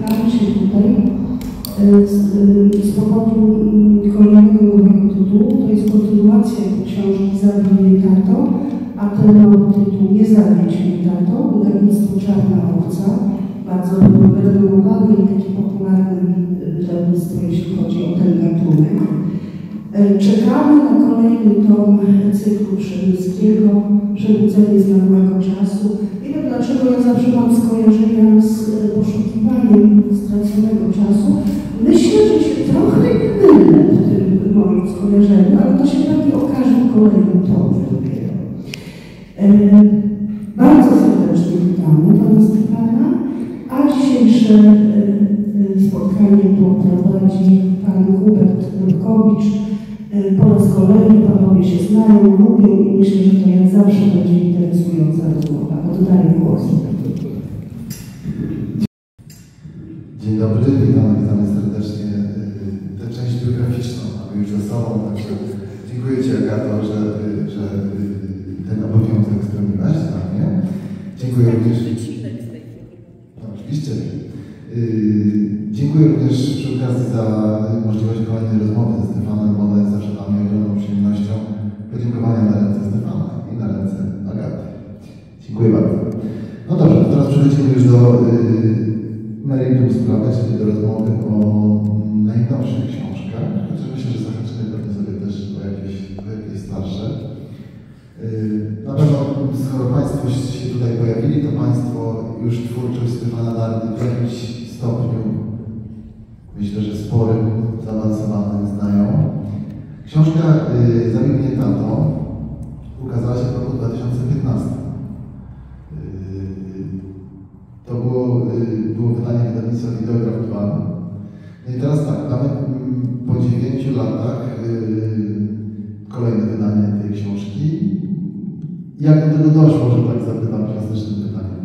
spotykamy się tutaj z powodu kolejnego nowego tytułu. To jest kontynuacja książki Zabij mnie tato, a ten nowy tytuł Nie zabić mnie tato, wydawnictwo Czarna Owca. Bardzo renomowane i takie popularne wydawnictwo, jeśli chodzi o ten gatunek. Czekamy na kolejny tom cyklu Przemyskiego, Przebudzenie zmarłego czasu. Nie wiem dlaczego ja zawsze mam skojarzenia z poszukiwaniem straconego czasu. Myślę, że się trochę mylę w tym moim skojarzeniu, ale to się pewnie okaże w kolejnym tomie dopiero. Bardzo serdecznie witamy Pana Stefana, a dzisiejsze spotkanie poprowadzi Pan Hubert Norkowicz. Po raz kolejny panowie się znają, lubią i myślę, że to jak zawsze będzie interesująca rozmowa. Oddaję głos. Dzień dobry, witamy serdecznie. Tę część biograficzną mamy już za sobą, także dziękuję Ci, Agato, że ten obowiązek spełniłaś dla mnie. Dziękuję również. No, oczywiście. Dziękuję również przy okazji za możliwość kolejnej rozmowy ze Stefanem, bo ona jest zawsze dla mnie ogromną przyjemnością. Podziękowania na ręce Stefana i na ręce Agaty. Dziękuję bardzo. No dobrze, to teraz przechodzimy już do meritum sprawy, czyli do rozmowy o najnowszych książkach. Chociaż myślę, że zahaczymy pewnie sobie też o jakieś starsze. Na pewno, skoro Państwo się tutaj pojawili, to Państwo już twórczość Stefana Dardy w jakimś stopniu, myślę, że sporym, zaawansowanym znają. Książka Zabij mnie tato ukazała się w roku 2015. To było wydanie wydawnictwa Videograf 2. No i teraz tak, mamy po 9 latach kolejne wydanie tej książki. Jak do tego doszło, że tak zapytam klasycznym pytaniem?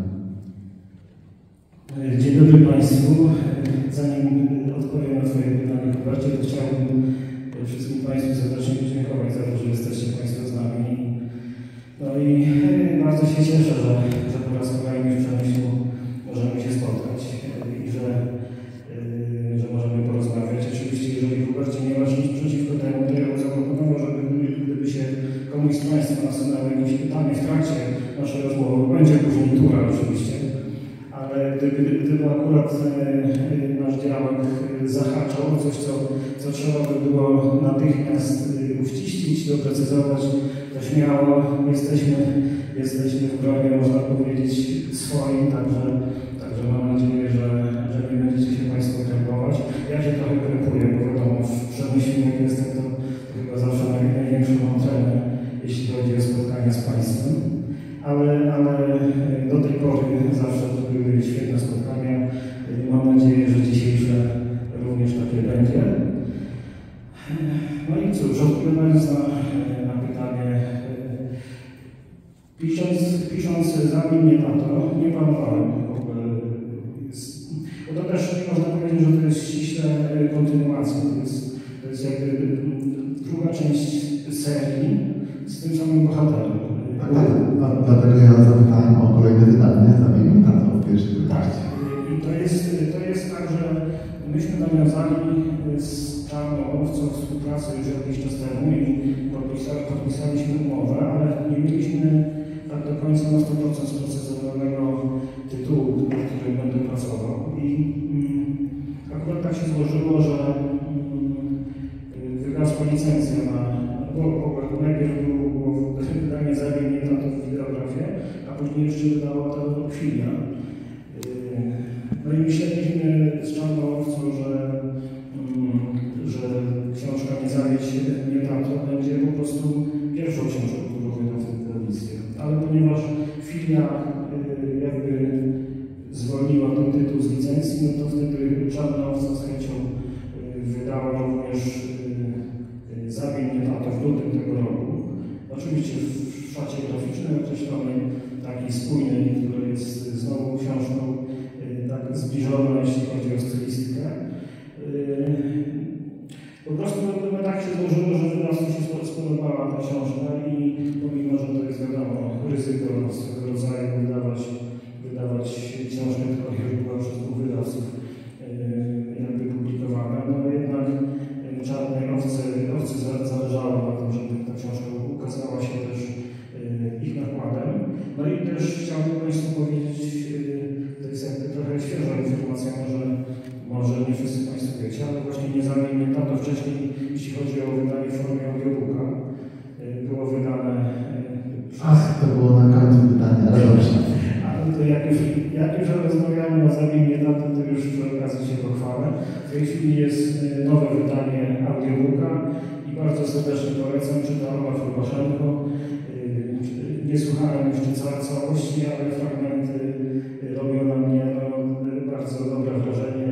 Dzień dobry Państwu. Zanim odpowiem na Twoje pytanie, Hubercie, to chciałbym wszystkim Państwu serdecznie podziękować za to, że jesteście Państwo z nami. No i bardzo się cieszę, że po raz kolejny w Przemyślu możemy się spotkać i że możemy porozmawiać. Oczywiście, jeżeli Hubercie nie masz nic przeciwko temu, to ja bym zaproponował, gdyby się komuś z Państwa nasunęło jakieś pytanie w trakcie naszej rozmowy, będzie później tura oczywiście, ale gdyby akurat nasz dialog zahaczał o coś, co trzeba by było natychmiast uściślić, doprecyzować, to śmiało jesteśmy w gronie, można powiedzieć, swoim, także mam nadzieję, że nie będziecie się Państwo krępować. Ja się trochę krępuję, bo wiadomo, w Przemyślu jak jestem, to chyba zawsze największą mam trenę, jeśli chodzi o spotkania z Państwem, ale do tej pory zawsze to były świetne spotkania. Mam nadzieję, że dzisiejsze również takie będzie. No i cóż, odpowiadając na pytanie, pisząc Zabij mnie tato, nie planowałem w ogóle, bo to też nie można powiedzieć, że to jest ściśle kontynuacja, to jest jakby druga część serii z tym samym bohaterem. Tak, dlatego ja zapytałem o kolejne wydanie Zabij mnie tato w pierwszej części. I to jest tak, że myśmy nawiązali z Czarną Owcą współpracę już jakiś czas temu i podpisaliśmy umowę, ale nie mieliśmy tak do końca na 100% sprecyzowanego tytułu, nad którym będę pracował. I akurat tak się złożyło, że wygasła licencja bo najpierw było wydanie Zabij mnie tato w Videografie, a później jeszcze wydała ta Filia. No i myśleliśmy z Czarną Owcą, że książka Nie zawiedź mnie tato będzie po prostu pierwszą książką, którą wydał w tym wydawnictwie. Ale ponieważ Filia jakby zwolniła ten tytuł z licencji, no to wtedy Czarna Owca z chęcią wydała również Zabij mnie tato w lutym tego roku. Oczywiście w szacie graficznej określonej, takiej spójnej, która jest znowu książką tak zbliżona, jeśli chodzi o stylistykę. Po prostu tak się złożyło, że wydawcy się spodobała ta książka i pomimo, że to jest wiadomo ryzyko swego rodzaju wydawać książkę, która już była przez dwóch wydawców to było na końcu pytania, ale dobrze. Ale to jak już rozmawiamy o Zabijmy Tatę, to już przy okazji się pochwalę. W tej chwili jest nowe wydanie audiobooka i bardzo serdecznie polecam, czyta Olaf Lubaszenko. Nie słuchałem jeszcze całości, ale fragmenty robią na mnie bardzo dobre wrażenie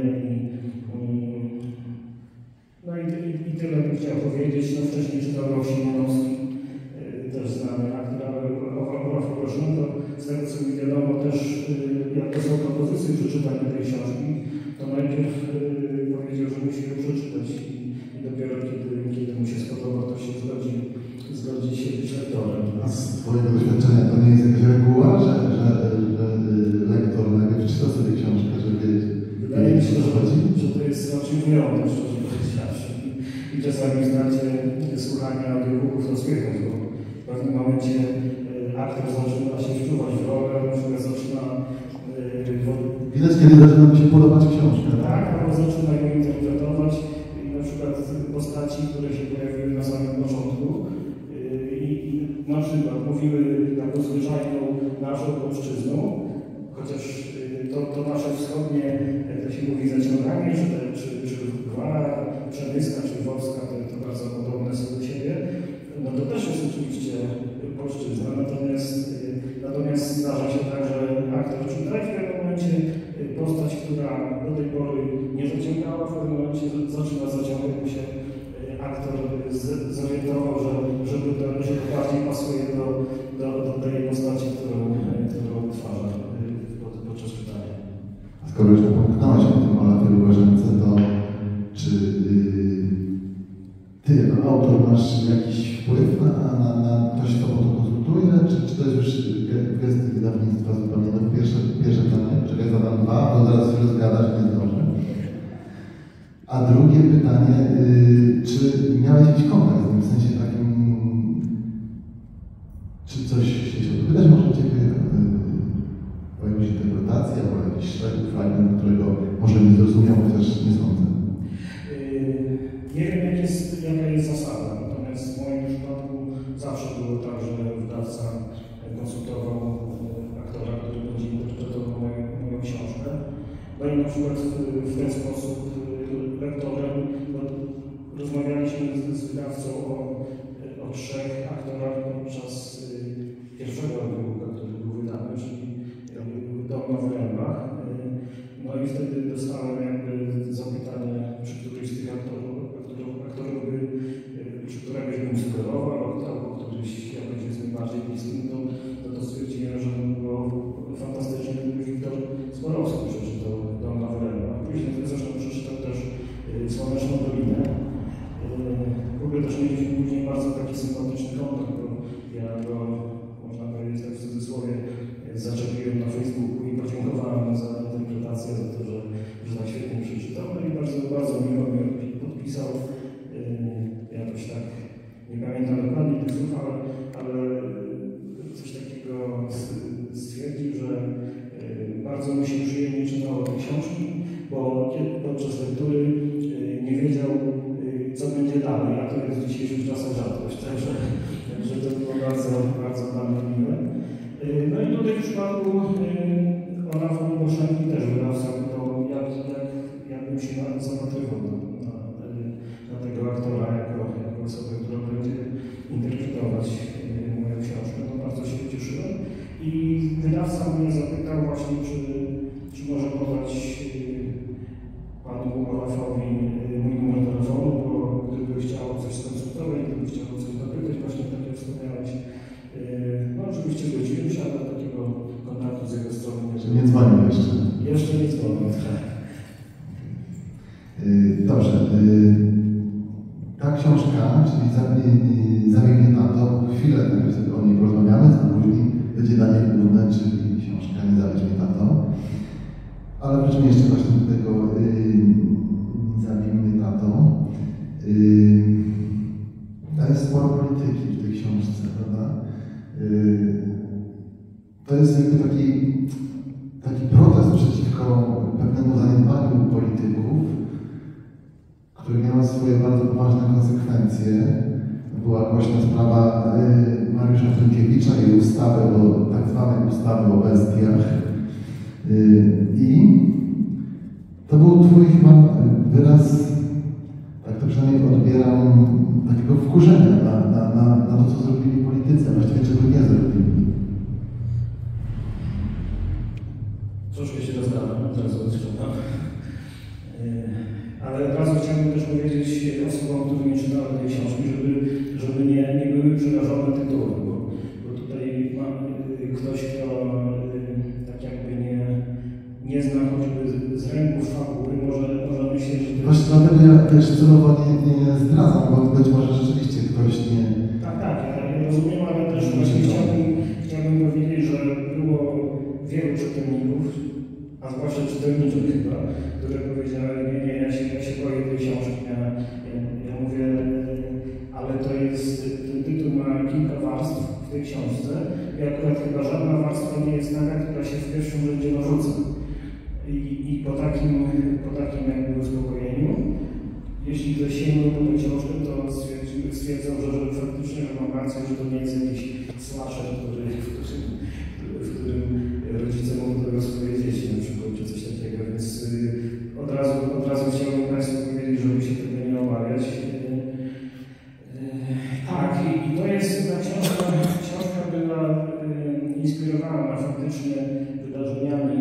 i tyle bym chciał powiedzieć. No, wcześniej czytał Rok Simonowski, też znany aktor, ale Olaf Lubaszenko, z tego co mi wiadomo też, jak to są propozycje przeczytania tej książki, to najpierw powiedział, że musi ją przeczytać i dopiero kiedy mu się spodoba, to się zgodzi się być lektorem. A z twojego doświadczenia to nie jest jakaś reguła, że lektor najpierw czyta sobie książkę, żeby wiedzieć? Wydaje mi się, że to jest raczej wyjątek, szczerze powiedziawszy. I czasami w trakcie słuchania audiobooków to słychać, bo w pewnym momencie aktor zaczyna się wczuwać w rolę, na przykład zaczyna... Widać, kiedy zaczyna mi się podobać książka. Tak, albo zaczyna ją interpretować i na przykład postaci, które się pojawiły na samym początku i na przykład mówiły taką zwyczajną naszą polszczyzną, chociaż to nasze wschodnie, jak to się mówi, zaciąganie, czy gwara, przemyska, czy włoska, to bardzo podobne są do siebie, no to też jest oczywiście polszczyzna, natomiast zdarza się tak, że aktor czyta i w pewnym momencie postać, która do tej pory nie zaciągała, w pewnym momencie zaczyna zaciągać, bo się aktor zorientował, że bardziej pasuje do tej postaci, którą utwarza podczas czytania. Skoro już pomknąłeś o tym Olafie Lubaszence, to czy ty jako autor masz jakiś wpływ na ktoś, kto to konsultuje, czy to jest już gest wydawnictwa zupełnie? No pierwsze pytanie, czekaj, zadam dwa, bo zaraz się rozgadasz, nie zdążę. A drugie pytanie, czy miałeś jakiś kontakt z nim, w sensie takim, czy coś się odpytać może Ciebie o jakąś interpretację, albo jakiś fragment, którego może nie zrozumiał, chociaż nie sądzę. Nie wiem, jaka jest zasada, natomiast w moim przypadku zawsze było tak, że wydawca konsultował aktora, który będzie interpretował moją książkę. No i na przykład w ten sposób lektorem rozmawialiśmy z wydawcą o 3 aktorach podczas pierwszego audiobooka, który był wydany, czyli Dom na Wyrębach. No i wtedy dostałem jakby zapytanie, przy któryś z tych aktorów czy któregoś bym sugerował, albo któryś jakoś jest mi bardziej bliskim, to stwierdziłem, że było fantastycznie, gdyby Wiktor Zborowski przeczytał Dom na Wyrębach. Później zresztą przeczytał też Słoneczną Dolinę. W ogóle też mieliśmy później bardzo taki sympatyczny kontakt, bo ja go, można powiedzieć tak w cudzysłowie, zaczepiłem na Facebooku i podziękowałem mu za interpretację, za to, że tak świetnie przeczytał. No i bardzo, bardzo miło mnie podpisał. Jakoś tak, nie pamiętam dokładnie tych słów, ale coś takiego stwierdził, że bardzo mu się przyjemnie czytało te książki, bo podczas lektury nie wiedział, co będzie dalej, a to jest w dzisiejszych czasach rzadkość, także to było bardzo, bardzo dla mnie miłe. No i tutaj w przypadku Olafa Lubaszenki też wydawca pytał, jak bym się zapatrywał na tego aktora jako osobę, która będzie interpretować moją książkę. No bardzo się cieszyłem. I wydawca mnie zapytał właśnie, czy może podać panu Olafowi mój numer telefonu, bo gdyby chciał coś skonsultować, gdyby chciał coś dopytać, właśnie tak jak wspomniałeś, no oczywiście zgodziłem się, ale takiego kontaktu z jego strony nie dzwonił jeszcze. Jeszcze nie dzwonił, tak. Dobrze. Ta książka, czyli Zabijmy Tatę, chwilę najpierw sobie o niej porozmawiamy, a później będzie danie główne, czyli książka Nie Zawiedź mnie Tato. Ale wróćmy jeszcze właśnie do tego Zabijmy Tato. To jest sporo polityki w tej książce, prawda? To jest jakby taki protest przeciwko pewnemu zaniedbaniu polityków, które miały swoje bardzo poważne konsekwencje. była głośna sprawa Mariusza Trynkiewicza i ustawy, tak zwanej ustawy o bestiach. I to był Twój chyba wyraz, tak to przynajmniej odbieram, takiego wkurzenia na to, co zrobili politycy, a właściwie czego nie zrobili. Troszkę się rozgadam, teraz odczytam. Ale od razu chciałbym też powiedzieć osobom, które nie czytały tej książki, żeby nie były przerażone tytułem, bo tutaj ma ktoś, kto tak jakby nie zna choćby z ręków fabuły, może myśleć, że... Właśnie dlatego ja też celowo nie zdradzam, bo być może rzeczywiście ktoś nie... Tak, ja rozumiem, ale też właśnie chciałbym powiedzieć, że było wielu czytelników, a zwłaszcza czytelniczek chyba, które powiedziały, nie, ja się boję tej książki. Ja mówię, ale to jest, ten tytuł ma kilka warstw w tej książce i akurat chyba żadna warstwa nie jest taka, która się w pierwszym rzędzie narzuca. I po takim jakby uspokojeniu, jeśli ktoś sięgnął po tę książkę, to stwierdzą, że faktycznie mam rację, że to nie jest jakiś slasher, w którym rodzice mogą tego swoje dzieci na przykład, czy coś takiego, więc od razu chciałbym Państwu powiedzieć, żeby się tego nie obawiać. Tak, i to jest ta książka była inspirowana faktycznie wydarzeniami,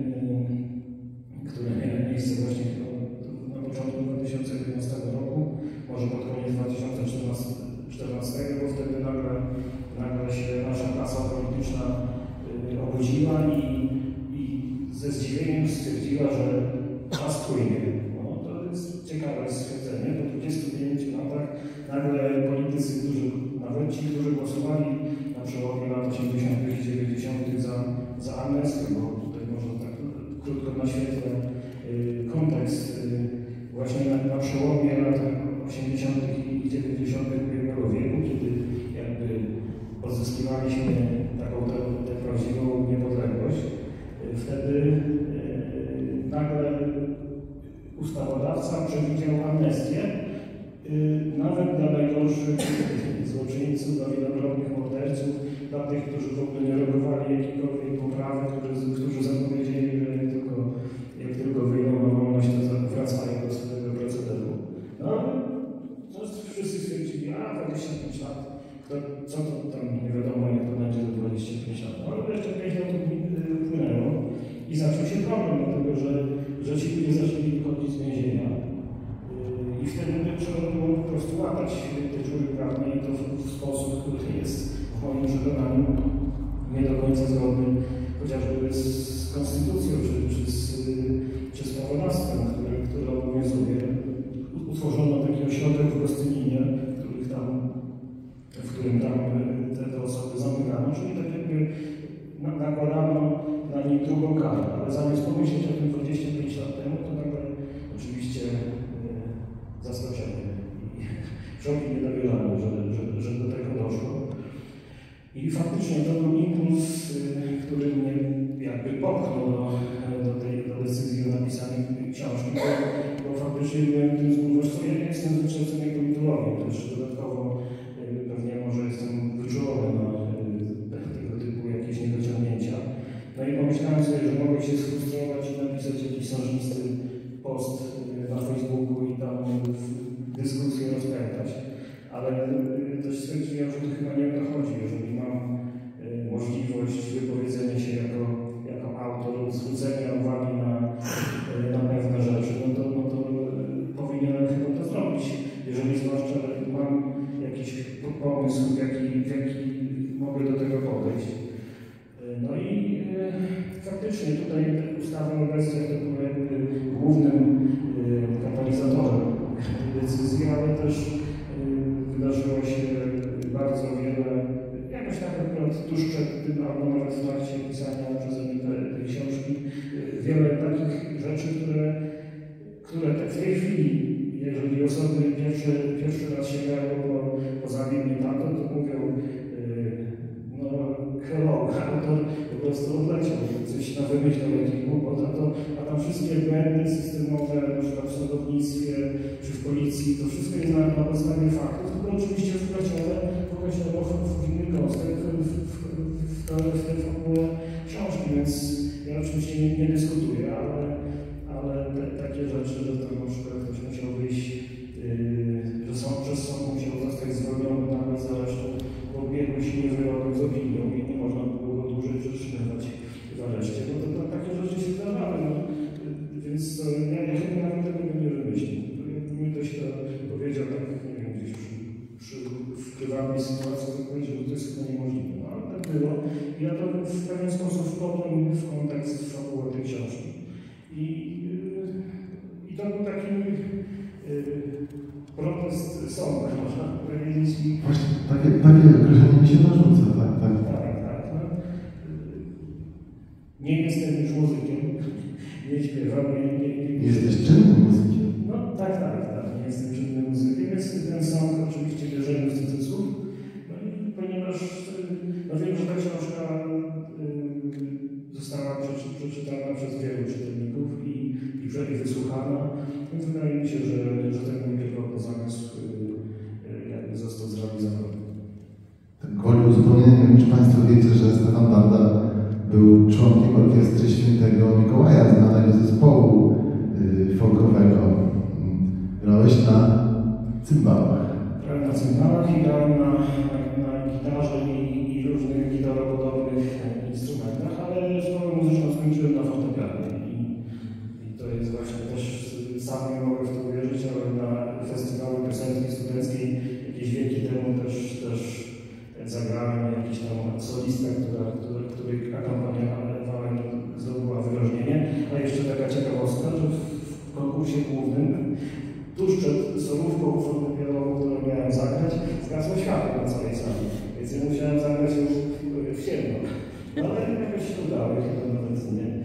które miały miejsce właśnie na początku 2011 roku, może pod koniec 2014, bo wtedy nagle się nasza klasa polityczna obudziła i ze zdziwieniem stwierdziła, że czas płynie. No, to jest ciekawe stwierdzenie. Po 25 latach nagle politycy, nawet ci, którzy głosowali na przełomie lat 80. i 90. za amnestią, bo tutaj można tak krótko naświetlę kontekst właśnie na przełomie lat 80. i 90. ubiegłego wieku, kiedy jakby odzyskiwaliśmy taką tę prawdziwą niepodległość. Wtedy nagle ustawodawca przewidział amnestię nawet dla najgorszych złoczyńców, dla wielokrotnych morderców, dla tych, którzy w ogóle nie rogowali jakiejkolwiek poprawy, którzy zapowiedzieli, że jak tylko wyjdą na wolność, to wracają do swojego procederu. No to wszyscy stwierdzili, 25 lat. Co to tam nie wiadomo, jak to będzie za 25 lat. No, ale jeszcze 5 lat upłynęło i zaczął się problem, dlatego że ci ludzie zaczęli wychodzić z więzienia. I wtedy trzeba było po prostu łatać te dziury prawne i to w sposób, który jest w moim przekonaniu nie do końca zgodny chociażby z konstytucją czy z prawodawstwem, które obowiązuje. Utworzono taki ośrodek w Gostyninie, w którym tam te osoby zamykano, czyli tak jakby nakładano na nich drugą karę, ale zamiast pomyśleć o tym 25 lat temu, to nagle oczywiście zaskoczenie i szoki niedowierzane, że do tego doszło. I faktycznie to był impuls, który mnie jakby popchnął do decyzji o napisaniu książki, bo faktycznie byłem tym zgłaszany. Ja jestem z wykształcenia politologii, też dodatkowo pewnie może jestem wyczulony na tego typu jakieś niedociągnięcia. No i pomyślałem sobie, że mogę się sfrustrować i napisać jakiś sążnisty post na Facebooku i tam dyskusję rozpętać. Ale też stwierdziłem, że to chyba nie o to chodzi. Jeżeli mam możliwość wypowiedzenia się jako autor, zwrócenia uwagi na pewne rzeczy, no to powinienem chyba to zrobić. Jeżeli zwłaszcza mam jakiś pomysł, w jaki mogę do tego podejść. No i faktycznie tutaj ustawa o bestiach to była jakby głównym katalizatorem tej decyzji, ale też wydarzyło się bardzo wiele, jakoś tak akurat tuż przed tym, albo nawet w trakcie pisania przeze mnie tej książki, wiele takich rzeczy, które w tej chwili, jeżeli osoby pierwszy raz sięgają po zabieg tato, to mówią, no hello, autor po prostu odleciał, coś tam wymyślał jakiś głupot, a tam wszystkie błędy systemowe, na przykład w sądownictwie czy w policji, to wszystko jest na podstawie faktów, tylko oczywiście wplecione w inny kontekst, w tej formule książki, więc ja oczywiście nie dyskutuję, ale takie rzeczy, że tam na przykład ktoś musiał wyjść, że przez sąd musiał zostać zwolniony nawet z aresztu, bo biegł silnie wyrokiem z opinią i nie można było go dłużej przetrzymywać w areszcie. No to takie rzeczy się zdarzały, no. Więc ja chyba nawet tego nie wymyślił. Jakby mi ktoś to powiedział, tak nie wiem, gdzieś w prywatnej sytuacji, to powiedział, że to jest chyba niemożliwe. No ale tak było. I ja to w pewien sposób wkładam w kontekst fabuły tej książki. I to był taki protest sądu, można powiedzieć. Właśnie takie określenie mi się narzuca, tak. Tak. No. Nie jestem już muzykiem, nie śpiewam, nie jesteś czynnym muzykiem. No tak, nie jestem czynnym muzykiem, więc ten sąd oczywiście bierzemy w cudzysłów. No i ponieważ wiem, że ta książka została przeczytana przez wielu czytelników i wysłuchana, więc wydaje mi się, że ten mój pierwotny zamysł jakby został zrealizowany. Tak gwoli uzupełnienia, nie wiem, czy Państwo wiecie, że Stefan Banda był członkiem orkiestry Świętego Mikołaja, znanego zespołu folkowego. Grałeś na cymbałach. Grałem na cymbałach i grałem na gitarze i różnych gitaropodobnych instrumentach, ale szkołę muzyczną skończyłem na fortepianie i to jest właśnie też, sam nie mogę w to uwierzyć, ale na festiwalu piosenki studenckiej jakieś wieki temu też zagrałem jakiś tam solistę, który akompaniowałem, zdobyła wyróżnienie. A jeszcze taka ciekawostka, że w konkursie głównym tuż przed solówką fortepianową, którą miałem zagrać, zgasło światło na całej sali, więc ja musiałem zagrać już w ciemno. Ale jakoś się udało, chyba nawet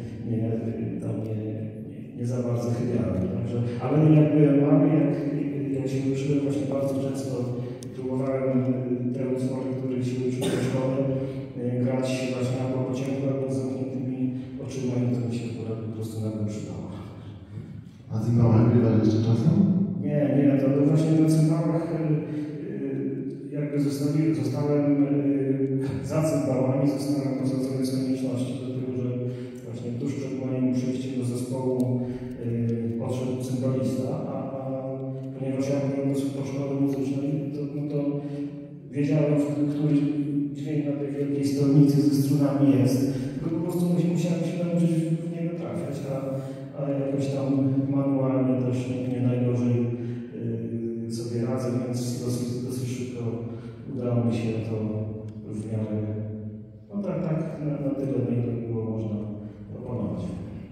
nie za bardzo chybiałem. Ale jak byłem mały, jak się uczyłem, właśnie bardzo często próbowałem te utwory, które się uczyłem w szkole, grać właśnie albo po ciemku, albo z zamkniętymi oczyma i to mi się po prostu nagle przydało. A cymbałach grywali jeszcze czasem? Nie, to właśnie na cymbałach jakby zostałem za cymbałami, zostałem posadzony z konieczności, dlatego że właśnie tuż przed moim przejściem do zespołu odszedł cymbalista, a ponieważ ja byłem po szkole muzycznej, to wiedziałem, który dźwięk na tej wielkiej stolnicy ze strunami jest, tylko po prostu musiałem się nauczyć w niego trafiać, a jakoś tam manualnie też nie najgorzej sobie radzę, więc dosyć szybko udało mi się to w miarę, no tak, na tyle, na ile było można opanować.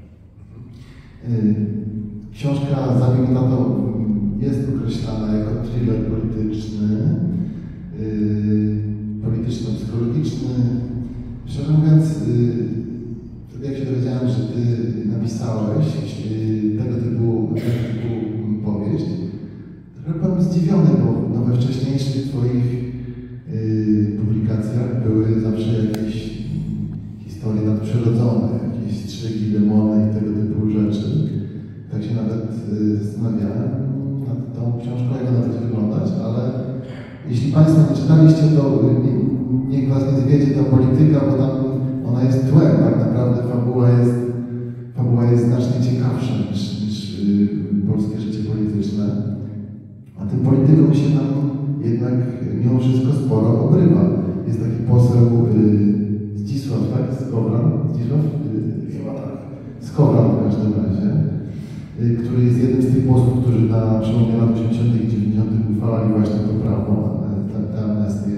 Książka Zabieg na to jest określana jako thriller polityczno-psychologiczny. Szczerze mówiąc, wtedy jak się dowiedziałem, że Ty napisałeś tego typu powieść, trochę byłem zdziwiony, bo we wcześniejszych Twoich publikacjach były zawsze jakieś historie nadprzyrodzone, jakieś strzygi, demony i tego typu rzeczy. Tak się nawet zastanawiałem nad tą książką, jak ona będzie wyglądać, ale jeśli Państwo nie czytaliście, to niech Was nie zwiedzie ta polityka, bo tam ona jest tłem. Tak naprawdę fabuła jest znacznie ciekawsza niż polskie życie polityczne. A tym politykom się tam jednak mimo wszystko sporo obrywa. Jest taki poseł Zdzisław, tak? Skowron w każdym razie, który jest jednym z tych posłów, którzy na przełomie lat 80. i 90. uchwalali właśnie to prawo, tę amnestię.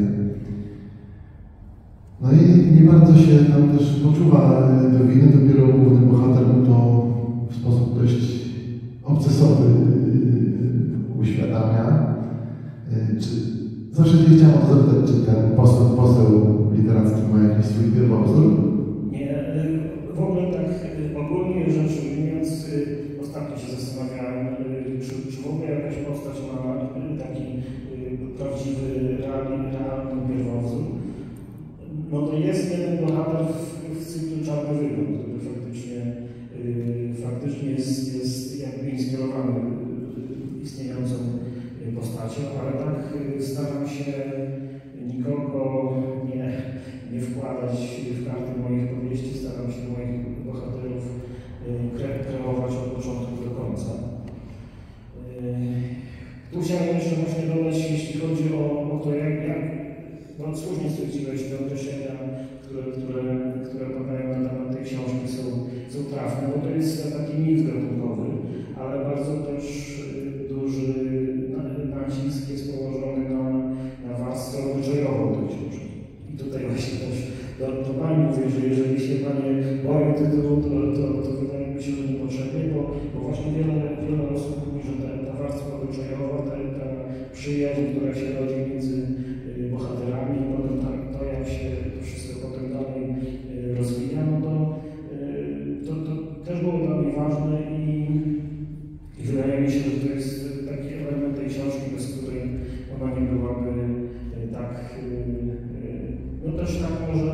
No i nie bardzo się tam też poczuwa do winy, dopiero główny bohater mu to w sposób dość obcesowy uświadamia. Zawsze nie chciałem o to zapytać, czy ten poseł literacki ma jakiś swój pierwowzór? Nie, w ogóle tak ogólnie rzecz ujmując, ostatnio się zastanawiałem, czy w ogóle jakaś postać ma taki prawdziwy, realny pierwowzór. No to jest jeden staram się nikogo nie wkładać w karty moich powieści, staram się moich bohaterów kreować od początku do końca. Tu chciałem jeszcze właśnie dodać, jeśli chodzi o to, jak no słusznie stwierdziłeś, te określenia, które padają na temat tej książki są trafne, bo to jest taki mit gatunkowy, ale bardzo też duży nacisk jest położony na warstwę obyczajową tej książki. I tutaj właśnie też do Pani mówię, że jeżeli się Panie boją tytułu, to wydaje mi się, że niepotrzebnie, bo właśnie wiele osób mówi, że ta warstwa obyczajowa, ta przyjaźń, która się rodzi między bohaterami, potem to jak się to wszystko potem dalej rozwija, no to też było dla mnie ważne i wydaje mi się, że to jest taki element tej książki, bez której ona nie byłaby tak, no też tak może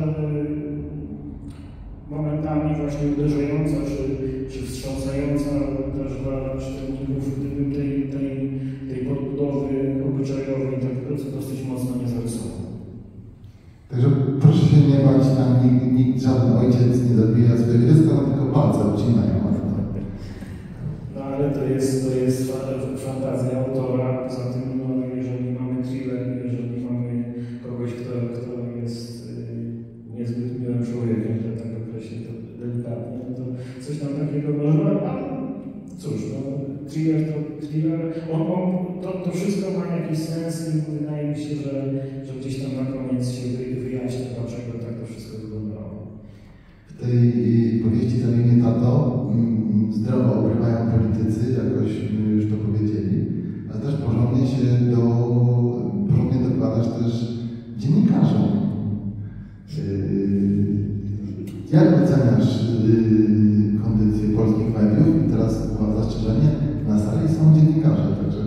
momentami właśnie uderzająca, czy wstrząsająca też dla czytelników, gdybym tej podbudowy obyczajowej tak dosyć mocno nie zarysował. Także proszę się nie bać, tam nikt żaden ojciec nie zabija swojego dziecka, no tylko palce obcinają. No ale to jest fantazja autora, poza tym no, jeżeli mamy thriller, jeżeli mamy kogoś, kto jest niezbyt miłym człowiekiem, że tak określę to delikatnie, no to coś tam takiego można, ale cóż, no, thriller to thriller, to wszystko ma jakiś sens i wydaje mi się, że gdzieś tam na koniec się wyjaśnia, dlaczego tak to wszystko wyglądało. W tej powieści Zamienię tato zdrowo ogrywają politycy, jakoś już to powiedzieli, ale też porządnie dokładasz też dziennikarzom. Jak oceniasz kondycję polskich mediów? I teraz zastrzeżenie, na sali są dziennikarze, także...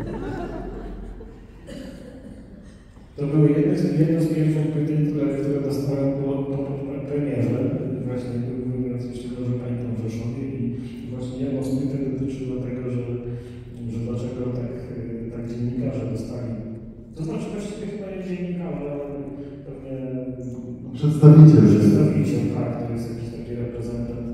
To były jedno z pierwszych pytań, które dostałem po premierze. Właśnie mówiąc jeszcze dobrze pamiętam w Rzeszowie i właśnie jedno z pytań dotyczyło tego, że dlaczego tak dziennikarze dostali. To znaczy właściwie chyba nie dziennikarze, ale pewnie... Przedstawiciel, tak, to jest jakiś taki reprezentant.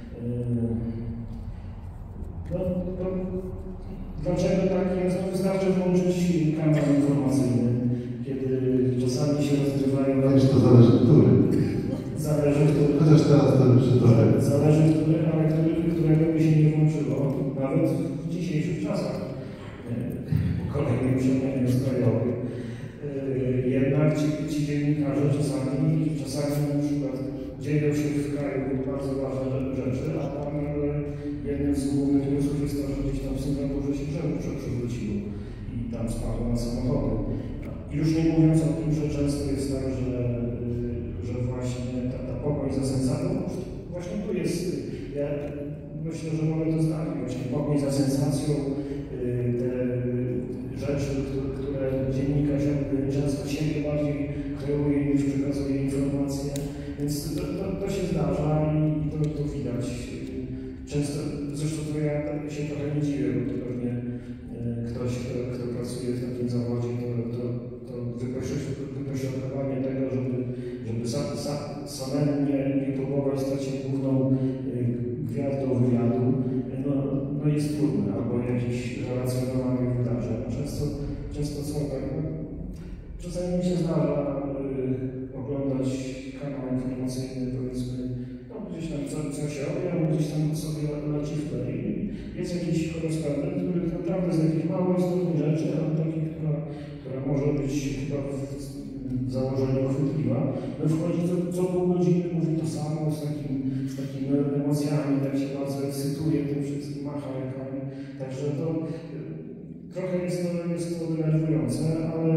Dlaczego tak jest? No, wystarczy włączyć kanał informacyjny, kiedy czasami się rozgrywają... Wiesz, to zależy który. Zależy który. Chociaż teraz to już trochę. Zależy który, ale którego by się nie włączyło, nawet w dzisiejszych czasach. Kolejnym przemianie ustrojowych. Jednak ci dziennikarze czasami na przykład dzieją się w kraju bardzo ważne rzeczy, a tam jednym z głównych newsów jest to, że gdzieś tam w Singapurze się drzewo przewróciło i tam spadło na samochody. I już nie mówiąc o tym, że często jest tak, że właśnie ta pogoń za sensacją, właśnie tu jest, ja myślę, że mamy to znać, właśnie pogoń za sensacją, te rzeczy, które dziennikarz często siebie bardziej kreuje niż przekazuje informacje, więc to się zdarza i to widać. Często, zresztą to ja się trochę nie dziwię, bo to pewnie ktoś, kto pracuje w takim zawodzie, to wypośrodkowanie tego, żeby samemu nie próbować stać się główną gwiazdą wywiadu, no jest trudne, albo jakichś relacjonowanych wydarzeń. Często są tak, czasami mi się zdarza oglądać kanał informacyjny, powiedzmy, no gdzieś tam co się robi, albo gdzieś tam sobie leci w tle i jest jakiś korespondent, który naprawdę z jakichś mało istotnych rzeczy, ale takiej, która może być chyba w założeniu chwytliwa, no wchodzi co pół godziny, mówi to samo, z takimi emocjami, tak się bardzo ekscytuje tym wszystkim, macha rękami, także to trochę jest to denerwujące, ale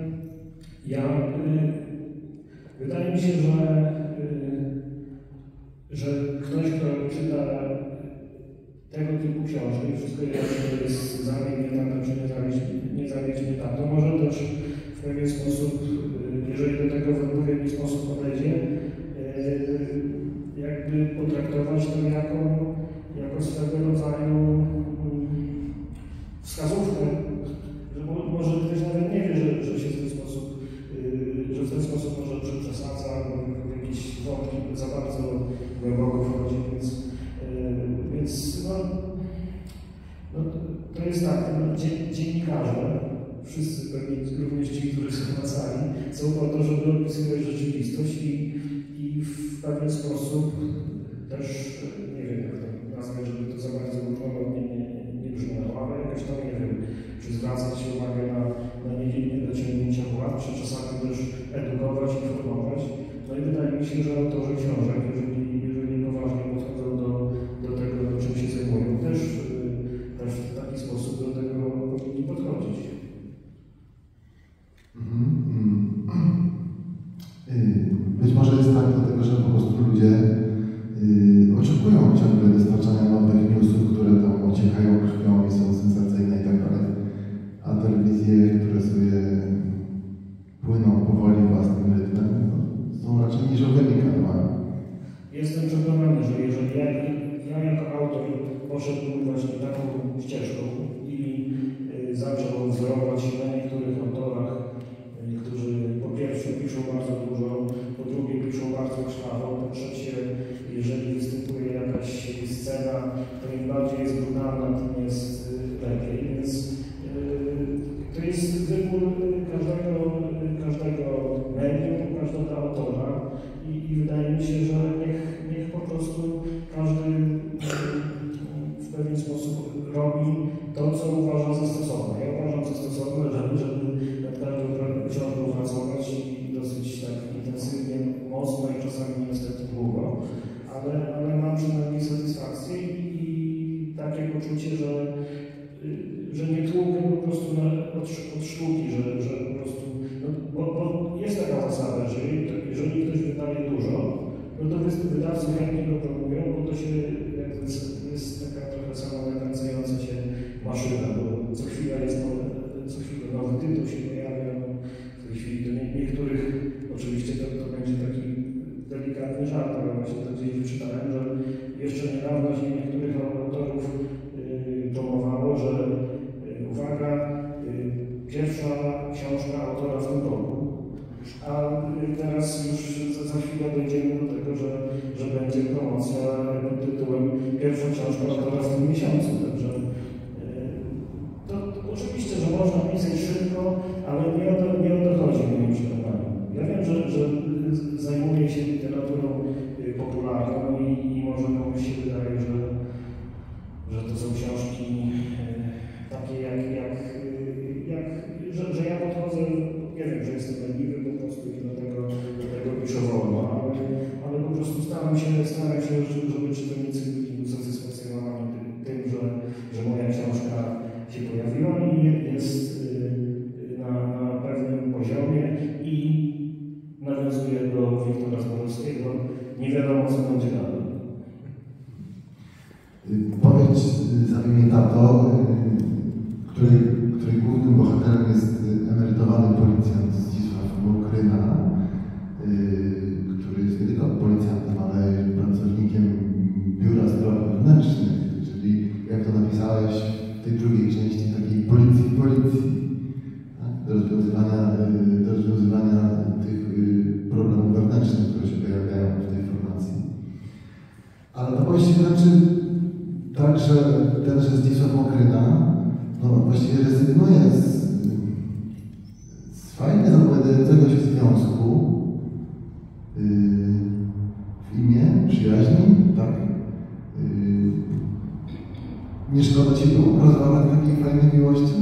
wydaje mi się, że ktoś, kto czyta tego typu książki, wszystko jedno, to jest zawiedź mnie tato, czy nie zawiedź mnie tato, może też w pewien sposób, jeżeli do tego w odpowiedni sposób podejdzie, jakby potraktować to jako swego rodzaju wskazówkę, że może ktoś nawet nie wie, że się dziennikarze, wszyscy pewnie również ci, którzy są na sali, są po to, żeby opisywać rzeczywistość i w pewien sposób też, nie wiem jak to nazwać, żeby to za bardzo nie brzmiało, ale jakoś tam, nie wiem, czy zwracać uwagę na niedociągnięcia władz, czy czasami też edukować, informować. No i wydaje mi się, że autorzy książek, jeżeli poważnie podchodzą do tego, czym się zajmują, też w taki sposób do tego powinni podchodzić. Być może jest tak, dlatego że po prostu ludzie oczekują ciągle dostarczania nowych newsów, które tam ociekają krwią i są sensacyjne i tak dalej. A telewizje, które sobie płyną powoli własnym rytmem, są raczej niżowymi kanałami. Jestem przekonany, że jeżeli ja jako autor poszedłbym właśnie taką ścieżką i zaczął wzorować się na niektórych autorach, którzy po pierwsze piszą bardzo dużo, po drugie piszą bardzo krwawo, po trzecie, jeżeli występuje jakaś scena, to im bardziej jest brutalna, tym jest lepiej, więc to jest wybór każdego medium, każdego autora i wydaje mi się, że niech po prostu każdy w pewien sposób robi to, co uważa za stosowne. Ja uważam za stosowne, żeby nad każdą książką pracować i dosyć tak intensywnie, mocno i czasami niestety długo, ale mam przynajmniej satysfakcję i takie poczucie, że nie tłukę po prostu od sztuki, że po prostu, no, bo jest taka zasada, że jeżeli ktoś wydaje dużo, no to wydawcy chętnie go promują, bo to się jest taka trochę samonakręcająca się maszyna, bo co chwilę nowy tytuł się pojawia, no, w tej chwili do niektórych, oczywiście to będzie taki delikatny żart, ale właśnie to gdzieś wyczytałem, że jeszcze niedawno się niektórych autorów promowało, że uwaga, pierwsza książka autora w tym roku, a teraz już za chwilę dojdziemy do tego, że będzie promocja pod tytułem pierwsza książka autora w tym miesiącu. Także to oczywiście, że można pisać szybko, ale nie o to chodzi moim przekonaniem. Ja wiem, że zajmuję się literaturą popularną i może komuś się wydaje, że to są książki takie że ja podchodzę, nie wiem, że jestem leniwy po prostu i dlatego piszę wolno, ale po prostu staram się, żeby czytelnicy byli usatysfakcjonowani tym, że moja książka się pojawiła i jest na pewnym poziomie i nawiązuje do Wiktora Zborowskiego. Nie wiadomo, co będzie dalej. Powieść Zabij mnie tato, której głównym bohaterem jest emerytowany policjant Zdzisław Mokryna, który jest nie tylko policjantem, ale pracownikiem Biura Spraw Wewnętrznych, czyli jak to napisałeś w tej drugiej części, takiej policji w policji, tak? do rozwiązywania tych problemów wewnętrznych, które się pojawiają w tej formacji. Ale to właściwie znaczy tak, że tenże Zdzisław Mokryna właściwie rezygnuje z fajnie zapowiadającego się związku w imię przyjaźni, tak? Nie szkoda ci było rozważać takiej fajnej miłości?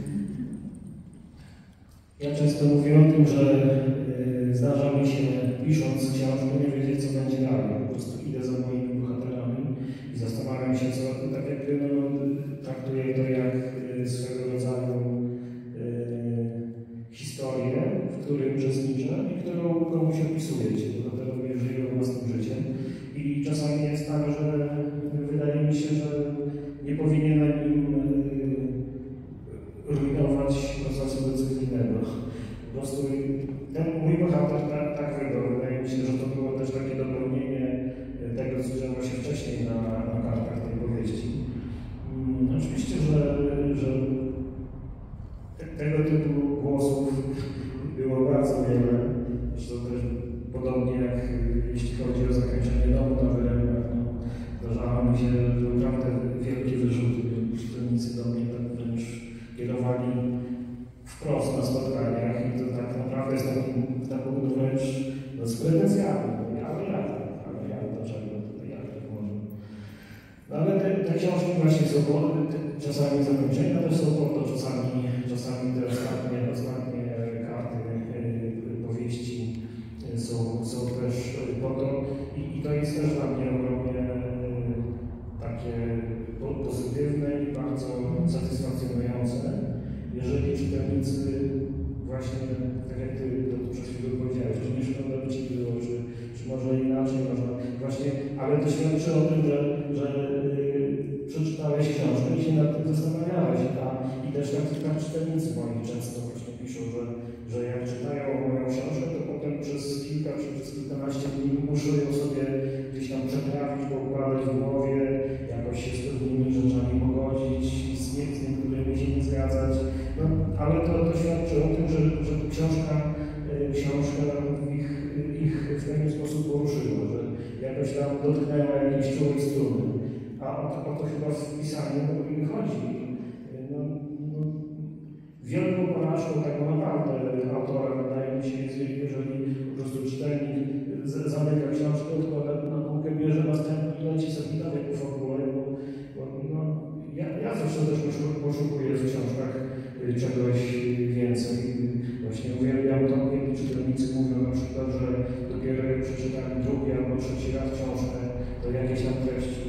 Ja często mówię o tym, że zdarza mi się, pisząc książkę, nie wiedzieć, co będzie dalej. Po prostu idę za moimi bohaterami i zastanawiam się, co, tak jakby traktuję to jak swego rodzaju historię, w której uczestniczę i którą komuś opisuję. Ci bohaterowie żyją własnym życiem. I czasami jest tak, że wydaje mi się, że nie powinienem im rujnować procesu decyzyjnego. Po prostu ten mój bohater tak wybrał. Wydaje mi się, że to było też takie dopełnienie tego, co działo się wcześniej na kartach tej powieści. Oczywiście, że tego typu głosów było bardzo wiele. Zresztą też podobnie jak jeśli chodzi o zakończenie domu na Wyrębach, zdarzało mi się naprawdę wielkie wyrzuty. Czytelnicy do mnie tak wręcz kierowali No z pretensjami, ale jak, dlaczego jak tak może? No ale te książki właśnie są czasami zakończenia, też są po to, czasami te ostatnie karty powieści są też po to i to jest też dla mnie ogromnie takie pozytywne i bardzo satysfakcjonujące, jeżeli czytelnicy właśnie, tak jak Ty to przed chwilą powiedziałeś, że nie szkoda by Ci było, czy może inaczej, właśnie, ale to świadczy o tym, że przeczytałeś książkę i się nad tym zastanawiałeś, i też tak czytelnicy moi często właśnie piszą, że jak czytają moją książkę, to potem przez kilka czy przez kilkanaście dni muszą ją sobie gdzieś tam przetrawić, poukładać w głowie, jakoś się z pewnymi rzeczami pogodzić, z niektórymi się nie zgadzać. No, ale to świadczy o tym, że książka ich w pewien sposób poruszyła, że jakoś tam dotknęła jakiejś czułej struny. A o to chyba w pisaniu chodzi. Wielką porażką tak naprawdę autora wydaje mi się, jeżeli po prostu czytelnik zamyka książkę, odkłada na półkę, bierze następny i leci sobie dalej po fabule, bo ja zawsze też poszukuję w książkach czegoś więcej. Właśnie uwielbiam to, kiedy czytelnicy mówią na przykład, że dopiero jak przeczytali drugi albo trzeci raz książkę, to jakieś tam treści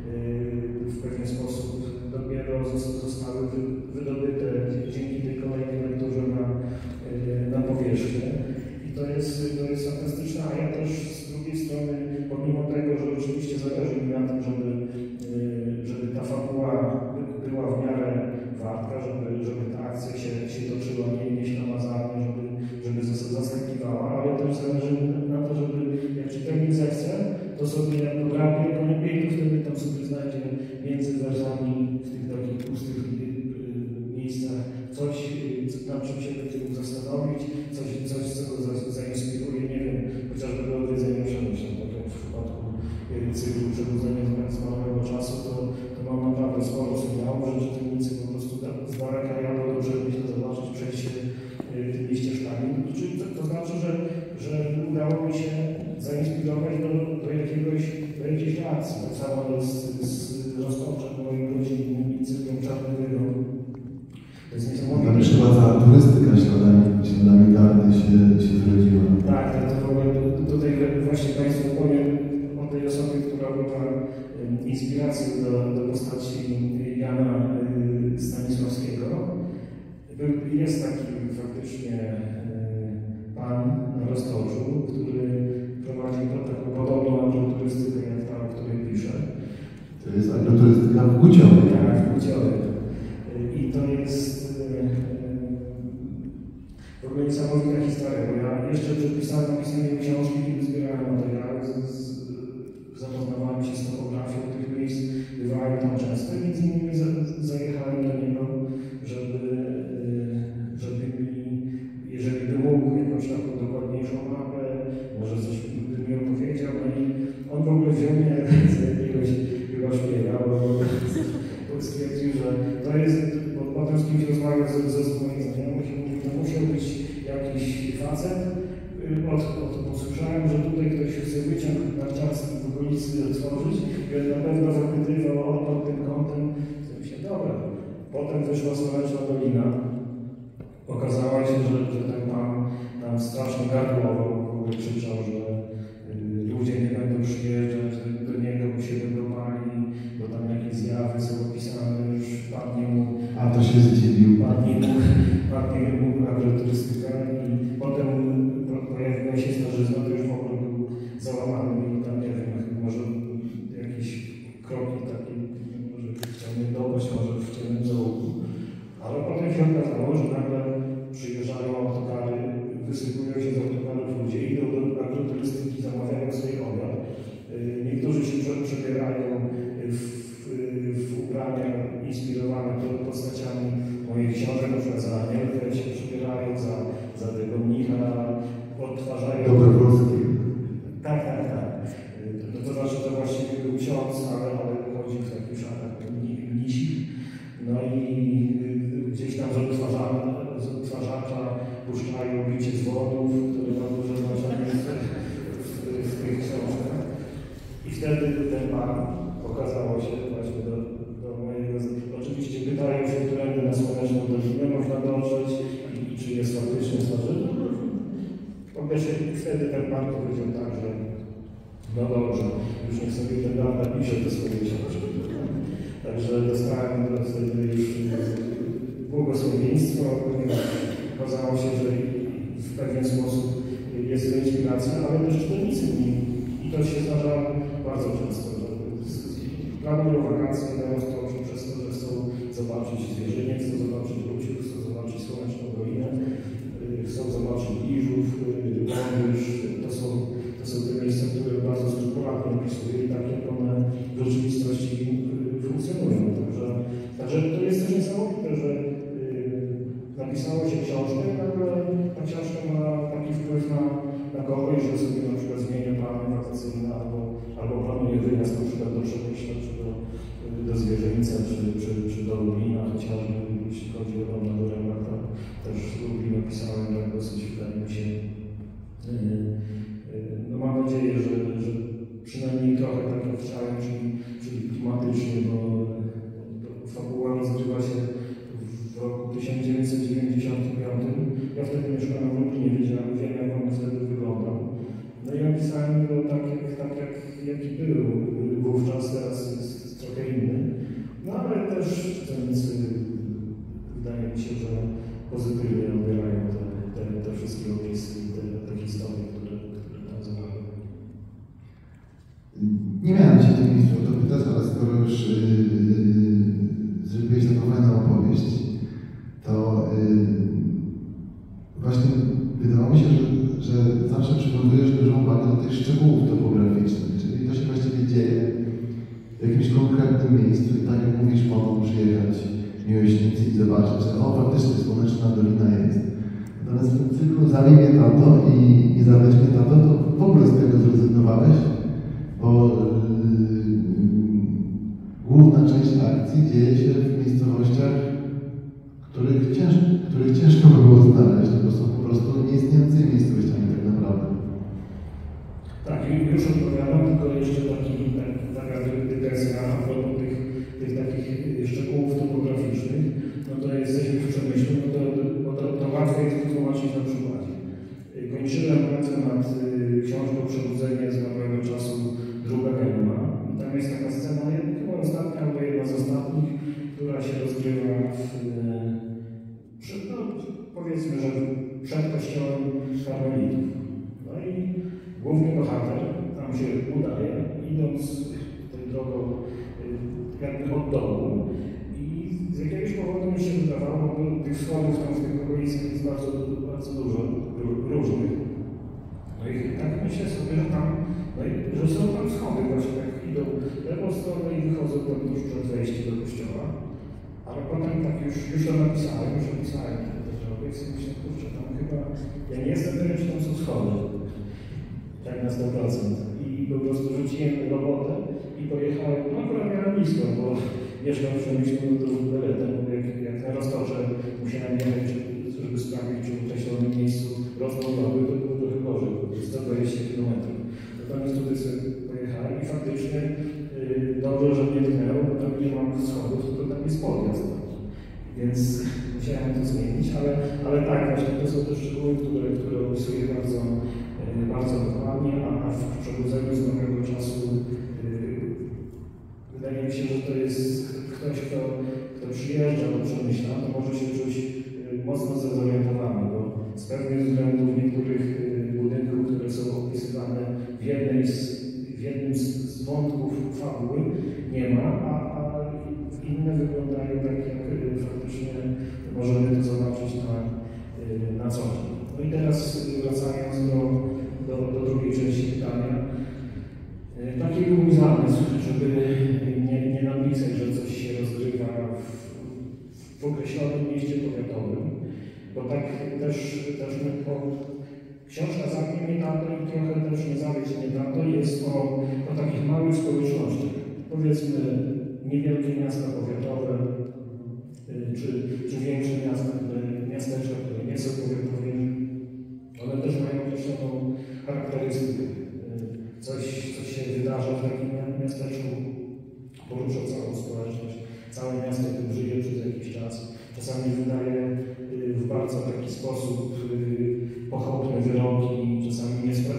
w pewien sposób dopiero zostały wydobyte dzięki tej kolejnej lekturze na powierzchnię. I to jest fantastyczne, a ja też z drugiej strony, pomimo tego, że oczywiście zależy mi na tym, żeby ta fabuła była w miarę wartka, żeby ta akcja się toczyła nieślamazarnie, żeby zaskakiwała, ale też zależy na to, żeby jak czytelnik zechce, to sobie podrapie koniecznie i wtedy tam sobie znajdzie między wersami w tych takich pustych miejscach coś, nad czym się będzie mógł zastanowić, coś co go zainspiruje, nie wiem, chociażby do odwiedzenia przemyśleń, tak jak w przypadku cyklu Przebudzenie z marnego czasu, to mam naprawdę sporo sygnałów, że czytelnicy po prostu z daleka jadą do Przemyśla zobaczyć przejście tymi ścieżkami. To znaczy, że udało mi się zainspirować do jakiejś reakcji. Tak samo z rozpoczem moich rodzinnym i cyklem Czarnego. To jest niesamowite. Tam już chyba cała turystyka śladami Dardy się zrodziła. Tak, to w ogóle tutaj właśnie Państwu powiem o tej osobie, która była inspiracją do postaci Jana Stanisławskiego. Jest taki faktycznie pan na Roztorzu, który prowadzi taką podobną agroturystykę jak ta, o której piszę. To jest agroturystyka w Guciowie. Tak, w Guciowie. I to jest w ogóle niesamowita historia, bo ja jeszcze przed napisaniem książki, kiedy zbierałem materiały, zapoznawałem się z topografią tych miejsc, bywałem tam często i między innymi zajechałem do niego, żeby mi, jeżeli by mógł jakąś taką dokładniejszą mapę, może coś by mi opowiedział, no i on w ogóle wziął mnie za jakiegoś chyba szpiega, bo stwierdził, że to jest, bo potem z kimś rozmawiał ze swoimi znajomych i mówi, to musiał być jakiś facet. Posłyszałem, że tutaj ktoś chce wyciąg narciarski w okolicy otworzyć i on na pewno zapytywał pod tym kątem. Myślę, dobra. Potem wyszła Słoneczna Dolina. Okazało się, że ten pan nam strasznie gardłował, w ogóle krzyczał, że ludzie nie będą przyjeżdżać do niego, bo się będą bali, bo tam jakieś zjawy są opisane, już padnie mu. A to się zdziwił. Padnie mu agroturystyka i potem pojawiła się starzyzna, to już w ogóle był załamany i tam, nie wiem, może jakieś kroki takie, może chciał mnie dopaść, może w ciemnym załuku. Ale potem się okazało, że nagle przyjeżdżają autokary, wysypują się z autokarów ludzie, idą do agroturystyki, zamawiają sobie obiad. Niektórzy się przebierają w ubrania inspirowane postaciami moich książek, na przykład za Anielkę się przebierają, za tego mnicha, odtwarzają... Dobrowolski. Tak. No to znaczy, to właściwie był ksiądz, ale chodzi w takich szatach mnisich. No i gdzieś tam z odtwarzacza puszczają bicie dzwonów, które ma duże znaczenie wtedy ten pan powiedział tak, że no dobrze, już niech sobie ten Dan napisze te swoje książki. Także dostałem wtedy już błogosławieństwo, ponieważ okazało się, że w pewien sposób jest to inspiracja, ale też czytelnicy mi. I to się zdarza bardzo często, że planują wakacje, dają w to, że przez to, że chcą zobaczyć zwierzyniec, chcą zobaczyć Ruciów, chcą zobaczyć Słoneczną Dolinę, chcą zobaczyć Iżów, Węgierz. To są te miejsca, które bardzo skrupulatnie opisuję i tak jak one w rzeczywistości funkcjonują. Także to jest też niesamowite, że napisało się książkę, ale ta książka ma taki wpływ na kogoś, że sobie na przykład zmienia plany wakacyjne albo planuje wyjazd na przykład do Przemyśla, czy do Zwierzyńca, czy do Lublina, chociażby jeśli chodzi o Ronda Durema, to też Lublin napisałem tak dosyć, wydaje mi się, no mam nadzieję, że przynajmniej trochę tak jak chciałem, czyli klimatycznie, bo fabuła rozgrywa się w roku 1995. Ja wtedy mieszkałem w Lublinie, wiem jak on wtedy wyglądał. No i napisałem go tak jaki był wówczas, teraz jest trochę inny. No ale też czytelnicy, wydaje mi się, że pozytywnie odbierają te wszystkie opisy i te historie, które tam zawarły. Nie miałem się w tym miejscu o to pytać, ale skoro już zrobiłeś taką fajną opowieść, to właśnie wydawało mi się, że zawsze przywiązujesz dużą uwagę do tych szczegółów topograficznych, czyli to się właściwie dzieje w jakimś konkretnym miejscu i tak jak mówisz, mogą przyjechać miłośnicy i zobaczyć, że faktycznie Słoneczna Dolina jest. Natomiast w tym cyklu Zabij mnie tato i Zawiedź mnie tato, to w ogóle z tego zrezygnowałeś, bo główna część akcji dzieje się w miejscowościach, których ciężko by było znaleźć, bo są po prostu nieistniejącymi miejscowościami tak naprawdę. Tak, i już odpowiadam, tylko jeszcze taka dygresja a propos tych takich szczegółów topograficznych, no to jesteśmy w Przemyślu, no to łatwo jest wytłumaczyć na przykładzie. Kończyłem pracę nad książką Przebudzenie z nowego czasu Druga Gęba. I tam jest taka scena, chyba ostatnia, albo jedna z ostatnich, która się rozgrywa powiedzmy, że przed kościołem karmelitów. No i główny bohater tam się udaje, idąc tą drogą jakby od dołu. I z jakiegoś powodu mi się wydawało, bo tych schodów tam w tych okolicach jest bardzo, bardzo dużo różnych. No i tak myślę sobie, że tam, no i, że są tam schody właśnie tak idą w lewą stronę i wychodzą tam tuż przed wejściem do kościoła. Ale potem tak już to napisałem te drogi i sobie myślę, kurczę, tam chyba, ja nie jestem pewien, czy tam są schody. Tak na 100%. I po prostu rzuciłem robotę i pojechałem, no akurat miałem blisko, bo mieszkam w Przemyślu, no to beretem, jak na Roztocze musiałem jechać, żeby sprawdzić, czy w określonym miejscu rozbudowy, to było trochę gorzej, bo to jest 120 km. Natomiast tutaj sobie pojechałem i faktycznie dobrze, że mnie tknęło, bo tam nie mam schodów, tylko tam jest podjazd. Więc musiałem to zmienić, ale tak, właśnie to są te szczegóły, które opisuję bardzo dokładnie, a w Przebudzeniu z nowego czasu wydaje mi się, że to jest ktoś, kto przyjeżdża do Przemyśla, to może się czuć mocno zdezorientowany, bo z pewnych względów niektórych budynków, które są opisywane w jednym z wątków fabuły nie ma, a inne wyglądają tak, jak faktycznie możemy to zobaczyć na co dzień. No i teraz wracając do drugiej części pytania. Taki był mój zamysł, żeby nie napisać, że coś się rozgrywa w określonym mieście powiatowym, bo tak też książka Zabij mnie tato i trochę też Nie zawiedź mnie tato jest o takich małych społecznościach. Powiedzmy niewielkie miasta powiatowe, czy większe miasteczka, które nie są powiatowymi, one też mają określoną charakterystykę. Coś się wydarza w takim miasteczku, porusza całą społeczność, całe miasto tym żyje przez jakiś czas. Czasami wydaje w bardzo taki sposób pochopne wyroki, czasami nie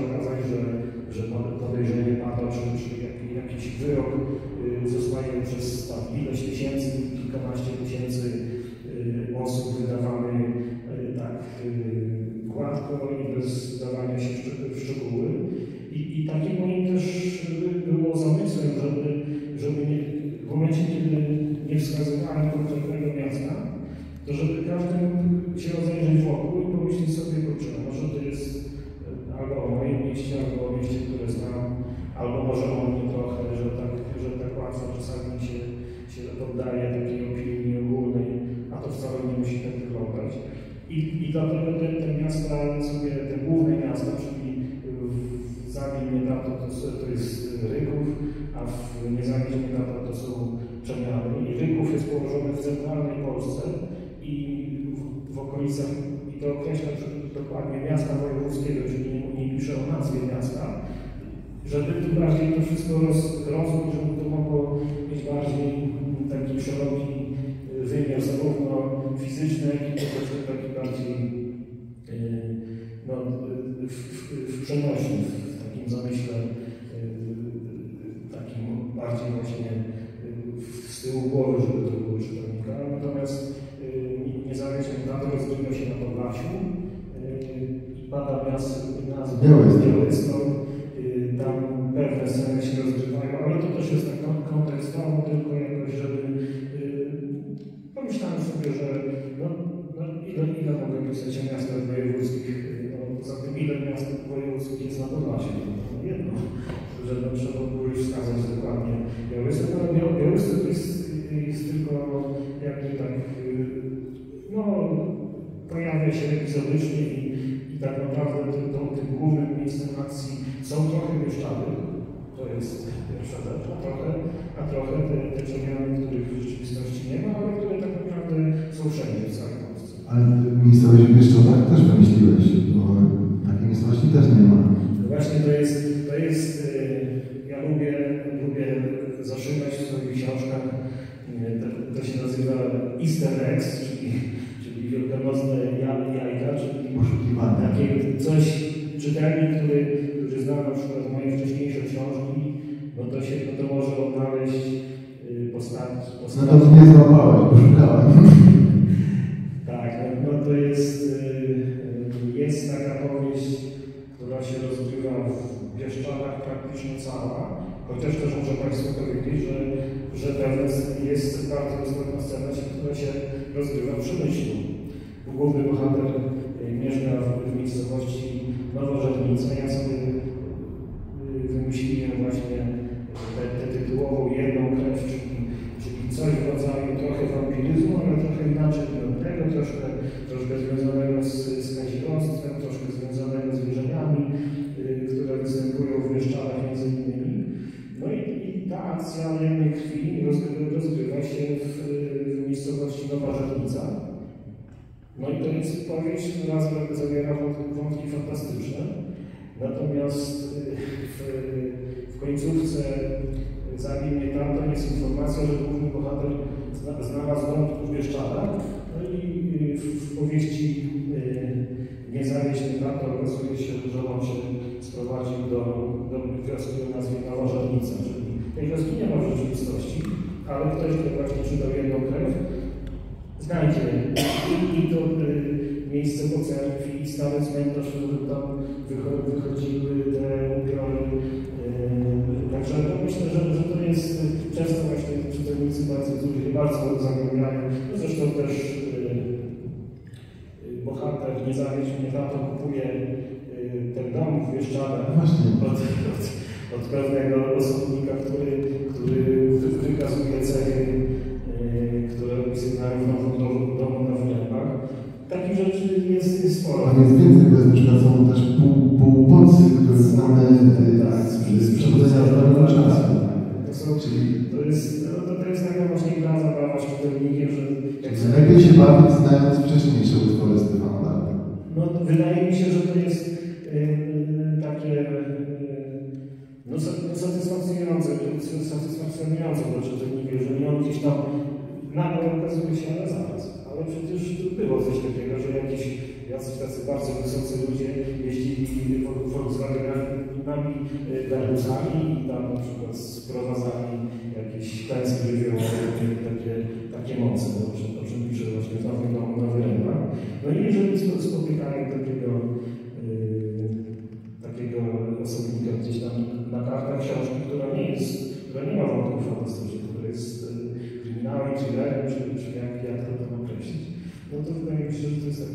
okazać, że podejrzenie pada, czy jakiś wyrok zostaje przez tam ileś tysięcy, kilkanaście tysięcy osób wydawany tak gładko i bez dawania się w szczegóły. I takim moim też było zamysłem, żeby nie, w momencie, kiedy nie wskazywałem konkretnego miasta, to żeby każdy mógł się rozejrzeć wokół i pomyśleć sobie, kurczę, może to jest albo o moim mieście, albo o mieście, które znam, albo może o mnie trochę, że tak łatwo czasami się poddaje takiej opinii ogólnej, a to wcale nie musi tak wyglądać. I dlatego te miasta sobie, te główne miasta, czyli w Zawinie to jest Ryków, a w Niezawiśnie to są Przemiany. I Ryków jest położony w centralnej Polsce i w okolicach, i to określa dokładnie miasta wojewódzkiego, czyli nie pisze o nazwie miasta, żeby tu bardziej to wszystko rozwój, żeby to mogło mieć bardziej taki szeroki wymiar, zarówno fizyczny, jak i taki bardziej w przenośni, w takim zamyśle, takim bardziej właśnie z tyłu głowy, żeby to było czytelnika. Natomiast niezależnie to rozgrywa się na Podlasiu i pada nazwa Białystok. Tam pewne sceny się rozgrywają, ale to też jest tak kontekstowo, tylko jakoś, żeby pomyślałem sobie, że ile mogę pisać o miastach wojewódzkich, poza tym ile miast wojewódzkich jest na Podlasiu, jedno, że trzeba było już wskazać dokładnie Białystok, ale Białystok jest tylko jakby tak, pojawia się epizodycznie i tak naprawdę tym głównym miejscem akcji są trochę Bieszczady, to jest pierwsza rzecz, a trochę te Przemiany, których w rzeczywistości nie ma, ale które tak naprawdę są wszędzie w całej Polsce. Ale miejscowość w Bieszczadach też wymyśliłeś, bo takiej miejscowości też nie ma. No właśnie to jest ja lubię zaszywać w swoich książkach, to się nazywa easter eggs, czyli wielkanocne jajka, czyli takie coś, czytelnik, który zna na przykład moje wcześniejsze książki, to może odnaleźć postaci. No to nie złapałeś, poszukałem. Tak, to jest taka powieść, która się rozgrywa w Bieszczadach praktycznie cała, chociaż też muszę Państwu powiedzieć, że pewna jest bardzo istotna scena, która się rozgrywa w Przemyślu. Główny bohater mieszka w miejscowości Nowożernica. Ja sobie wymyśliłem właśnie tę tytułową jedną krew, czyli coś w rodzaju trochę wampiryzmu, ale trochę inaczej tego, troszkę związanego z kazirodztwem, troszkę związanego z wierzeniami, które występują w Bieszczadach między innymi. No i ta akcja jednej krwi rozgrywa się w miejscowości Nowa Żernica. No i to jest powieść, która zawiera wątki fantastyczne, natomiast w końcówce zawinie tam jest informacja, że główny bohater znalazł dom w Bieszczadach, no i w powieści Nie zawieść mnie tam, to okazuje się, że on się sprowadził do wioski o nazwie Nowa Żernica, czyli tej wioski nie ma w rzeczywistości, ale ktoś, kto właśnie czytał jedną krew, znajdzie i to miejsce po cerkwi, i stary cmentarz, w którym tam wychodziły te upiory. Także myślę, że to jest często właśnie czytelnicy bardzo zagłębiają. Zresztą też bohater Nie zawieść mnie tam, to kupuje ten dom w Bieszczadach od pewnego osobnika, który wykazuje cechy, które opisywają w domu na Wlębach. Takich rzeczy jest sporo. A jest więcej, bo na przykład są też półbocy, które znamy z przechodzenia zdrowego czasu. To jest taka właśnie gra zabawa z czytelnikiem, że... Lepiej się bawić, znając wcześniejsze utwory Stefana Darka. No, wydaje mi się, że to jest takie satysfakcjonujące dla czytelnika, jeżeli on gdzieś tam nagle okazuje się, ale zaraz. Ale przecież było coś takiego, że jakiś jacyś tacy bardzo wysocy ludzie jeździli Volkswagenami, Garbusami i tam na przykład sprowadzali jakieś klęski żywiołowe, takie moce, o czym pisze właśnie w Nowy Rembrandt. No i jeżeli spotykają takiego osobnika gdzieś tam na kartach książki, która nie ma wątków fantastycznych, która jest kryminałem, thrillerem, czy jak to tam określić, no to wydaje mi się, że to jest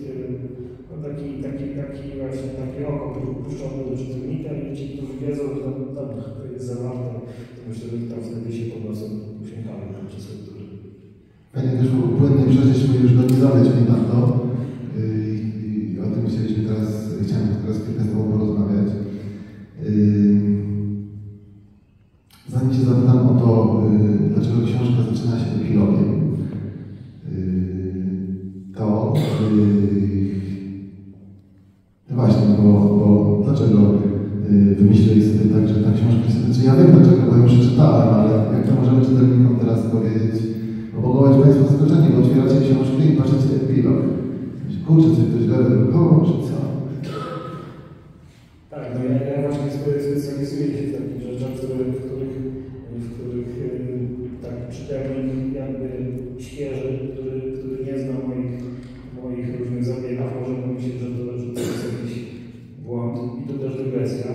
takie oko puszczone do czytelnika i ci, którzy wiedzą, że tam to jest zawarte, to myślę, że tam wtedy się po prostu uśmiechają podczas lektury. Panie też płynnie przeszliśmy już do Nizamy, czyli na to. I o tym chciałem teraz kilka z Tobą porozmawiać. Zanim się zapytam o to, dlaczego książka zaczyna się epilogiem, to właśnie, bo dlaczego wymyśliłeś sobie tak, że ta książka się... Znaczy ja wiem dlaczego, bo ją przeczytałem, ale jak to możemy czytelnikom teraz powiedzieć? Bo mogą być Państwo zaskoczeni, bo otwieracie książkę i patrzycie epilog. Kurczę, coś to źle wydrukował, czy co? Tak, no ja właśnie specjalizuję się w takich rzeczach, w których tak czytelnik jakby świeży, który nie zna moich różnych zabiegów, może pomyśleć, że to jest jakiś błąd i to też dygresja.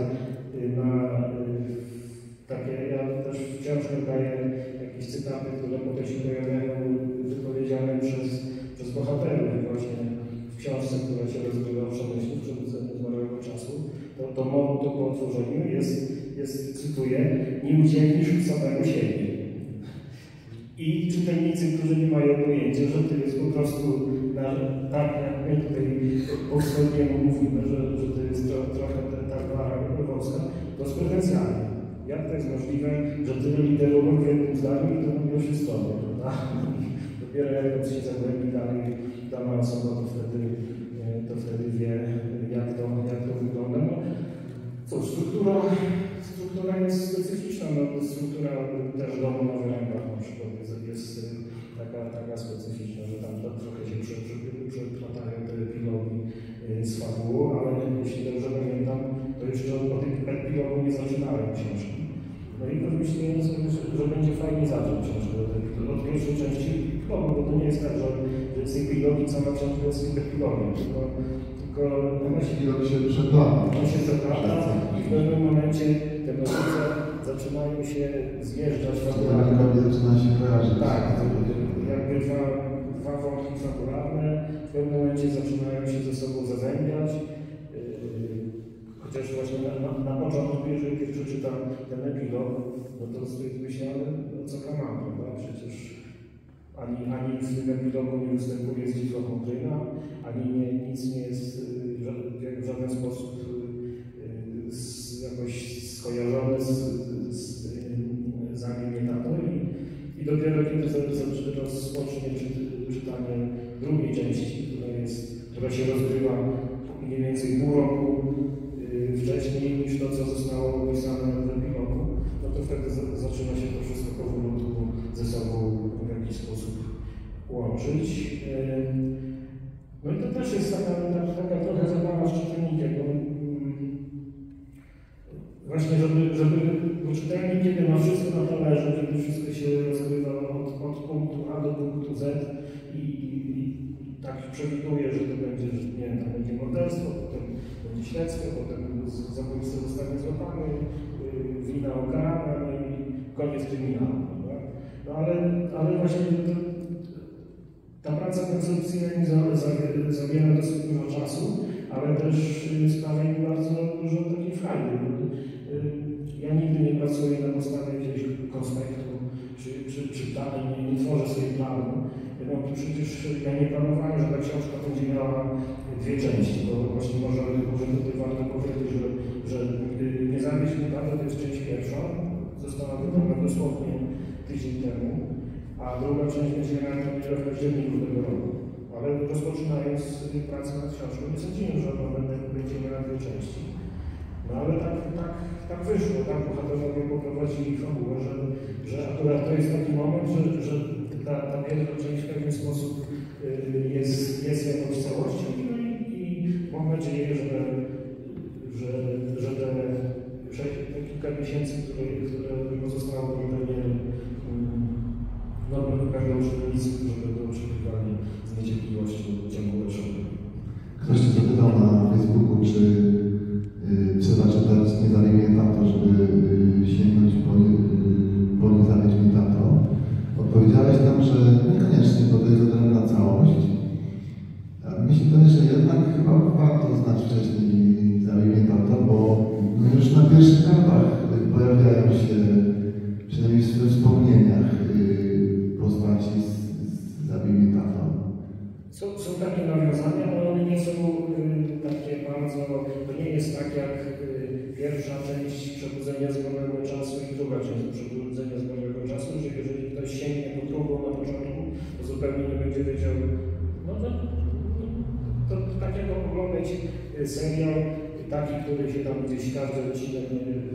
Ja też w książkę daję jakieś cytaty, które potem się pojawiają wypowiedziane przez bohaterów. Właśnie w książce, która się rozgrywa w Przemyślu, w Przedłużeniu zmarłego czasu, to motto po otworzeniu jest, cytuję, nie uciekniesz od samego siebie. I czytelnicy, którzy nie mają pojęcia, że to jest po prostu, tak jak my tutaj po wschodniemu mówimy, że to jest trochę ta Klara Lwowska, to z pretensjami. Jak to jest możliwe, że tyle liderów w jednym zdaniu i to mówią historię, prawda? Dopiero jak się zagłębi dalej dana osoba, to wtedy wie, jak to wygląda. No, co, struktura jest specyficzna, no, struktura też domu Nowy Rembrandt na przykład jest taka specyficzna, że tam trochę się przeplatają te epilogi z fabułą, ale jeśli dobrze pamiętam, to jeszcze od epilogu nie zaczynałem książki. No i myślałem sobie, że będzie fajnie zacząć książkę od pierwszej części epilogu, bo to nie jest tak, że jest epilog i cała część jest epilogiem, tylko epilog się przeplata. On się przeplata i w pewnym momencie te nożyce zaczynają się zjeżdżać. Czytelnikowi zaczyna się kojarzyć. Tak, jakby dwa wątki fabularne w pewnym momencie zaczynają się ze sobą zazębiać. Chociaż właśnie na początku, jeżeli przeczytam ten epilog, no to sobie myślę, ale o co kamam, prawda? Przecież ani w tym epilogu nie występuje Zdzisław Mądryna, ani nic nie jest w żaden sposób jakoś skojarzony z Agnietą i dopiero kiedy rozpocznie czytanie drugiej części, która się rozgrywa mniej więcej pół roku wcześniej niż to, co zostało opisane w epilogu, no to wtedy zaczyna się to wszystko powolutku ze sobą w jakiś sposób łączyć. No i to też jest taka trochę zabawa z czytelnikiem. Właśnie, bo czytelnik, kiedy ma wszystko na talerzu, kiedy wszystko się rozgrywa od punktu A do punktu Z i tak przewiduje, że to będzie, że nie wiem, tam będzie morderstwo, potem będzie śledztwo, potem zabójca zostanie złapany, wina ukarana, no i koniec kryminału. No ale właśnie ta praca koncepcyjna zabiera dosyć dużo czasu, ale też sprawia mi bardzo dużo takiej frajdy. Ja nigdy nie pracuję na podstawie jakiegoś konspektu, czy planu, nie tworzę sobie planu. No przecież ja nie planowałem, że ta książka będzie miała dwie części, bo właśnie może tutaj warto powiedzieć, że Nie zawieść mnie tam, to jest część pierwsza, została wydana dosłownie tydzień temu, a druga część będzie miała dopiero w październiku tego roku. Ale rozpoczynając pracę nad książką, nie sądziłem, że ona będzie miała dwie części. No ale tak wyszło, tak bohaterowie poprowadzili fabułę, że akurat to jest taki moment, że ta pierwsza część w pewien sposób jest jakąś całością i mam nadzieję, że te kilka miesięcy, które pozostało do premiery, będą czytelnicy, którzy będą oczekiwali z niecierpliwością ciągu leczenia. Ktoś cię zapytał na Facebooku, czy trzeba czytać Nie zabij mnie tato, żeby sięgnąć po Nie zawiedź mnie tato. Odpowiedziałeś tam, że niekoniecznie, bo to jest odrębna całość. Mi się wydaje, że jednak chyba warto znać wcześniej Nie zabij mnie tato, bo już na pierwszych kartach pojawiają się, przynajmniej w wspomnieniach, postaci z Zabij mnie tato. Są takie nawiązania, ale one nie są takie bardzo, to nie jest tak jak pierwsza część Przebudzenia z martwego czasu i druga część Przebudzenia z martwego czasu, że jeżeli ktoś sięgnie po drugą na początku, to zupełnie nie będzie wiedział, to tak jak oglądać serial, taki, który się tam gdzieś każdy odcinek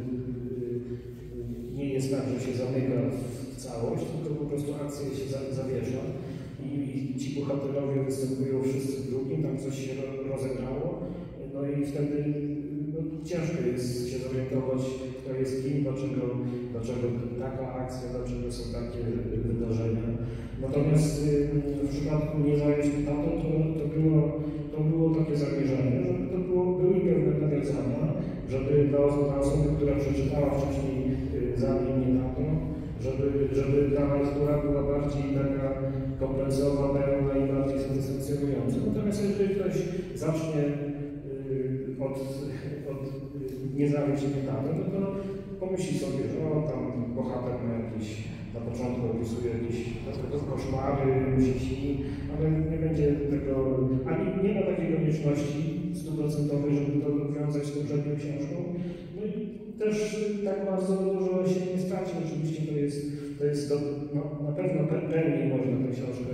nie jest tak, że się zamyka w całość, tylko po prostu akcja się zawiesza. I ci bohaterowie występują wszyscy w drugim, tam coś się rozegrało, no i wtedy ciężko jest się zorientować, kto jest kim, dlaczego taka akcja, dlaczego są takie wydarzenia. Natomiast w przypadku Nie zawiedź mnie tato to było takie zamierzenie, żeby to były pewne nawiązania, żeby dla osoby, która przeczytała wcześniej Zabij mnie tato, żeby ta lektura była bardziej taka kompleksowa, pełna i bardziej satysfakcjonująca. Natomiast jeżeli ktoś zacznie od Nie zawiedź mnie tato, to pomyśli sobie, że tam bohater ma jakieś, na początku opisuje jakieś koszmary, myśli, ale nie będzie tego, ani nie ma takiej konieczności 100%, żeby to wiązać z poprzednią książką. No i też tak bardzo dużo się nie straci. Oczywiście to jest na pewno pełniej można tę książkę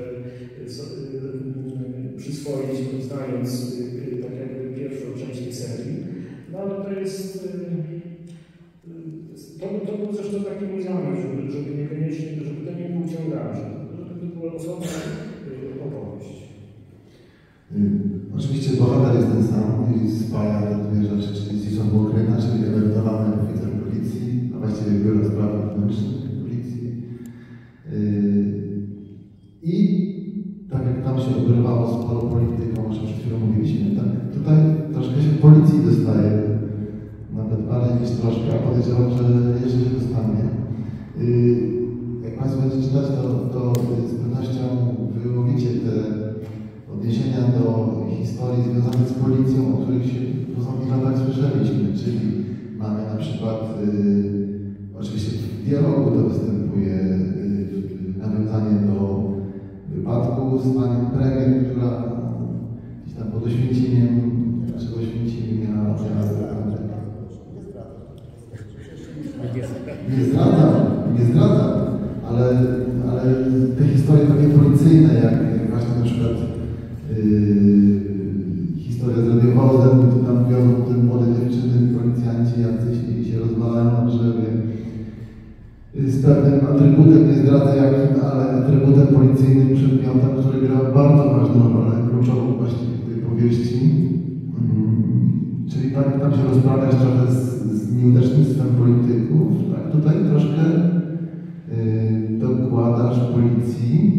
przyswoić, znając tak jakby pierwszą część tej serii. No ale to jest, to był zresztą taki mój zamysł, żeby niekoniecznie, żeby to nie był ciąg dalszy, żeby to była osobna opowieść. Oczywiście bohater jest ten sam i spaja te dwie rzeczy, czyli Zizon Łokryna, czyli emerytowany oficer policji, a właściwie biuro spraw wewnętrznych policji. I tak jak tam się odgrywało sporo polityką, o czym przed chwilą mówiliśmy, tak tutaj troszkę się policji dostaje, nawet bardziej niż troszkę, a podejrzewam, że jeszcze się dostanie. Jak Państwo będziecie czytać, to z pewnością wyłowicie te odniesienia do historii związanych z policją, o których się w ostatnich latach słyszeliśmy, czyli mamy na przykład, oczywiście w dialogu to występuje nawiązanie do wypadku z panią premier, która gdzieś tam pod Oświęcimiem, dlaczego Oświęcimie miała nie zdradzam, ale te historie takie policyjne, jak właśnie na przykład historia z radiowozem, to tam wiozą te młode dziewczyny, policjanci, jacyś się rozwalają na drzewie. Z pewnym atrybutem, nie zdradzę jakim, ale atrybutem policyjnym, przedmiotem, który gra bardzo ważną rolę, kluczową właściwie w tej powieści. Czyli tak tam się rozprawiasz trochę z nieudacznictwem polityków, tak tutaj troszkę dokładasz policji.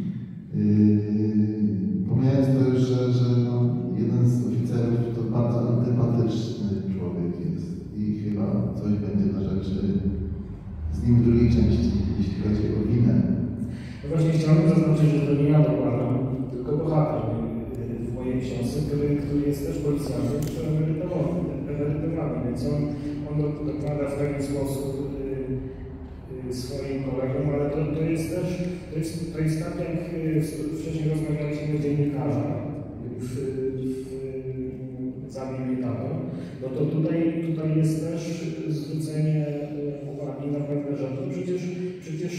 Pomijając to już, że jeden z oficerów to bardzo antypatyczny człowiek jest i chyba coś będzie na rzeczy z nim w drugiej części, jeśli chodzi o winę. No właśnie chciałbym zaznaczyć, że to nie ja dokładam, tylko bohater w mojej książce, który jest też policjantem, czy emerytowany, więc on dokłada w taki sposób swoim kolegom, ale to jest też, to jest tak, jak wcześniej rozmawialiśmy o dziennikarzach w Zabij mnie tato, no to tutaj jest też zwrócenie uwagi na pewne rzeczy. Przecież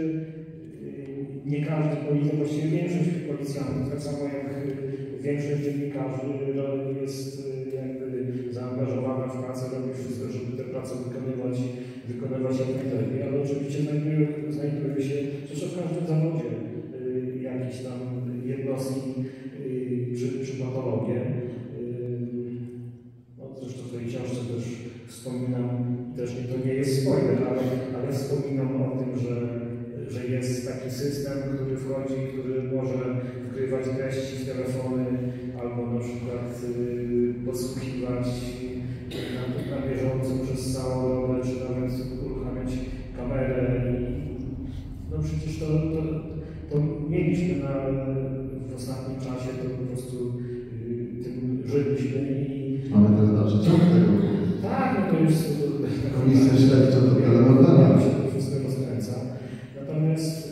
nie każdy policjant, właściwie większość policjantów, tak samo jak większość dziennikarzy jest jakby zaangażowana w pracę, robi wszystko, żeby tę pracę wykonywać jak najlepiej, ale oczywiście znajduje się, zresztą w każdym zawodzie, jakieś tam jednostki czy patologie. wspominam, też to nie jest spoiler, ale wspominam o tym, że jest taki system, który wchodzi, który może wgrywać treści w telefony albo na przykład podsłuchiwać na bieżąco przez całą dobę, czy nawet uruchamiać kamerę. No przecież to mieliśmy w ostatnim czasie, to po prostu tym żyliśmy i... Mamy teraz dalszy ciąg tego. Tak, no to jest... Komisja śledcza do wiadomości. się wszystko rozkręca. Natomiast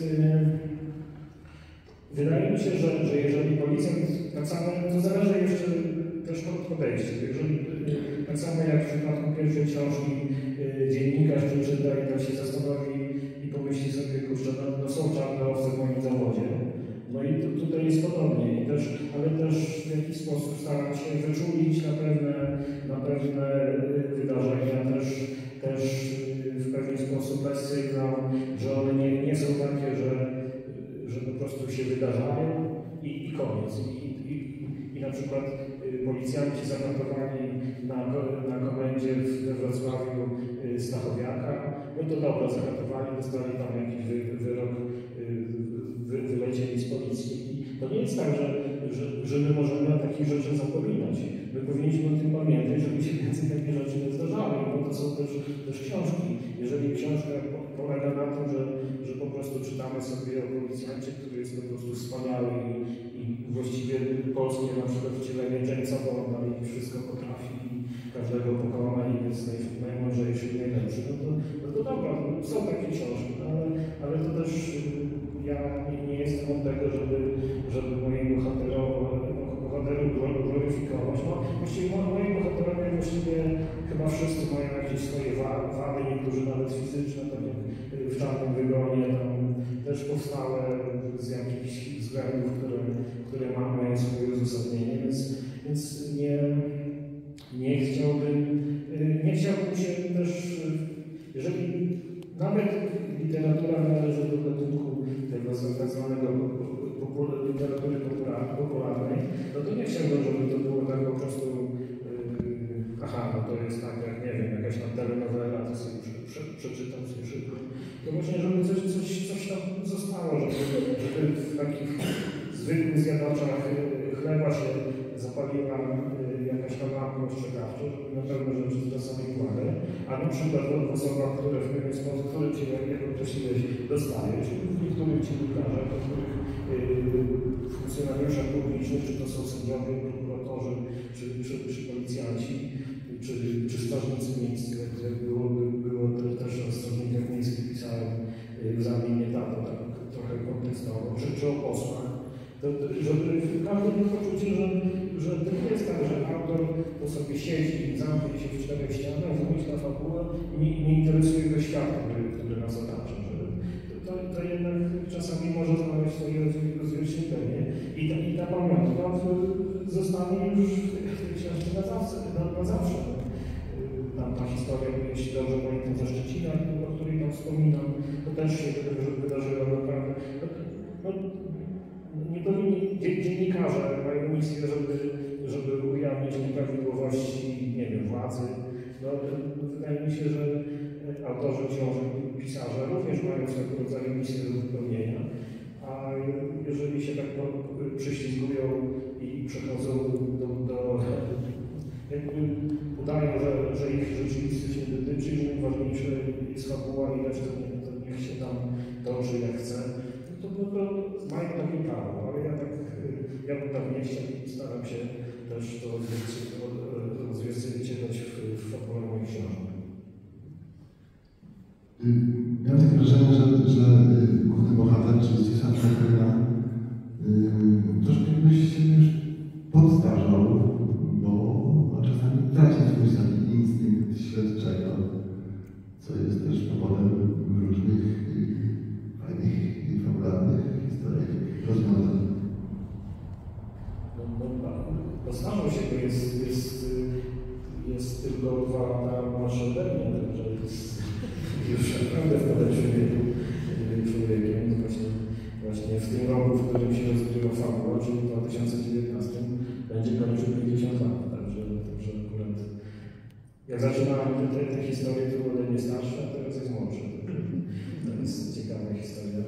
wydaje mi się, że jeżeli policjant, tak samo, to zależy jeszcze też od podejścia. Jeżeli tak samo jak w przypadku pierwszej książki dziennikarz przeczyta i tak się zastanowi i pomyśli sobie, kurczę, no są czarne owce w moim zawodzie. No i tutaj jest podobnie, ale też w jakiś sposób staram się wyczulić na pewne wydarzenia, też w pewien sposób dać sygnał, że one nie są takie, że po prostu się wydarzają i koniec. I na przykład policjanci zameldowani na komendzie we Wrocławiu Stachowiaka, no to dobra, zakatowali, dostali tam jakiś wyrok, wylecieli z policji. I to nie jest tak, że my możemy o takich rzeczach zapominać. My powinniśmy o tym pamiętać, żeby się więcej takie rzeczy nie zdarzały, bo to są też książki. Jeżeli książka polega na tym, że po prostu czytamy sobie o policjancie, który jest po prostu wspaniały i właściwie polskie na przykład wcielenie Jamesa Bonda i wszystko potrafi i każdego pokona i jest najmądrzejszy i najlepszy, no to dobra, są takie książki, ale to też ja nie jestem od tego, żeby mojego bohaterów gloryfikować. No, właściwie moi bohaterowie właściwie chyba wszyscy mają jakieś swoje wady, niektórzy nawet fizyczne, tak jak w Czarnym Wygonie, tam też powstałe z jakichś względów, które mają swoje uzasadnienie, więc nie chciałbym się też, jeżeli nawet literatura należy do gatunku tego tak zwanego literatury popularnej, no to nie chciałbym, żeby to było tak po prostu no to jest tak, jak nie wiem, jakaś tam telenowela, to sobie przeczytam sobie szybko. To właśnie, żeby coś tam zostało, żeby w takich zwykłych zjadaczach chleba się zapaliła jakaś tam lampka ostrzegawcza, żeby na pewne rzeczy zwracali uwagę, a na przykład w osobach, które w pewien sposób, które Cię, jak określiłeś, dostaje, czyli w niektórych dziennikarzach, w niektórych funkcjonariuszach publicznych, czy to są sędziowie, prokuratorzy, czy policjanci, czy strażnicy miejscy, jak było też o strażnikach miejskich pisałem egzamin nie tak trochę kontekstowo, czy o posłach. Żeby każdy miał poczucie, że to nie jest tak, że autor to sobie siedzi i zamknie się w czterech ścianach, wymyśla fabułę i nie interesuje go świat, który nas otacza. To jednak czasami może znaleźć swoje odzwierciedlenie i ta pamiątka zostanie już w tej książce na zawsze. Tam ta historia, jeśli dobrze pamiętam, ze Szczecina, o której tam wspominam, to też się wydarzyło naprawdę. Nie powinni, dziennikarze mają misję, żeby ujawnić nieprawidłowości, nie wiem, władzy. No, wydaje mi się, że autorzy książek, pisarze również mają swego rodzaju misję do wypełnienia, a jeżeli się tak przyślizgują i przechodzą jakby udają, że ich rzeczywistość nie dotyczy, że najważniejsze jest fabuła i reszta niech się tam dąży jak chce, to mają takie prawo, ale ja bym tak nie chciał i staram się też to odzwierciedlać w fabule moich książek. Miałem takie wrażenie, że główny bohater, czyli Zdzisław Czerwina, troszkę jakbyś się już podstarzał, bo czasami traci swój taki instynkt śledczego, co jest też powodem różnych fajnych i fabularnych historii, rozwiązań. Postarzał się, bo jest tylko 2 lata młodszy ode mnie, także jest już naprawdę w podejściu wieku człowiekiem. Właśnie w tym roku, w którym się rozgrywa fabuła, czyli w 2019, będzie kończył 50 lat, także akurat Jak zaczynałem te historie, to był ode mnie starszy, a teraz jest młodszy. To jest ciekawa historia.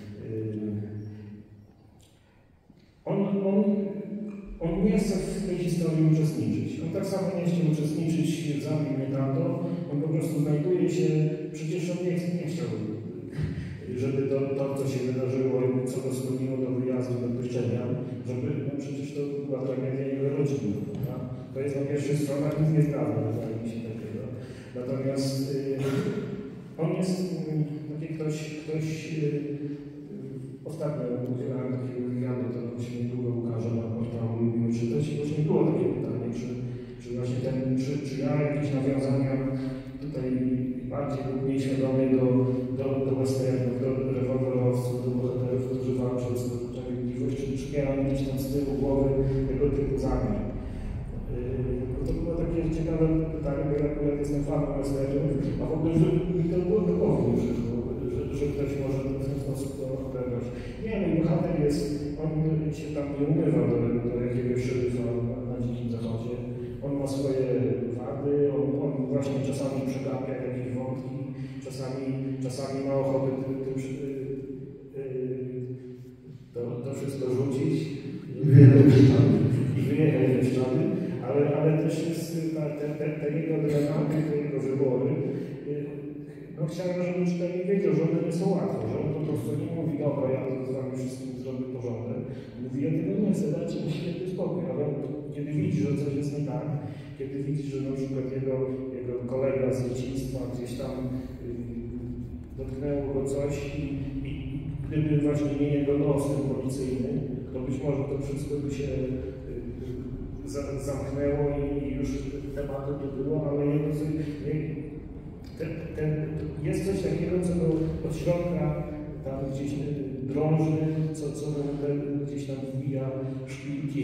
On nie chce w tej historii uczestniczyć. On tak samo nie chce uczestniczyć w Zabił mnie tato. On po prostu znajduje się, przecież on nie chciał, żeby to, co się wydarzyło, co go skłoniło do wyjazdu do Pryszczenia, żeby, no przecież to była tragedia jego rodziny. To jest na pierwszych stronach nic niezbawne, wydaje mi się takiego. Natomiast on jest taki ktoś ostatnio udzielałem takiego wywiadu, to się niedługo ukaże na portalu Lubimy Czytać i właśnie było takie pytanie, czy właśnie czy ja jakieś nawiązania tutaj bardziej lub mniej świadomie do westernów, do rewolwerowców, do bohaterów, którzy walczą z sprawiedliwość, czy miałem gdzieś tam z tyłu głowy tego typu zamiar. To było takie ciekawe pytanie, bo ja akurat jestem fanem westernów, a w ogóle, że mi to było do głowy nie przyszło, że ktoś może w ten sposób to odebrać. Nie, no bohater jest, on się tam nie umywa do jakiegoś szeryfa na Dzikim Zachodzie. On ma swoje wady, on właśnie czasami przegapia jakieś wątki, czasami ma ochotę to wszystko rzucić i wyjechać ze ściany, ale też jest te jego dylematy, te jego wybory. No chciałem, żeby czytelnik wiedział, że one nie są łatwe, że on po prostu nie mówi, dobra, ja to z wami wszystkim zrobię porządek. Mówi, ja tego nie chcę, dajcie mi świetny spokój, ale kiedy widzi, że coś jest nie tak, kiedy widzi, że na przykład jego kolega z dzieciństwa gdzieś tam dotknęło go coś i gdyby właśnie nie jego nos ten policyjny, to być może to wszystko by się zamknęło i już tematu nie było, ale jest coś takiego, co go od środka tam gdzieś drąży, co gdzieś tam wbija szpilki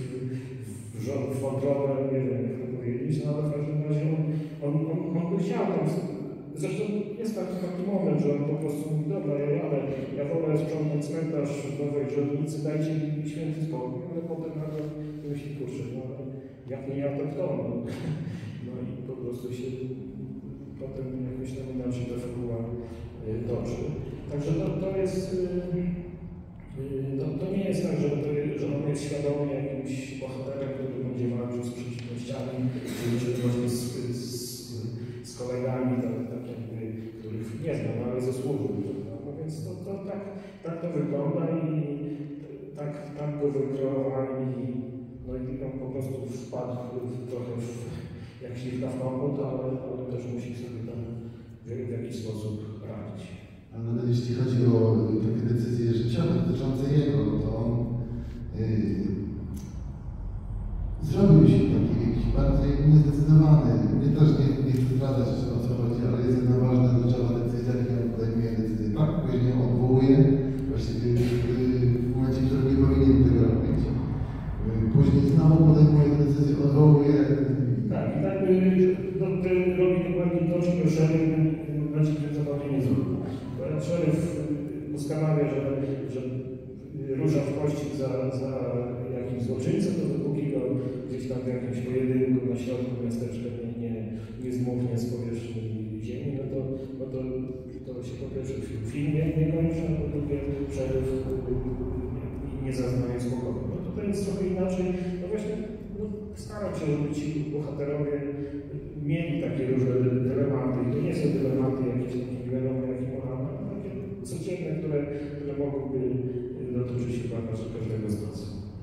w wątrobę, nie wiem jak to powiedzieć, no ale w każdym razie on by chciał tam. Zresztą jest taki moment, że on po prostu mówi, dobra, ja wolę sprzątać cmentarz w Nowej Żelnicy, dajcie mi święty spokój, ale potem nagle myśli, kurczę, no jak nie ja, to kto? No i po prostu się potem jakoś tam inaczej ta fabuła toczy. Także to jest, to nie jest tak, że on jest świadomie jakimś bohaterem, który będzie walczył z przeciwnościami, czy właśnie z kolegami, tak jakby, których nie znam, ale ze służby. No więc to tak to wygląda i tak go wykreowali, no i on po prostu wpadł trochę jak śliwka w kompot, ale też musi sobie tam w jakiś sposób radzić. Ale nawet jeśli chodzi o takie decyzje życiowe dotyczące jego, to on zrobił się taki jakiś bardziej niezdecydowany. Mnie też nie chcę zdradzać, o co chodzi, ale jest jedna ważna rzeczowa decyzja, kiedy on podejmuje decyzję. Tak, później odwołuje, właściwie w momencie, w którym nie powinien tego robić. Później znowu podejmuje decyzję, odwołuje. Tak, i tak robi dokładnie to, czego szeryf na Dzikim Zachodzie nie zrobił. Szeryf ustanawia, że rusza w pościg za jakimś złoczyńcą, to dopóki go gdzieś tam w jakimś pojedynku na środku miasteczka nie zdmuchnie z powierzchni ziemi, no to się po pierwsze film nie kończy, a po drugie szeryf nie zaznaje spokoju. No tutaj jest trochę inaczej, no właśnie starał się, żeby ci bohaterowie mieli takie różne dylematy. I to nie są dylematy jakieś takie nie wiadomo jakie moralne, ale takie codzienne, które mogłyby dotyczyć chyba każdego z nas.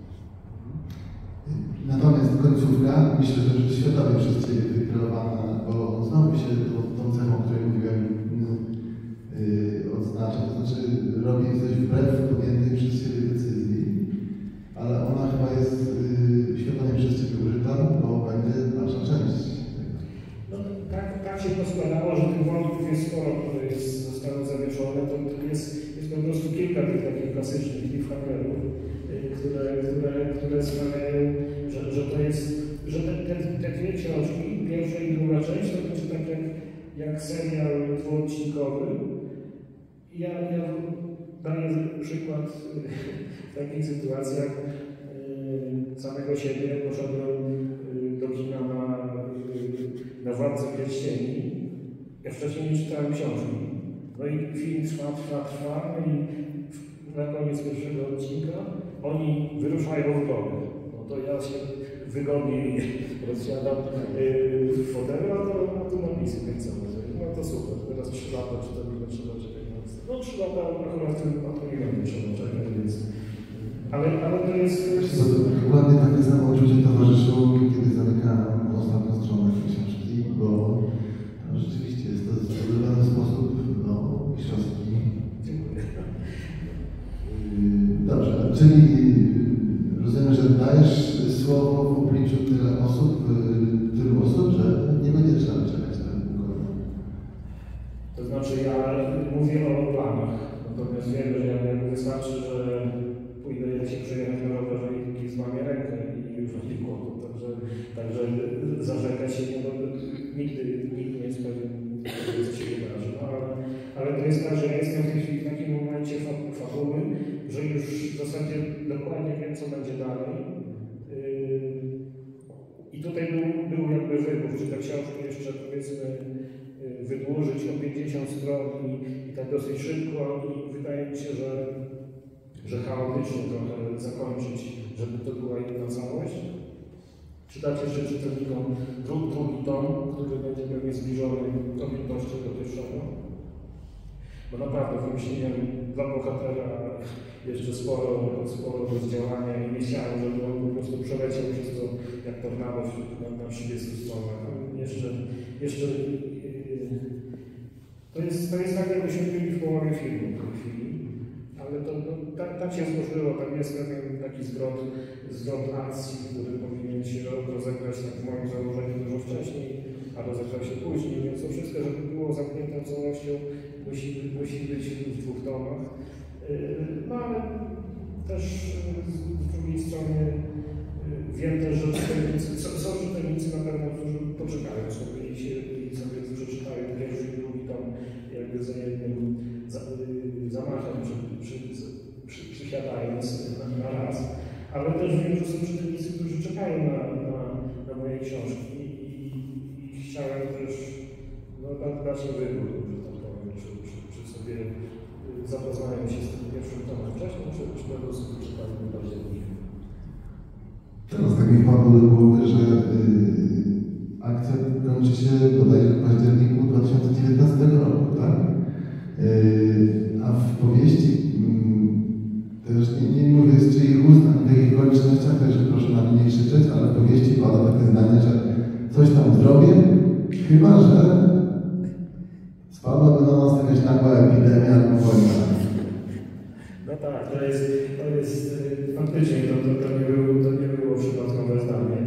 Natomiast końcówka, myślę, że świadomie przez Ciebie wykreowana, bo znowu się tą cechą, o której mówiłem, odznacza, to znaczy robi coś wbrew podjętej przez Ciebie decyzji, ale ona chyba jest świadomie przez Ciebie użyta, bo będzie nasza część. No, tak się to składało, że tych wątków jest sporo, które zostały zawieszone. To jest po prostu kilka tych takich klasycznych cliffhangerów, które sprawiają, że to jest, że te dwie książki, pierwsza i druga część, to będzie tak jak serial dwuodcinkowy. Ja daję przykład w takich sytuacjach samego siebie. Poszedłem do kina na Władcy Pierścieni. Ja wcześniej nie czytałem książki. No i film trwa, no i na koniec pierwszego odcinka oni wyruszają w drogę. No to ja się wygodniej rozsiadam w fotelu, a tu napisy końcowe. No to super, teraz 3 lata, czy to ile trzeba czekać na listę. No 3 lata akurat w tym wypadku nie będzie trzeba czekać, więc... Ale to jest... Dokładnie takie samo uczucie towarzyszyło mi, kiedy zamykałem ostatnią stronę książki, bo rzeczywiście jest to zbudowany w sposób mistrzowski. Dziękuję. Dobrze, czyli rozumiem, że dajesz słowo w obliczu tylu osób, że nie będzie trzeba czekać na półkowo. To znaczy ja mówię o planach, natomiast wiem, że jak wystarczy, że pójdę się przejechać na rowerze i złamię rękę i już będzie kłopot. Także zarzekać się nigdy nikt nie jest pewien, co się wydarzy. No, ale to jest tak, że ja jestem w tej chwili w takim momencie fabuły, że już w zasadzie dokładnie wiem, co będzie dalej. I tutaj był jakby wybór, czy tę książkę jeszcze powiedzmy wydłużyć o 50 stron i tak dosyć szybko i wydaje mi się, że chaotycznie trochę zakończyć, żeby to była jedna całość. Czytać jeszcze czytelnikom drugi tom, który będzie pewnie zbliżony objętością do pierwszego. Bo naprawdę wymyśliłem dla bohatera jeszcze sporo do zdziałania i nie chciałem, żeby on po prostu przeleciał przez to jak tornado na 30 stronach. Jeszcze to jest tak, jakbyśmy byli w połowie filmu w tej chwili. Ale tak się złożyło, tam jest pewien taki zwrot akcji, który powinien się rozegrać tak w moim założeniu dużo wcześniej, a rozegrał się później, więc to wszystko, żeby było zamknięte całością, musi być w 2 tomach. No ale też z drugiej strony wiem też, że są czytelnicy na pewno, którzy poczekają sobie i sobie przeczytają pierwszy i drugi tom jakby za jednym zamachem, przysiadając na raz. Ale też wiem, że są czytelnicy, którzy czekają na moje książki i chciałem też dać im wybór, że tak powiem, czy sobie zapoznają się z tym pierwszym tomem wcześniej, czy będą sobie czytali na października. Teraz tak mi wpadło do głowy, że akcja kończy się bodajże w październiku 2019 roku, tak? A w powieści, też nie mówię z czyich ust, ani w jakich okolicznościach, także proszę na mnie nie krzyczeć, ale w powieści pada takie zdanie, że coś tam zrobię, chyba że spadłaby na nas jakaś nagła epidemia albo wojna. No tak, to jest faktycznie to nie było przypadkowe zdanie.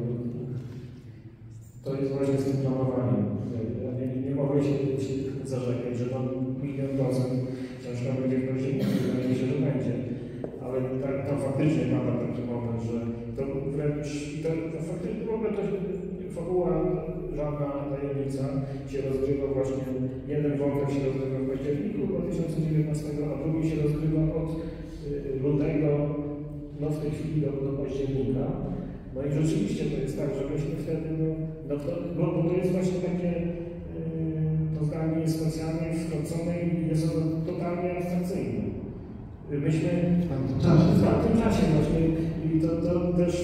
To jest właśnie z tym planowaniem. Nie mogę się zarzekać, że tam 1,000,000% książka będzie w październiku, wydaje mi się, że będzie. Ale tam faktycznie pada taki moment, że to wręcz, to faktycznie w ogóle to fabuła, żadna tajemnica się rozgrywa właśnie, jeden wątek się rozgrywa w październiku 2019, a drugi się rozgrywa od lutego, no w tej chwili do października. No i rzeczywiście to jest tak, że myśmy wtedy, bo to jest właśnie takie, to zdanie jest specjalnie wtrącone i jest ono totalnie abstrakcyjne. Myśmy w tamtym czasie właśnie i to też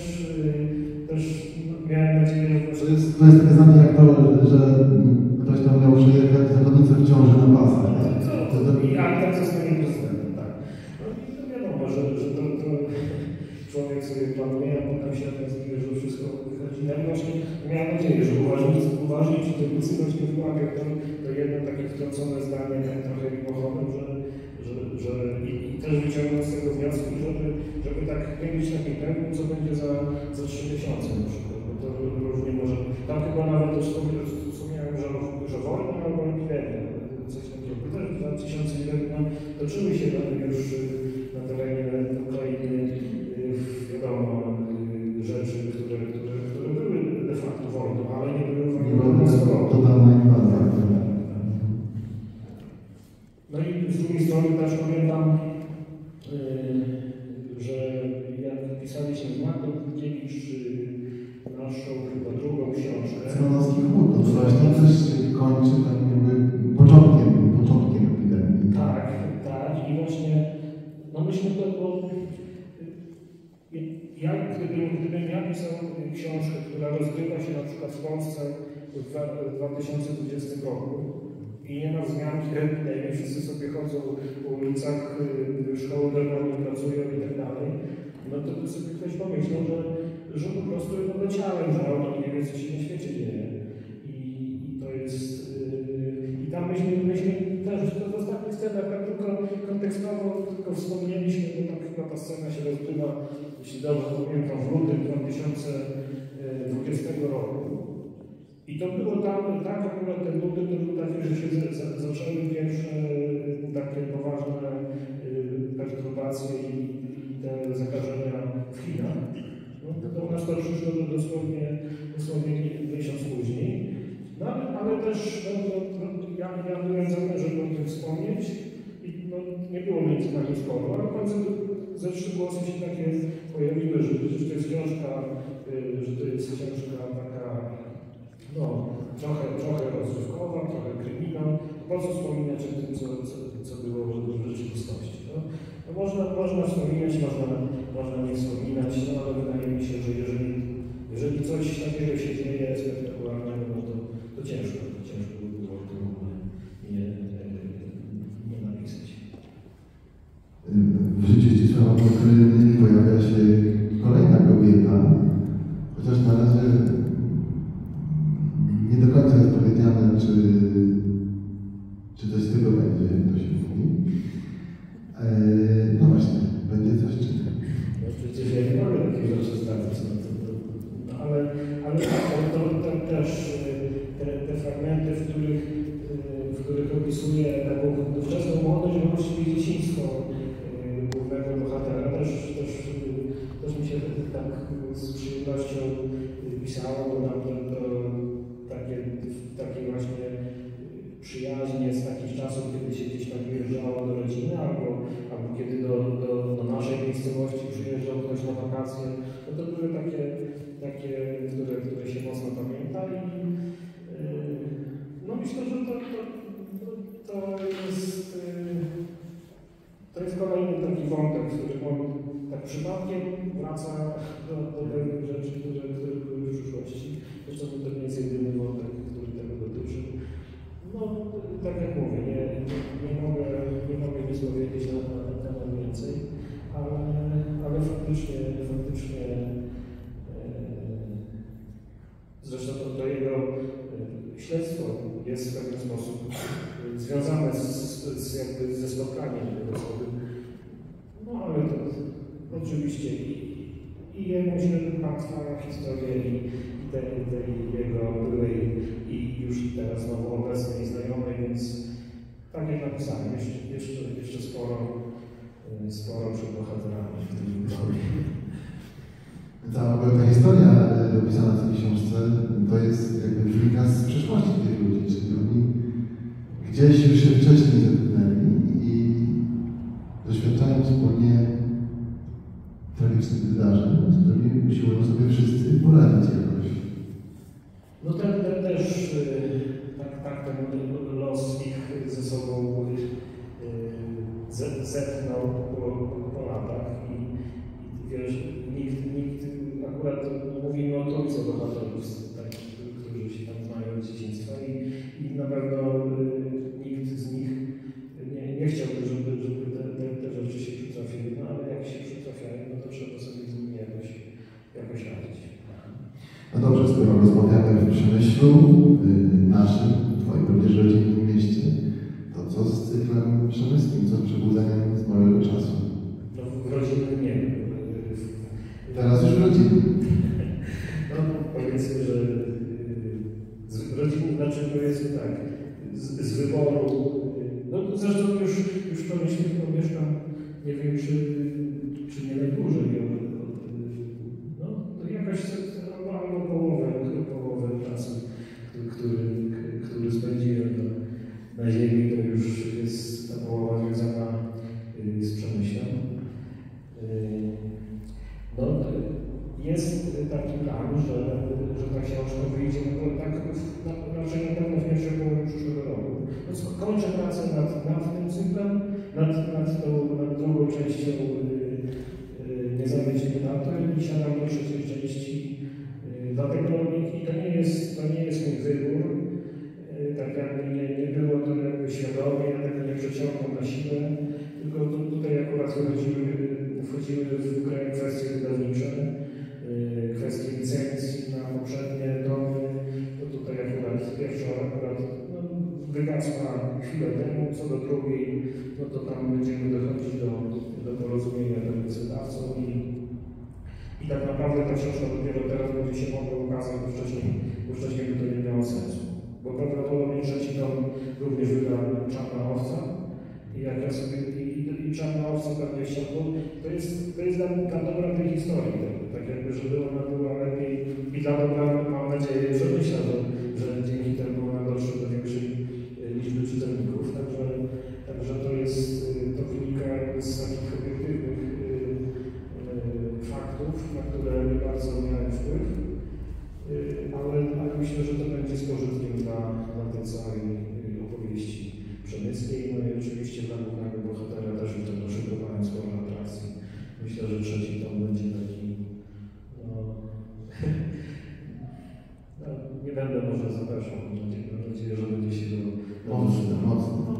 miałem nadzieję, że... To jest takie zdanie jak to, że ktoś tam miał przyjechać zakonnicę w ciąży na pasach. Ale tak zostanie prezydentem, tak. No i to wiadomo, że to człowiek sobie planuje, a potem się okazuje, że wszystko wychodzi na właśnie. Miałem nadzieję, że uważni czytelnicy właśnie wyłapią to jedno takie wtrącone zdanie, tak trochę mimochodem, że i też wyciągnął z tego wnioski, żeby tak nie być takim pewnym, co będzie za 3 miesiące na przykład, bo to różnie może, tam chyba nawet to wspomniałem, że wojna albo epidemia, coś takiego. Też w 2001 toczyły się już na terenie Ukrainy, wiadomo, rzeczy, które były de facto wojną, ale nie były wojną totalna inwazja. No i z drugiej strony też pamiętam, że jak pisaliśmy z Magdą Wójkiewicz naszą chyba drugą książkę. Stronowski książkę, która rozgrywa się na przykład w Polsce w 2020 roku i nie ma wzmianki epidemii, wszyscy sobie chodzą po ulicach, szkoły normalnie pracują i tak dalej, no to by sobie ktoś pomyślał, że po prostu leciałem, że auto nie wie, co się na świecie dzieje. I to jest... I tam myśmy też w ostatnich scenach tak tylko kontekstowo tylko wspomnieliśmy, bo tam chyba ta scena się rozgrywa, jeśli dobrze pamiętam, w lutym 2020 roku. I to było tam, tak akurat ten luty to był taki, że się zaczęły pierwsze takie poważne perturbacje i te zakażenia w Chinach. No, do nas to przyszło dosłownie miesiąc później. No, ale też ja byłem za tym, żeby o tym wspomnieć i no, nie było między nami sporu, ale w końcu ze trzy głosy się takie pojawiły, że to jest książka, taka no, trochę rozrywkowa, trochę kryminał. Po co wspominać o tym, co było w rzeczywistości? No, można wspominać, można nie wspominać, no, ale wydaje mi się, że jeżeli coś takiego się dzieje spektakularnego, no to ciężko by było w tym ogóle nie napisać. W życiu Zdzisława Mokryny pojawia się kolejna kobieta, chociaż na razie nie do końca jest powiedziane, czy coś z tego będzie, jak to się mówi. No właśnie, będzie coś czy nie? No przecież ja nie mogę takiej rzeczy zdradzić, ale to też te fragmenty, w których opisuje taką wczesną młodość, a właściwie dzieciństwo głównego bohatera, też mi się tak z przyjemnością pisało, bo nam to takie właśnie przyjaźnie z takich czasów, kiedy się gdzieś tam wyjeżdżało do rodziny, albo kiedy do naszej miejscowości przyjeżdżał ktoś na wakacje, no to były takie które się mocno pamięta i no myślę, że to jest kolejny taki wątek, w którym on tak przypadkiem wraca do pewnych rzeczy, które były w przyszłości. Zresztą to nie jest jedyny wątek, który tego dotyczy. No, tak jak mówię, nie mogę nic powiedzieć na ten temat więcej, ale faktycznie zresztą to jego śledztwo jest w pewien sposób związane ze spotkaniem tej osoby. No ale to oczywiście i jemu się martwa historię i tej jego byłej i już teraz znowu obecnej znajomej, więc tak jak napisałem, jeszcze sporo przed bohaterami w tym utworze. Ta historia opisana w tej książce to jest jakby wynika z przeszłości tych ludzi, czyli oni gdzieś już się wcześniej zetknęli i doświadczają wspólnie tragicznych wydarzeń, z którymi usiłują sobie wszyscy poradzić jakoś. No ten też tak ten los ich ze sobą zetknął po latach i wiesz, nikt akurat mówimy o trójce bohaterów, którzy się tam znają od dzieciństwa i na pewno nikt z nich nie chciałby, żeby te rzeczy się przytrafiły, no ale jak się przytrafiają, no to trzeba sobie z nimi jakoś radzić. No dobrze, skoro rozmawiamy w Przemyślu, naszym, twoim również rodzinnym mieście, to co z cyklem przemysłowym, co z przebudzeniem z małego czasu? No w rodzinnym nie. Teraz już w rodzinnym. No powiedzmy, że z rodzinnym, znaczy powiedzmy tak, z wyboru, no zresztą już w Przemyślu mieszkam, nie wiem czy nie najdłużej, no to jakaś albo połowę czasu, który spędziłem na ziemi, to już jest ta połowa związana z Przemyślem. No, jest taki plan, że ta książka wyjdzie raczej na pewno w pierwszej połowie przyszłego roku. Więc kończę pracę nad tym cyklem, nad drugą częścią Nie zawiedź mnie na to i siadam do trzeciej części Dlatego to nie jest mój wybór, tak jakby nie było to jakby świadomie, ja tego nie przeciągam na siłę, tylko tutaj akurat wchodziły w grę kwestie wydawnicze, kwestie licencji na poprzednie domy, to tutaj akurat pierwsza wygasła chwilę temu, co do drugiej, no to tam będziemy dochodzić do porozumienia z wydawcą i tak naprawdę ta książka dopiero teraz będzie się mogła ukazać, bo wcześniej by to nie miało sensu. Bo prawdopodobnie trzeci tom również wyda Czarna Owca i jak ja sobie i Czarna Owca pewnie chciał, to jest dla dobra tej historii, tak jakby, żeby ona była lepiej i dla dobra, mam nadzieję, że myślę, że dzięki temu ona dotrze do większej liczby czytelników, także to wynika z takich obiektywnych faktów, na które nie bardzo miałem wpływ, ale myślę, że to będzie z pożytkiem dla tej całej opowieści przemyskiej. No i oczywiście dla głównego bohatera też już szykowałem sporo atrakcji. Myślę, że trzeci tom będzie taki, nie będę może zapraszał, mam nadzieję, że będzie się Mocno.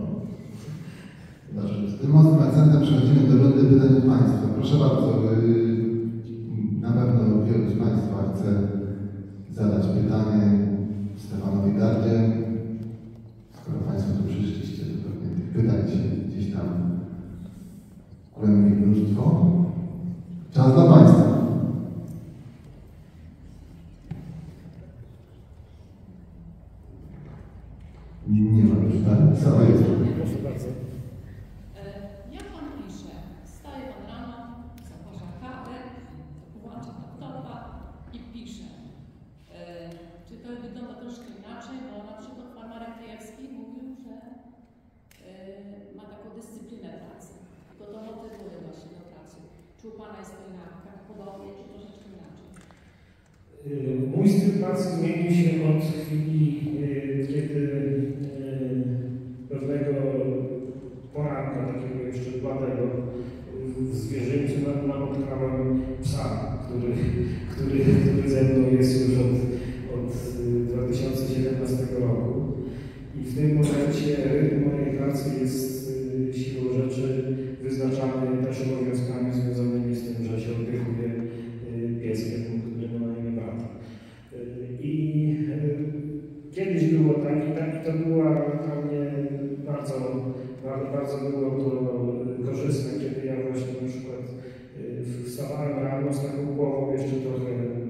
Z tym mocnym akcentem przechodzimy do rundy pytań od Państwa. Proszę bardzo, na pewno wielu z Państwa chce zadać pytanie Stefanowi Gardzie. Skoro Państwo tu przyszliście, to pewnie tych pytań się gdzieś tam kłębi mnóstwo. Czas dla Państwa. Nie ma pytań. Sama jest. Proszę bardzo. Jak Pan pisze? Wstaje Pan rano, zaparza kawę, włącza laptopa i pisze. Czy to wygląda troszkę inaczej? Bo na przykład Pan Marek Krajewski mówił, że ma taką dyscyplinę pracy. Tylko to motywuje właśnie do pracy. Czy u Pana jest to tak podobnie, czy troszeczkę inaczej? Mój styl pracy zmienił się od chwili, kiedy pewnego poranka, takiego jeszcze bladego, w zwierzyńcu napotkałem psa, który ze mną jest już od 2017 roku. I w tym momencie rytm mojej pracy jest siłą rzeczy wyznaczany też obowiązkami związanymi z tym, że się opiekuję pieskiem, który ma na imię Brat. I kiedyś było tak i to była dla mnie bardzo było to korzystne, kiedy ja właśnie na przykład wstawałem rano z taką głową jeszcze trochę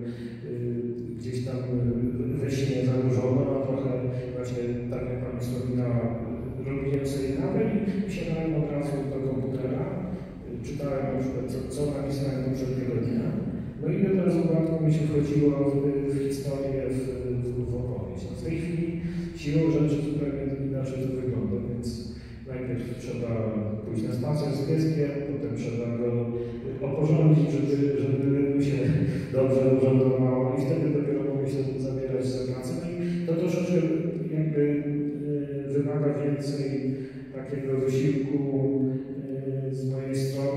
gdzieś tam we śnie zanurzoną, a trochę właśnie tak jak Pani wspominała, robiłem sobie kawę i siadałem od razu do komputera, czytałem na przykład co napisałem poprzedniego dnia. No i od razu łatwo mi się wchodziło w historię, w opowieść. No w tej chwili siłą rzeczy zupełnie inaczej to wygląda, więc najpierw trzeba pójść na spacer z pieskiem, potem trzeba go oporządzić, żeby mu się dobrze urządowało i wtedy dopiero mogę się zabierać za pracę. No i to troszeczkę jakby wymaga więcej takiego wysiłku z mojej strony,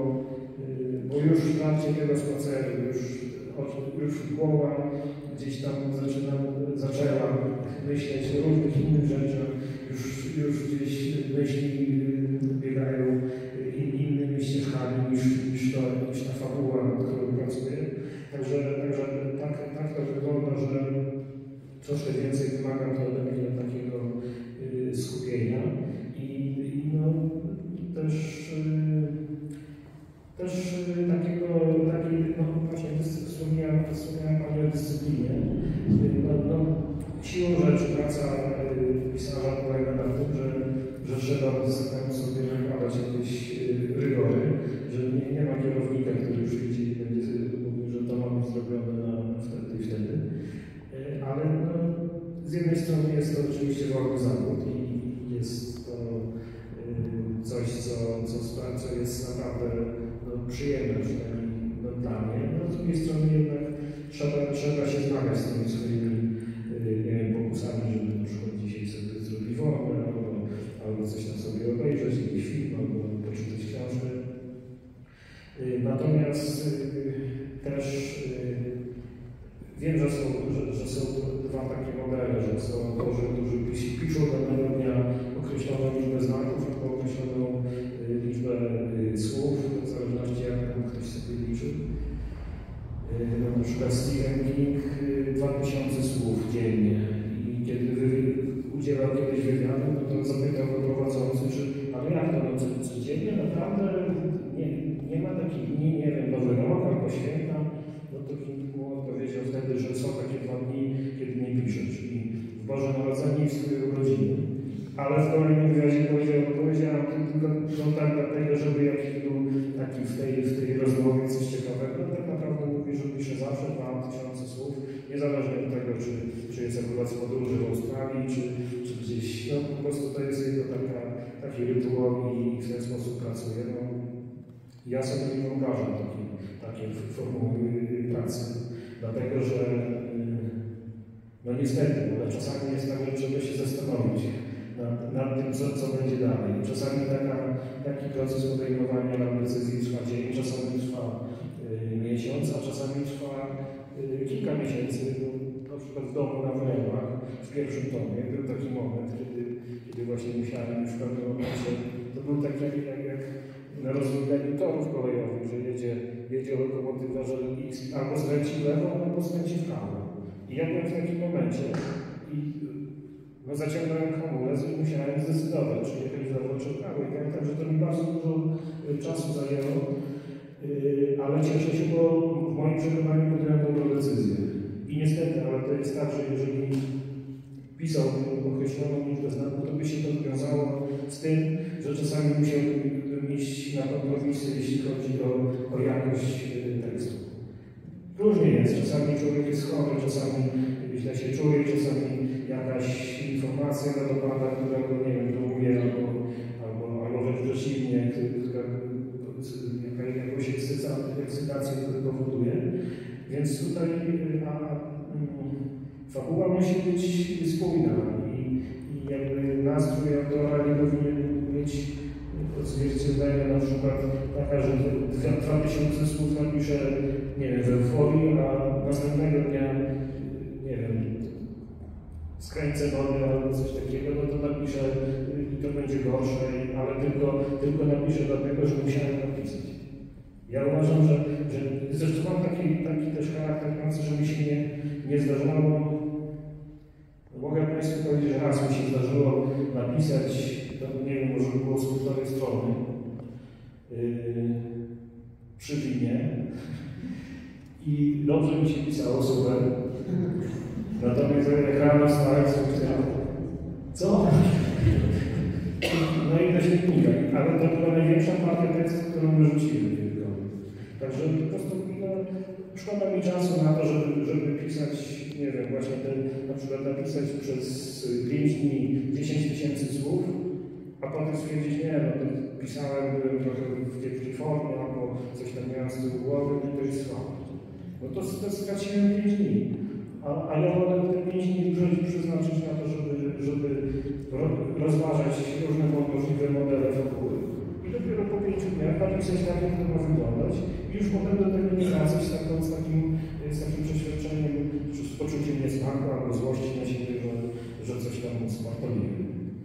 bo już w trakcie tego spaceru, już głowa gdzieś tam zaczęła myśleć o różnych innych rzeczach, już gdzieś myśli biegają innymi ścieżkami niż ta fabuła, nad którą pracuję. Także tak to wygląda, że troszkę więcej wymaga to ode mnie takiego skupienia i też takiego właśnie wspomniałem Pani o dyscyplinie. Siłą rzeczy praca pisarza polega na tym, że trzeba sobie nakładać jakieś rygory, że nie ma kierownika, który przyjdzie i będzie mówił, że to ma być zrobione na wtedy i wtedy. Ale z jednej strony jest to oczywiście wolny zawód i jest to coś, co jest naprawdę przyjemne, przynajmniej dla mnie. Z drugiej strony jednak trzeba się zmagać z tymi swoimi pokusami, żeby na przykład dzisiaj sobie zrobić wolne, albo coś tam sobie obejrzeć, jakiś film, albo poczytać książkę. Natomiast też wiem, że ale w kolejnym wywiadzie powiedziałam tylko tak dlatego, żeby jakiś był taki w tej rozmowie coś ciekawego. Tak naprawdę mówi, że pisze zawsze 2000 słów, niezależnie od tego, czy jest akurat z podróży w Australii, czy gdzieś. No po prostu to jest jego taki rytuał i w ten sposób pracuje. No, ja sobie nie wyobrażam takiej formuły pracy, dlatego że no niestety, ale czasami jest tak, że trzeba się zastanowić nad tym, co będzie dalej. Czasami taki proces podejmowania decyzji trwa dzień, czasami trwa miesiąc, a czasami trwa kilka miesięcy. Na przykład w domu na Wrębach, w pierwszym tomie, był taki moment, kiedy właśnie musiałem już w pewnym momencie, to był tak jak na rozwiązaniu torów kolejowych, że jedzie lokomotywa, że albo skręci w lewo, albo skręci w prawo. I ja byłem w takim momencie i no, zaciągnąłem hamulec i musiałem zdecydować, czy jechać w lewo, czy w prawo. I pamiętam, że to mi bardzo dużo czasu zajęło, ale cieszę się, bo w moim przekonaniu podjąłem dobrą decyzję. I niestety, ale to jest tak, że jeżeli pisałbym określoną liczbę znaków, to by się to wiązało z tym, że czasami musiałbym iść na kompromisy, jeśli chodzi o jakość tekstu. Różnie jest, czasami człowiek jest chory, czasami źle się czuje, czasami jakaś informacja na dopada, która go, nie wiem, domuje, albo wręcz przeciwnie, jakąś ekscytację powoduje. Więc tutaj fabuła musi być spójna i jakby nastrój autora nie powinien mieć odzwierciedlenia na przykład taka, że 2000 słów napisze, nie wiem, w euforii, a następnego dnia, nie wiem, skręcę nogę albo coś takiego, no to napiszę i to będzie gorsze, ale tylko napiszę dlatego, że musiałem napisać. Ja uważam, że zresztą mam taki też charakter pracy, że mi się nie zdarzało, mogę Państwu powiedzieć, że raz mi się zdarzyło napisać, to nie wiem, może było z półtorej strony przy winie i dobrze mi się pisało, super. Natomiast jak rano wstałem, co? No i do śmietnika, ale to była największa partia tekstu, którą wyrzuciłem. Także po prostu no, szkoda mi czasu na to, żeby pisać, nie wiem, właśnie na przykład napisać przez 5 dni 10 000 słów, a potem stwierdzić, nie, no to pisałem, byłem trochę w kiepskiej formie, albo coś tam miałem z tyłu głowy i to jest słabe. No to straciłem 5 dni. A ja wolę te 5 dni przeznaczyć na to, żeby rozważać różne możliwe modele fabuły. I dopiero po 5 dniach napisać tak, jak to ma wyglądać i już potem do tego nie wracać z takim przeświadczeniem, czy z poczuciem niesmaku albo złości na siebie, że coś tam smartoliłem.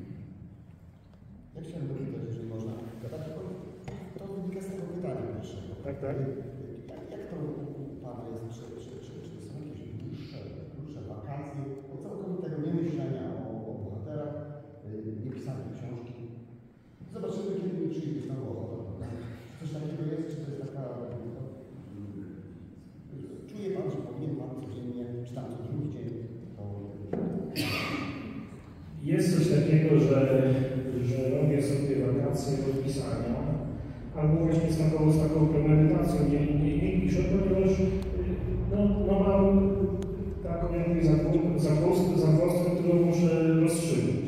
Ja chciałem dopytać, jeżeli można. To wynika z tego pytania pierwszego. Tak. Jak to u Pana jest, czy to są jakieś dłuższe wakacje, od całkowitego niemyślenia o bohaterach, niepisania książki? Zobaczymy, kiedy przyjdzie znowu ochota. Coś takiego jest, czy to jest taka... Czuje Pan, że powinien Pan codziennie, czy tam co drugi dzień, to... Jest coś takiego, że robię sobie wakacje od pisania, albo właśnie z taką premedytacją nie piszę, ponieważ no mam taką jakby zagwozdkę, którą muszę rozstrzygnąć.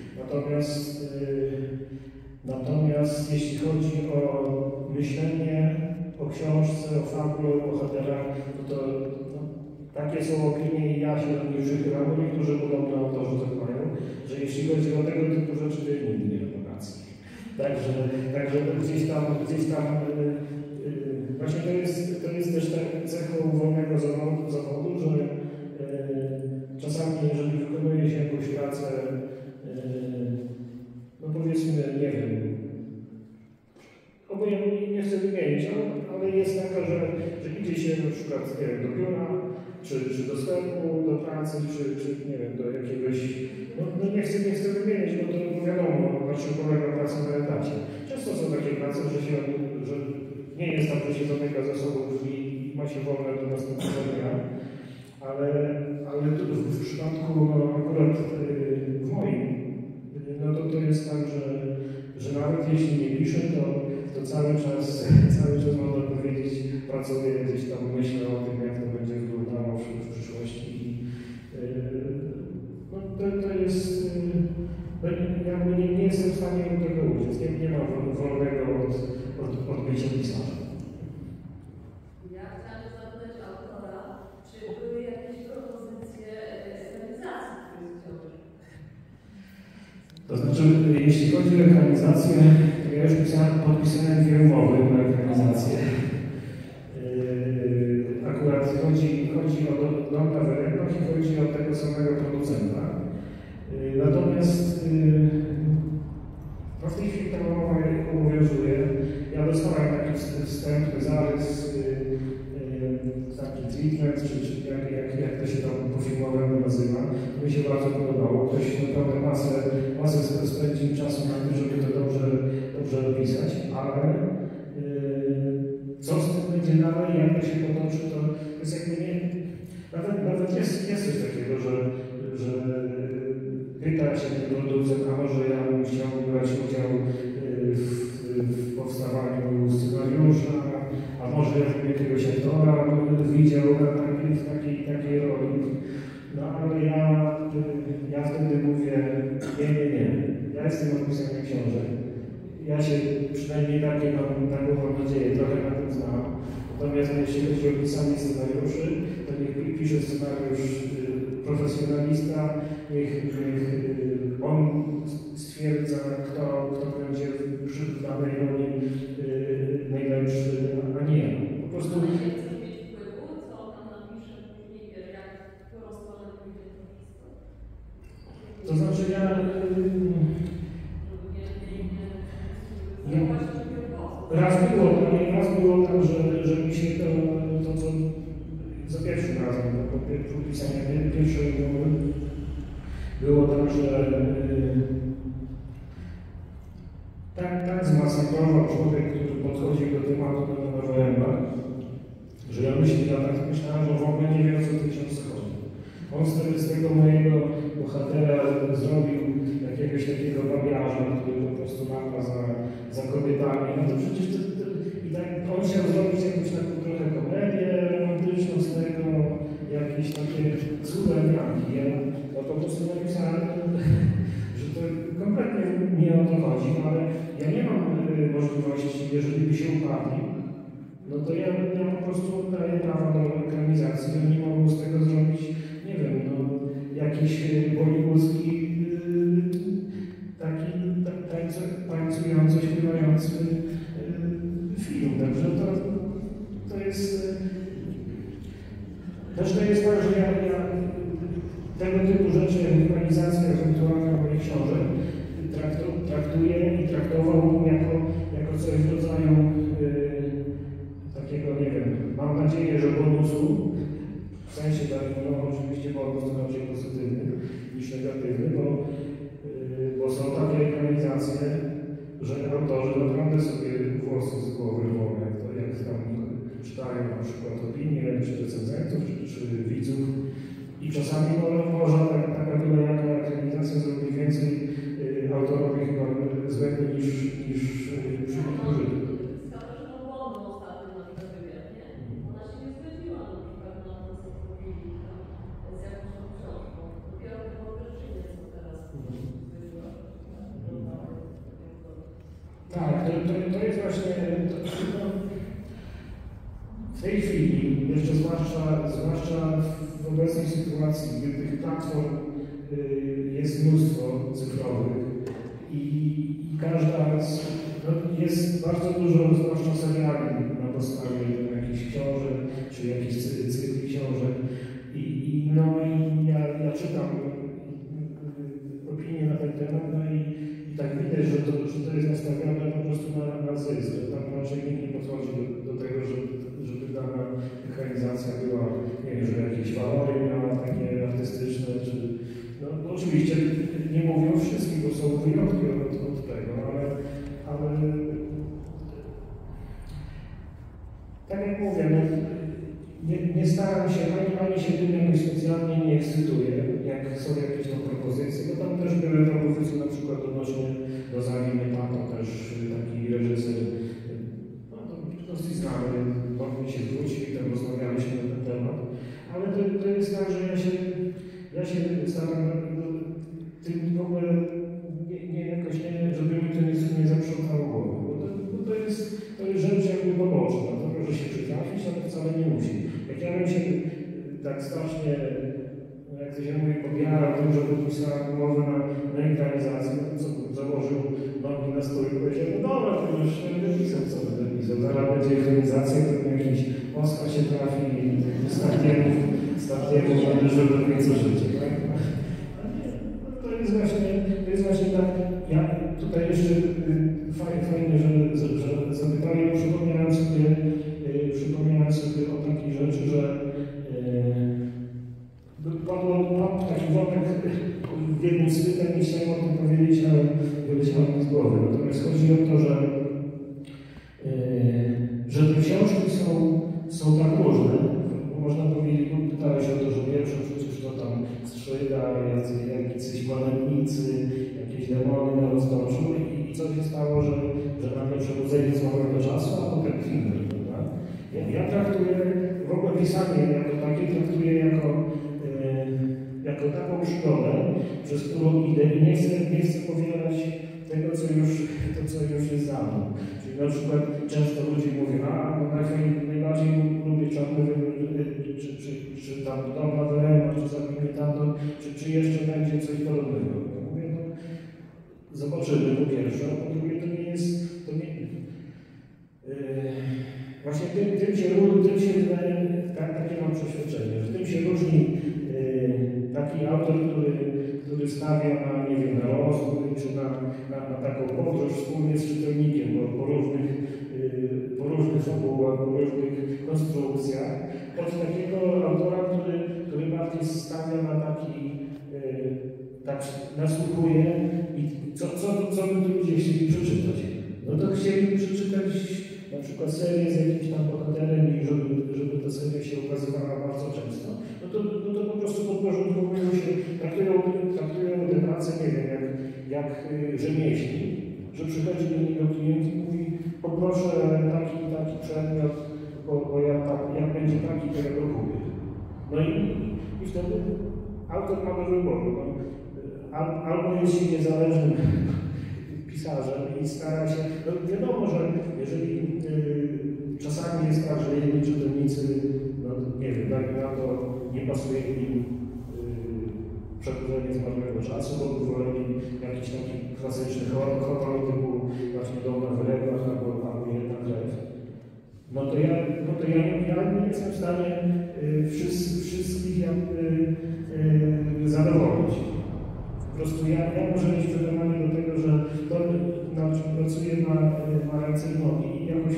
Natomiast jeśli chodzi o myślenie o książce, o fabule, o bohaterach, to takie są opinie i ja się od nich przychylam, bo niektórzy podobno autorzy tak mają, że jeśli chodzi o tego typu rzeczy, to ja nigdy nie mam racji. Także gdzieś tam właśnie to jest też cechą wolnego zawodu, że czasami jeżeli wykonuje się jakąś pracę, no powiedzmy, nie wiem, obojętnie nie chcę wymienić, ale jest taka, że idzie się na przykład, nie wiem, do biura, czy do sklepu, do pracy, czy nie wiem, do jakiegoś, no nie chcę wymienić, bo to wiadomo, na czym polega praca na etacie. Często są takie prace, że nie jest tak, że się zamyka za sobą drzwi i ma się wolne do następnego dnia, ale w przypadku akurat w moim, no to napisałem, że nawet jeśli nie piszę, to cały czas można powiedzieć, pracuję gdzieś tam, myślę o tym, jak to będzie wyglądało w przyszłości. No, to jest, jakby nie jestem w stanie tego użyć, nie mam wolnego od bycia pisarzem. Ja chciałam zapytać autora, czy były jakieś propozycje ekranizacji tych książek? To znaczy, jeśli chodzi o ekranizację, to ja już podpisałem 2 umowy na ekranizację. Akurat chodzi o Dąbra w Rękach i chodzi o tego samego producenta. Natomiast no w tej chwili ta umowa obowiązuje. Ja dostałem taki wstępny zarys, taki treatment, czy jak to się tam po filmowemu nazywa. Mi się bardzo podobało. Ktoś naprawdę masę spędził czasu na tym, żeby to dobrze opisać, ale co z tym będzie dalej, jak to się potoczy, to jest jakby nie... Nawet jest coś takiego, że pyta się mnie producent, a może ja bym chciał brać udział w powstawaniu scenariusza, a może ja bym jakiegoś aktora widział w takiej roli. No ale ja wtedy mówię, nie. Ja jestem od pisania książek. Ja się przynajmniej taką mam nadzieję, trochę na tym znam. Natomiast jeśli chodzi o pisanie scenariuszy, to niech pisze scenariusz profesjonalista, niech on stwierdza, kto będzie przy danej roli najlepszy, a nie ja. Po prostu... Ale nie chcesz mieć wpływu, co on tam napisze później, jak w którą stronę pójdzie to wszystko? To znaczy raz było tak, że mi się to co za pierwszym razem, po pisaniu pierwszej umowy, było tak, że tak zmasakrował człowiek, który podchodził do tematu na Nowember, że ja myślałem, że w ogóle nie wiem, o co w tej książce chodzi. On z tego mojego bohatera zrobił jakiegoś takiego babiarza, który po prostu lata za kobietami. No to przecież i tak on chciał zrobić jakąś taką trochę komedię romantyczną z tego, jakieś takie cudze mianki. Ja po prostu napisałem, że to kompletnie nie o to chodzi, ale ja nie mam możliwości, jeżeli by się upadli, no to ja po prostu daję prawo do ekranizacji, oni mogą z tego zrobić, nie wiem, no, jakiś bollywoodzki taki tańcujący, śpiewający film. Także to jest... Też to jest tak, że ja tego typu rzeczy, jak ekranizacja ewentualna moich książek, traktuję i traktowałbym jako coś w rodzaju takiego, nie wiem, mam nadzieję, że bonusu, w sensie takim, no oczywiście bonus to raczej pozytywny niż negatywny, bo są takie ekranizacje, że autorzy naprawdę sobie włosy z głowy rwą, jak tam czytają na przykład opinie, czy recenzentów, czy widzów. I czasami może taka bylejaka ekranizacja zrobi więcej autorowi chyba złego niż użytku. Z Katarzyną Błądą ostatnio na ten wywiad, nie? Ona się nie zgodziła na przykład na to, co zrobili z jakąś tą książką. Dopiero po Berczynie, co teraz wyszła. Tak, to jest właśnie... W tej chwili, jeszcze zwłaszcza w obecnej sytuacji, gdy tych platform jest mnóstwo cyfrowych i każda jest bardzo dużo, zwłaszcza seriali na podstawie jakichś książek, czy jakichś cykli książek. I ja czytam opinie na ten temat, no i tak widać, że to jest nastawione po prostu na zysk. Tam raczej nikt nie podchodzi do tego, żeby dana ekranizacja była, nie wiem, że jakieś walory miała takie artystyczne, czy... No oczywiście nie mówię o wszystkim, bo są wyjątki od tego, ale tak jak mówię, no, nie staram się, ani się tym jakoś specjalnie nie ekscytuję, jak są jakieś tam propozycje, bo tam też były propozycje na przykład strasznie, jak to się mówi, podjarał tym, że podpisałem umowę na ekranizację, co założył nogi na stół i powiedział, no dobra, to już będę pisał, co będę pisał. Zaraz będzie ekranizacja, to jakiś Oskar się trafi i startiemu będę żył do końca życia. Tak? To jest właśnie tak, ja tutaj jeszcze fajnie, że zapytałem, przypomniałem sobie o takiej rzeczy, że padł taki wątek w jednym z pytań, nie chciałem o tym powiedzieć, ale wyleciało mi z głowy. Natomiast chodzi o to, że te książki są tak różne. Można powiedzieć, bo pytałeś o to, że pierwsze przecież to tam Strzyga, jacyś planetnicy, jakieś demony na roztoczu i co się stało, że nagle przebudzenie z nowego czasu, a potem Finger, prawda? Ja traktuję w ogóle pisanie jako takie, traktuję jako taką przygodę, przez którą idę i nie chcę powielać tego, co już jest za mną. Czyli na przykład często ludzie mówią, najbardziej lubię czarny czy tam dom na Werema, czy zabijmy tamto, czy jeszcze będzie coś podobnego. Ja mówię, no, zobaczymy po pierwsze, a po drugie to nie jest, właśnie tym się wydaje, takie mam przeświadczenie, że tym się różni taki autor, który stawia na, nie wiem, na rozwój, czy na taką podróż wspólnie z czytelnikiem, po różnych fabułach, po różnych konstrukcjach, od takiego autora, który bardziej stawia na taki, tak nasłuchuje i co by tu ludzie chcieli przeczytać. No to chcieli przeczytać na przykład serię z jakimś tam bohaterem i żeby ta seria się ukazywała bardzo często, no to po prostu podporządkowują się, traktują tę pracę, nie wiem, jak rzemieślnik, że przychodzi do niego klient i mówi, poproszę taki przedmiot, bo jak będzie taki, to ja go kupię. No i wtedy autor ma do wyboru. No, albo jest niezależnym pisarzem i stara się, no wiadomo, że jeżeli czasami jest tak, że jedni czytelnicy, no nie wiem, na to nie pasuje im przebudzenie z marnego czasu, bo by woleli jakiś taki klasyczny horror typu właśnie Dom na Wylegach albo Jedna krew. No to ja nie jestem w stanie wszystkich zadowolić. Po prostu ja muszę mieć przekonanie do tego, że to, na czym pracuję, ma ręce i nogi i jakoś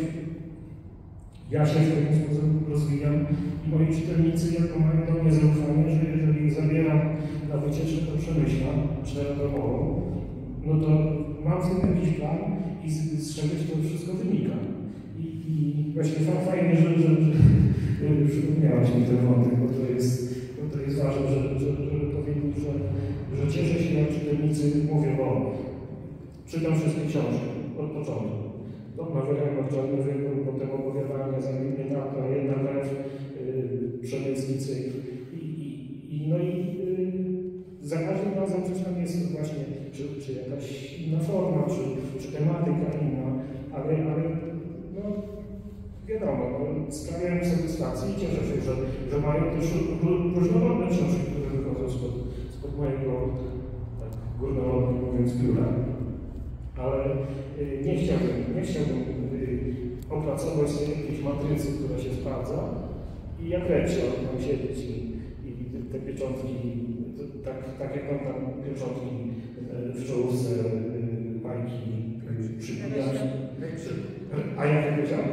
ja się w ten sposób rozwijam i moi czytelnicy mają do mnie zaufanie, że jeżeli ich zabieram na wycieczkę, to przemyślam 4-domową, no to mam w tym jakiś plan i z czegoś to wszystko wynika. I właśnie fajnie, że przypomniałaś mi ten wątek, bo to jest ważne, żeby powiedzieć, że cieszę się, jak czytelnicy mówią, bo czytam wszystkie książki od początku. Dom na Werema, Czarny Wybór, potem opowiadania, Zabijmy tamto, Jedna krew, Przemycki cykl. Za każdym razem coś tam jest właśnie, czy jakaś inna forma, czy tematyka inna, ale no, wiadomo, sprawiają satysfakcję i cieszę się, że mają też różnorodne książki, które wychodzą spod mojego, tak górnolotnie mówiąc, biura. Ale nie chciałbym opracować sobie jakiejś matrycy, która się sprawdza i jak lepsze mam siedzieć i te pieczątki, tak jak mam tam pieczątki w czołówce bajki przypijać. A jak powiedziałem?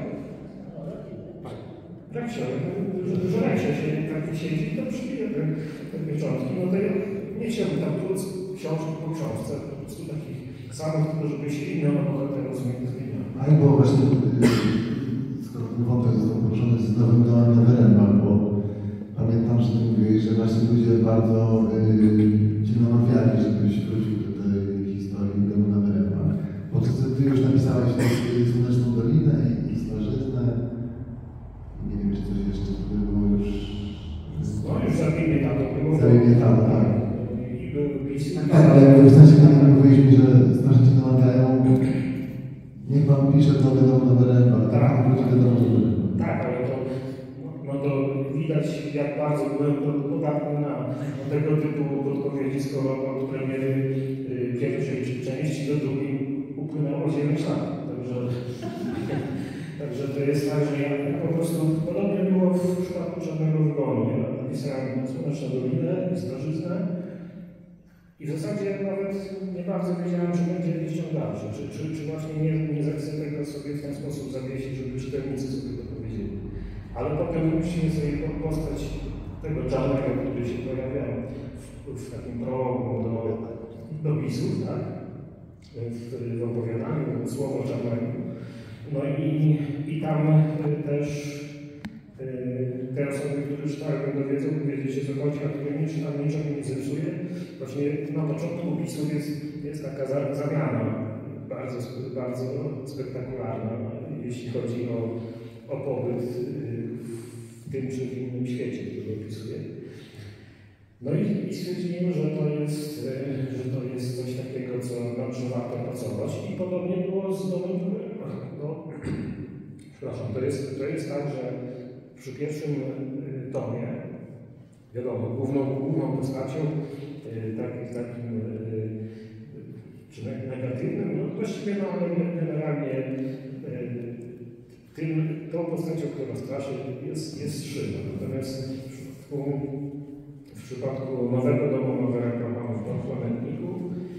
Reksia, że Reksia się tak siedzi, to przybije te pieczątki. No to ja nie chciałbym tam tłuc książki po książce, po prostu takich samych, tylko żeby się inne bohaterów zmieniały. A i było właśnie, skoro ten wątek został poruszony z nowym domem na Werema, bo pamiętam, że ty mówiłeś, że właśnie ludzie bardzo cię namawiali, żebyś wrócił do tej historii domu na Werema. Bo ty już napisałeś Słoneczną Dolinę i Starożytne. Nie wiem, czy coś jeszcze tutaj było już... No już Zabijmy tamto było. Zabijmy tamto, tak. I był pism. Tak, ale w sensie, kiedy mówiliśmy, że strasznie cię namawiają, niech pan pisze nowy dom na Werema, tak? Wróci do domu na Werema. Tak, ale to widać, jak bardzo byłem podatny na tego typu podpowiedzi, skoro od premiery pierwszej części do drugiej upłynęło 9 lat. Także to jest tak, że ja po prostu, podobnie było w przypadku Czarnego Wygonu. Ja napisałem Słoneczną Dolinę i Starzyznę i w zasadzie nawet nie bardzo wiedziałem, czy będzie liścią dalszy, czy właśnie nie zechcę tego sobie w ten sposób zawiesić, żeby czytelnicy sobie to powiedzieli. Ale potem musimy sobie postać tego Czarnego, który się pojawia w takim prologu do Wisów, tak? W opowiadaniu Słowo Czarnego. No i tam też te osoby, które czytają, będą wiedzą, wiedzieć, o co chodzi, a które nie czytam, niczego nie zepsuje. Właśnie na początku Wisów jest taka zamiana bardzo spektakularna, jeśli chodzi o pobyt w tym czy w innym świecie, który opisuje. No i stwierdzimy, że to jest coś takiego, że warto pracować. I podobnie było z Domem Królewna. No, przepraszam, to jest tak, że przy pierwszym tomie, wiadomo, główną postacią, takim czy negatywnym, no właściwie no, ale generalnie tą postacią, która straszy, jest Szyma. Natomiast w przypadku nowego domu, nowego mamy w Dom Pamiętników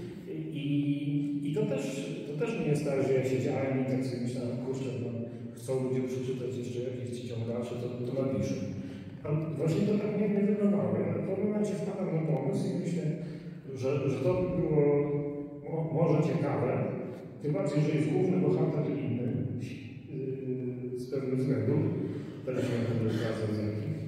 i to też nie jest tak, że ja siedziałem i tak sobie myślałem, kurczę, no, chcą ludzie przeczytać jeszcze jakieś ciągacze, to napiszę. A właśnie to tak nie wyglądało. Ja w pewnym momencie wpadam na pomysł i myślę, że to by było może ciekawe, tym bardziej, że jest główny bohater inny z pewnych względów, też nie będę zgadzał z jakich.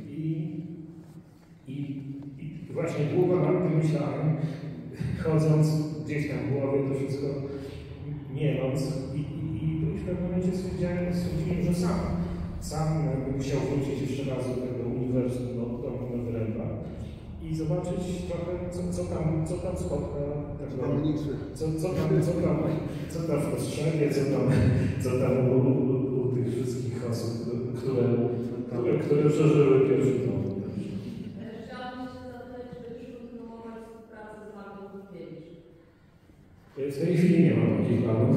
I właśnie długo nad tym myślałem, chodząc gdzieś tam w głowie, to wszystko mieląc i w pewnym momencie stwierdziłem, że sam musiał wrócić jeszcze raz do tego uniwersum, do Neverenda i zobaczyć trochę, co tam spotka, co tam w Kostrzewie, co tam u tych wszystkich osób, które przeżyły pierwszy dom. W tej chwili nie mam takich planów.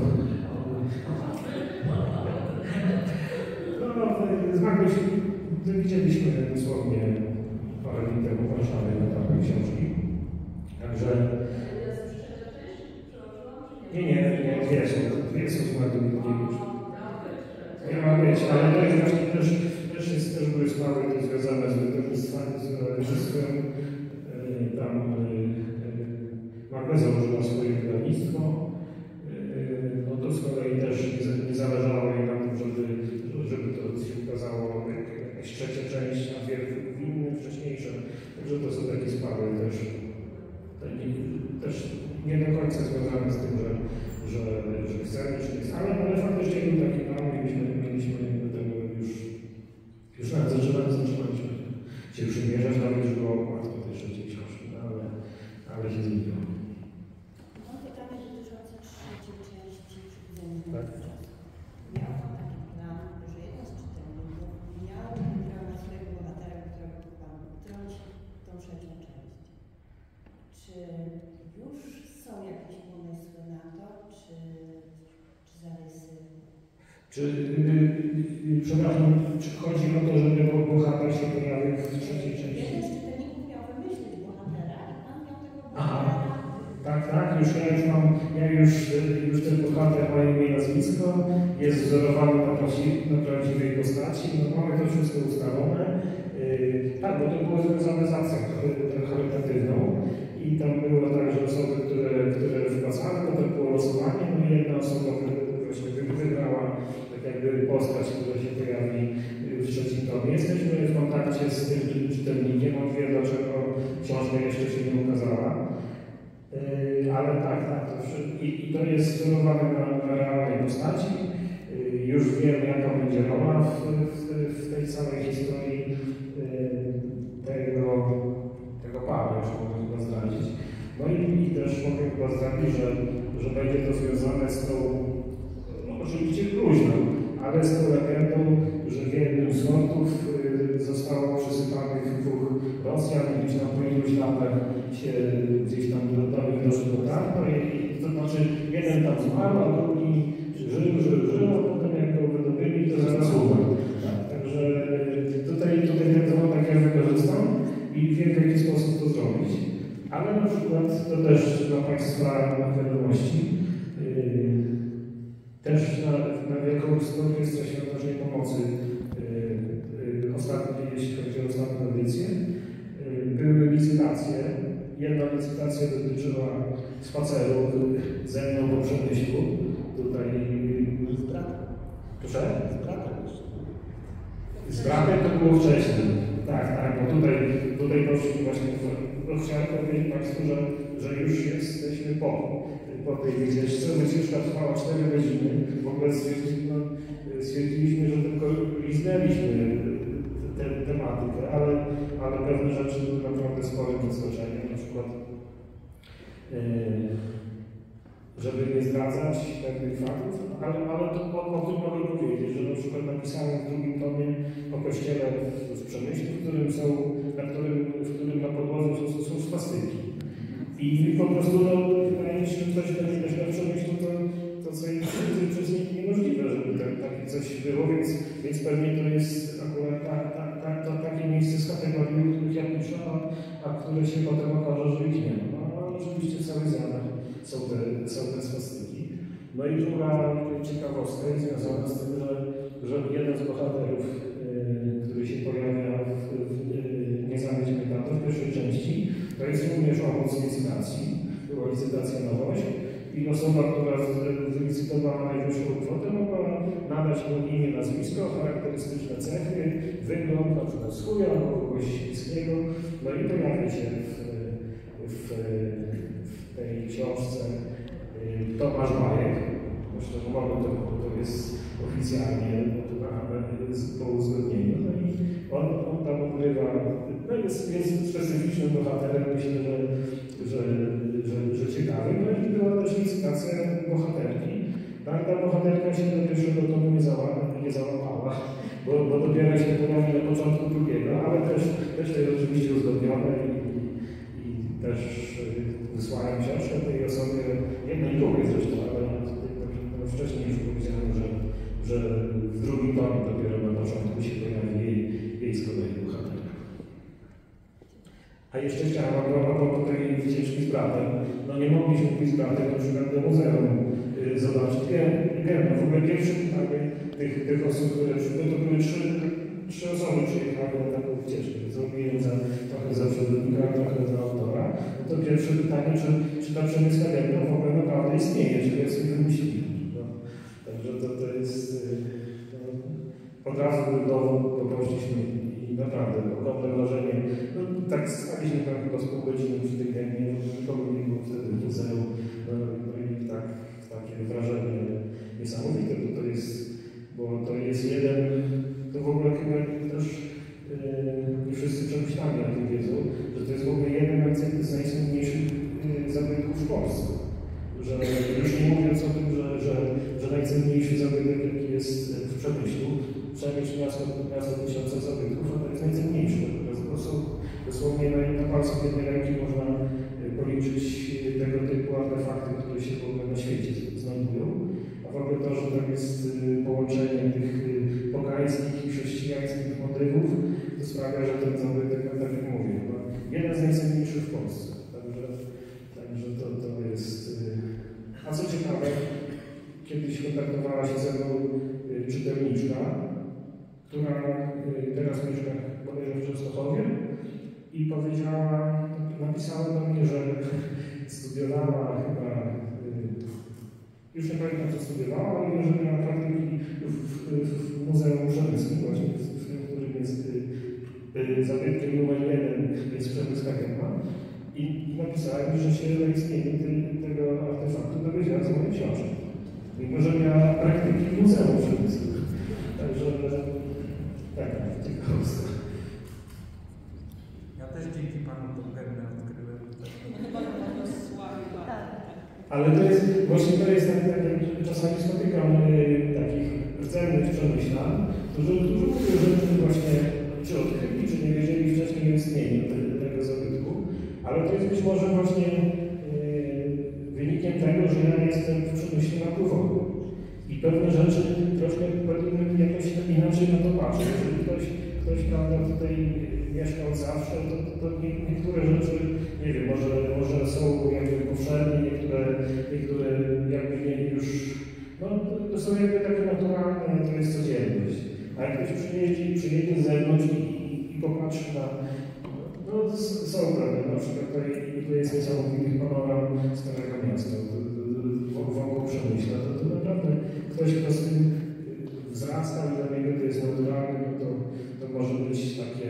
No, z Magdą się widzieliśmy dosłownie parę dni temu w Warszawie na targu książki. Także... Nie są z Magdą Witkiewicz. Nie ma być, ale to jest właśnie też były sprawy związane z wydawnictwem, tam Magda założyła swoje wydawnictwo, no to z kolei też nie zależało jej na tym, żeby to się ukazało jakaś trzecia część, a dwie w innym, wcześniejsze. Także to są takie sprawy też nie do końca związane z tym, że chcemy, czy jest, ale faktycznie był taki plan, mieliśmy już nawet zaczynaliśmy się przymierzać, nawet już było łatwo tej trzeciej książki, ale się zmieniło. Mam pytanie dotyczące trzeciej części Tak. Miał Pan taki plan, że jeden z czytelników miał wybierać swojego bohatera, którego Pan wtrąci tą trzecią część. Czy już są jakieś pomysły na to, czy zarysy? Przepraszam, czy chodzi o to, żeby bohater się pojawił w trzeciej części? Jeden z czytelników miał wymyślić bohatera i Pan miał tego bohatera. Aha. Tak, ja już ten bohater ma imię i nazwisko, jest wzorowany na prawdziwej postaci, no mamy to wszystko ustalone. Tak, bo to było związane z akcją charytatywną i tam było tak, że osoby, które wpłacały, potem było losowanie, no i jedna osoba właśnie wybrała tak jakby postać, która się pojawi w trzecim tomie. Jesteśmy w kontakcie z tym czytelnikiem, on wie, dlaczego książka jeszcze się nie ukazała. Ale tak, i to jest wzorowane na realnej postaci. Już wiem, jaka będzie rola w tej całej historii tego pana, już mogę chyba zdradzić. No i też mogę chyba zdradzić, że będzie to związane z tą, no oczywiście luźną, ale z tą legendą, że w jednym z fortów zostało przesypanych 2 Rosjan i gdzieś tam po iluś latach się gdzieś tam do nich dotarło i to znaczy jeden tam zmarł, a drugi żył, a potem jak go wydobyli, to zaraz umarł. Także tutaj ten wątek ja wykorzystam i wiem, w jaki sposób to zrobić. Ale na przykład, to też dla Państwa wiadomości, też na Wielkopolską Orkiestrze Świątecznej Pomocy jeśli chodzi o ostatnią edycję, były licytacje. Jedna licytacja dotyczyła spaceru ze mną po Przemyślu. Tutaj z bratem. Proszę? Z bratem jeszcze. Z bratem to było wcześniej. Tak, bo tutaj doszli właśnie, chciałem powiedzieć Państwu, że już jesteśmy po tej wycieczce. Wycieczka trwała 4 godziny. W ogóle stwierdziliśmy, że tylko liznęliśmy tę tematykę, ale pewne rzeczy były naprawdę sporym zaskoczeniem. Na przykład, żeby nie zdradzać pewnych faktów, ale o tym mogę powiedzieć, że na przykład napisałem w drugim tomie o kościele w Przemyślu, w którym na podłodze są swastyki. I po prostu wydaje mi się, że ktoś taki mieszka w Przemyślu, to co jest niemożliwe, żeby takie coś było, więc pewnie to jest akurat takie miejsce z kategorii, o których ja piszę, a które się potem okaże, że ich nie ma. No oczywiście w całych Zjanach są te swastyki. No i druga ciekawostka jest związana z tym, że jeden z bohaterów, który się pojawia w Nieznanych Śmietanów w pierwszej części, to jest również owoc licytacji. Była licytacja nowość i osoba, która wylicytowała najwyższą kwotę, mogła nadać mu imię, nazwisko, charakterystyczne cechy, wygląd, na przykład z chuja albo kogoś śliskiego. No i pojawia się w tej książce Tomasz Majek. Myślę, że mogę to jest oficjalnie po uzgodnieniu. No i on tam odgrywa, no jest specyficznym bohaterem, myślę, że ciekawy. No i była też licytacja bohaterki. Ta bohaterka się do pierwszego tomu nie załapała, bo dopiero się pojawi na początku drugiego, ale też to jest oczywiście uzgodnione i też wysłałem książkę tej osobie, jednej drugiej zresztą, ale wcześniej już powiedziałem, że w drugim tomie dopiero na początku się pojawi jej z kolei bohaterka. A jeszcze chciałem, a propos tej wycieczki z bratem, no nie mogliśmy pójść z bratem na przykład do muzeum zobaczyć. Wiem, w ogóle pierwsze pytanie tych osób, które to były trzy osoby przyjechały na taką wycieczkę. Zrobiłem trochę za przewodnika, trochę za autora. No to pierwsze pytanie, czy ta przemysła Gębna w ogóle naprawdę istnieje, czy ja sobie wymyśliłem. No, także to jest od razu był dowód, bo poszliśmy i naprawdę ogromne wrażenie. No, tak staliśmy tam chyba z pół godziny przy tej Gębnie, nikogo nie było wtedy w muzeum. No i takie wrażenie niesamowite, bo to jest jeden, to w ogóle chyba też nie wszyscy przemyślani na tym wiedzą, że to jest w ogóle jeden z najcenniejszych zabytków w Polsce. Że już nie mówiąc o tym, że najcenniejszy zabytek, jaki jest w Przemyślu, Przemyśl miasto tysiąca zabytków, a to jest najcenniejszy. To są dosłownie na palcach jednej ręki można policzyć tego typu artefakty, które się w ogóle na świecie znajdują. A w ogóle to, że tam jest połączenie tych pogańskich i chrześcijańskich motywów, to sprawia, że ten zabytek, tak jak mówię, jeden z najcenniejszych w Polsce. Także to jest... A co ciekawe, kiedyś kontaktowała się ze mną czytelniczka, która teraz mieszka w Częstochowie i napisała do mnie, że studiowała chyba, już nie pamiętam co studiowała, ale że miała praktyki w Muzeum Przemysłu, właśnie w tym, którym jest zabytkiem numer 1, jest Przemysła Gębna. I napisała mi, że się o istnieniu tego artefaktu dowiedziała z mojej książki. Mimo, że miała praktyki w Muzeum Przemysłu. Także taka ciekawostka. Ja też dzięki Panu tą Gębnę odkryłem. Ale to jest, właśnie to jest tak, czasami spotykam takich rdzennych przemyślań, którzy mówią, że właśnie czy odkryli, czy nie wiedzieli wcześniej o istnieniu tego zabytku, ale to jest być może właśnie wynikiem tego, że ja jestem w przemyśle naturowym. I pewne rzeczy troszkę powinny jakoś inaczej na to patrzeć. Jeżeli ktoś prawda, tutaj mieszkał zawsze, to niektóre rzeczy, nie wiem, może są jakby powszechne, niektóre jakby nie już, no to są jakby takie naturalne, to jest codzienność. A jak ktoś przyjedzie z zewnątrz i popatrzy na, no są prawda, na przykład to jest niesamowitych panoram Starego Miasta, wokół Przemyśla, to naprawdę ktoś, kto z tym wzrasta i dla niego to jest naturalne, no to może być takie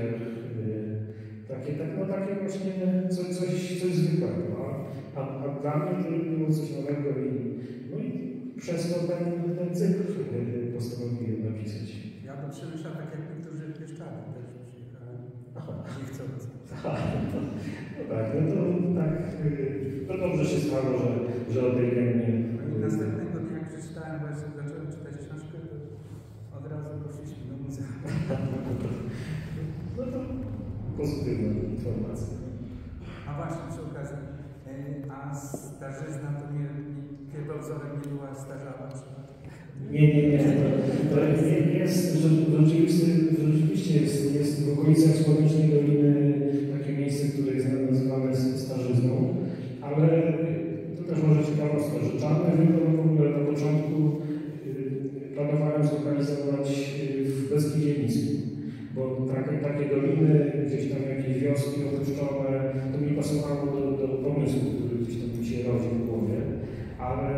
właśnie coś zwykłego. A dla mnie to było coś nowego i przez to ten cykl postanowiłem napisać. Ja do Przemyśla tak jak niektórzy Pieszczanie też przyjechałem. Nie chcąc. No tak, to dobrze się stało, że o tej gębie. Następnego dnia, jak przeczytałem, właśnie zacząłem czytać książkę, to od razu poszliśmy do muzeum. No to pozytywna informacja. A właśnie przy okazji, a starzyzna to pierwowzorem nie była starzawa? Nie. To jest rzeczywiście jest w okolicach Słonecznej Doliny takie miejsce, które jest nazywane starzyzną, ale to też może ciekawostka, że Czarny Wykon w ogóle na początku planowałem zlokalizować w Beskidzie Niskim, bo takie doliny, gdzieś tam jakieś wioski opuszczone, to mi pasowało do pomysłu, który gdzieś tam mi się rodzi w głowie, ale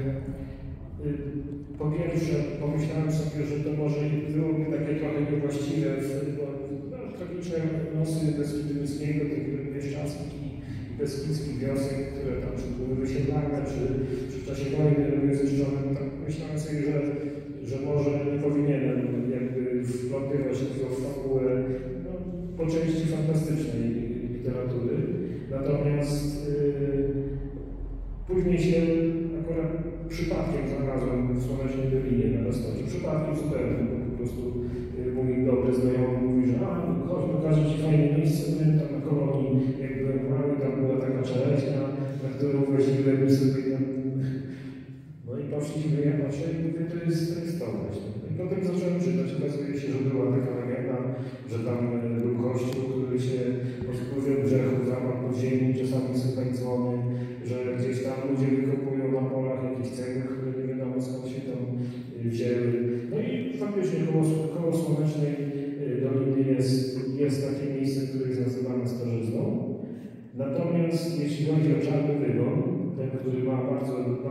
po pierwsze pomyślałem sobie, że to może byłoby takie trochę niewłaściwe, tragiczne losy Beskidu Niskiego, tych bieszczadzkich i beskidzkich wiosek, które tam czy były wysiedlane, czy w czasie wojny były zniszczone. Tak myślałem sobie, że może nie powinienem jakby wplątywać tego w fabułę po części fantastycznej literatury. Natomiast później się akurat przypadkiem znalazłem w Słonecznej Dolinie na Roztoczy. Przypadkiem zupełnie, bo po prostu mój dobry znajomy mówi, że chodź, pokażę Ci fajne miejsce, byłem tam na kolonii, jak byłem mały, tam była taka czereśnia, na którą woziłem i sobie tam... No i poszliśmy, ja patrzę i mówię, to jest to właśnie. I potem zacząłem czytać, okazuje się, że była taka legenda, że tam był kościół, który się po wpływie grzechów zapadł pod ziemi, czasami słychać dzwony, że gdzieś tam ludzie wykopują na polach jakieś cegły, które nie wiadomo skąd się tam wzięły. No i faktycznie koło Słonecznej Doliny jest takie miejsce, które jest nazywane Starzyzną. Natomiast jeśli chodzi o Czarny Wygon, ten, który ma bardzo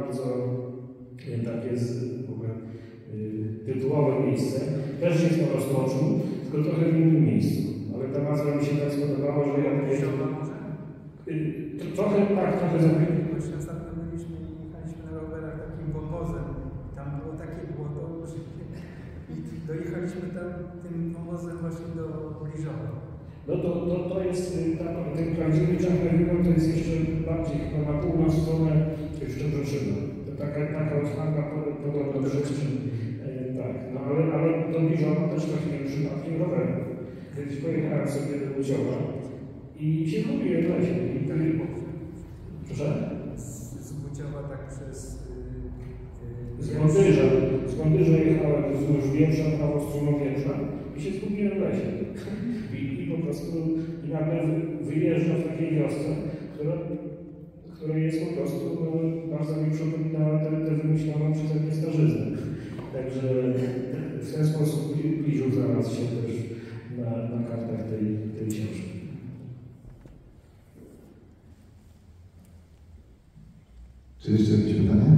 takie w ogóle tytułowe miejsce, też jest na Roztoczu, tylko trochę w innym miejscu. Ale ta nazwa mi się tak spodobała, że ja trochę zabiegłem. Ostatnio jechaliśmy na rowerach takim wąwozem. Tam było takie błoto, i dojechaliśmy tam tym wąwozem właśnie do Bliżowa. No to jest ten prawdziwy Czarny Wygon, to jest jeszcze bardziej chyba na północ stronę Szczebrzeszyna. To taka otwarta podobna do rzeczy. Tak, no ale do Bliżowa też trafiłem przypadkiem rowerem. Więc pojechałem sobie do Łódziowa i się zgubiłem w lesie. Proszę? Z Łódziowa tak przez... Z Gondyrza jechałem wzdłuż Wieprza, prawo stroną Wieprza i się zgubiłem w lesie. I po prostu nagle wyjeżdżam w takiej wiosce, która jest po prostu, bardzo mi przypominała tę wymyśloną przeze mnie starzyznę. Także w ten sposób Bliżów znalazł się też na kartach tej książki. Czy jeszcze jakieś pytania?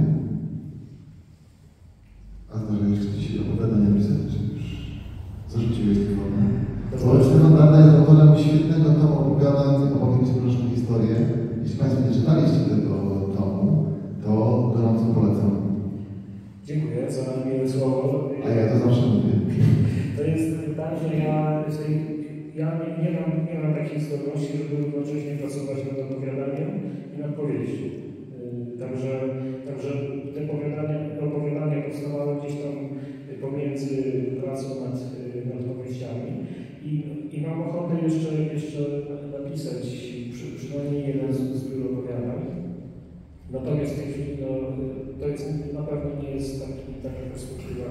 A znaczy, jeszcze dzisiaj opowiadania pisać, czy już zarzuciłeś tę formę? Bo Stefan Darda jest autorem świetnego tomu opowiadań, opowieści mroczną historię. Jeśli Państwo nie czytaliście tego tomu, to gorąco polecam. Dziękuję za miłe słowo. A ja to zawsze mówię. To jest tak, że ja nie mam takiej zdolności, żeby jednocześnie pracować nad opowiadaniem i nad powieścią. Także te opowiadania powstawały gdzieś tam pomiędzy Natomiast w tej chwili to jest, na pewno nie jest taka perspektywa,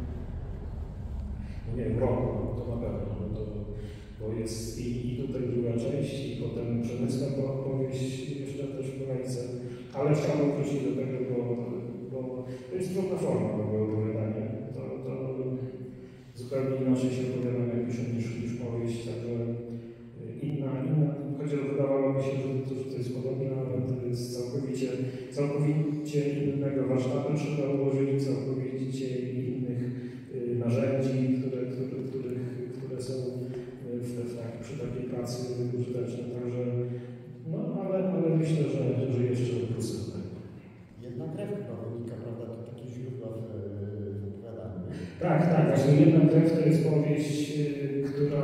nie wiem, roku, to na pewno, bo jest i tutaj druga część, i potem Przemysła opowieść jeszcze też w kolejce, ale chciałbym wrócić do tego, bo to jest trudna forma w ogóle opowiadania. To zupełnie inaczej się opowiada jak pisze niż powieść, także inna, chociaż wydawało mi się, że to jest podobne, ale to jest całkowicie innego warsztatu trzeba ułożyć, całkowicie innych narzędzi, które są przy takiej pracy użyteczne. Także, no ale myślę, że jeszcze plusy. Jedna krew chyba wynika, prawda, to takie źródła w opowiadaniu. Tak, właśnie Jedna krew to jest powieść, która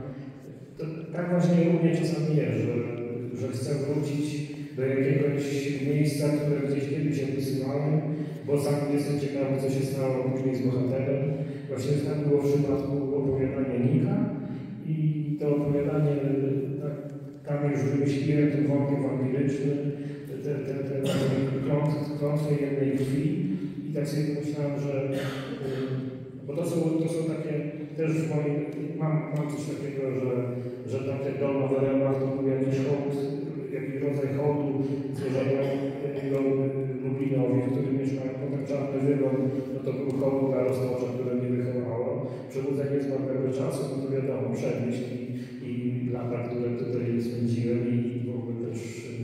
tak właśnie u mnie czasami jest, że chcę wrócić do jakiegoś miejsca, które gdzieś kiedyś opisywałem, bo sam jestem ciekawy, co się stało później z bohaterem. Właśnie tak było w przypadku opowiadania Nika i to opowiadanie, tam już wymyśliłem ten wątek wampiryczny, te klątwy jednej krwi i tak sobie myślałem, że bo to są takie, też w moim, mam coś takiego, że tam te dom w Weremach to był jakiś hołd, jakiś rodzaj hołdu złożonego Lublinowi, w którym mieszkałem, potem Czarny Wygon, no to był hołd dla roztocza, które mnie wychowało. Przebudzenie zmarłego czasu, no to wiadomo, przemyśl i lata, które tutaj spędziłem i w ogóle też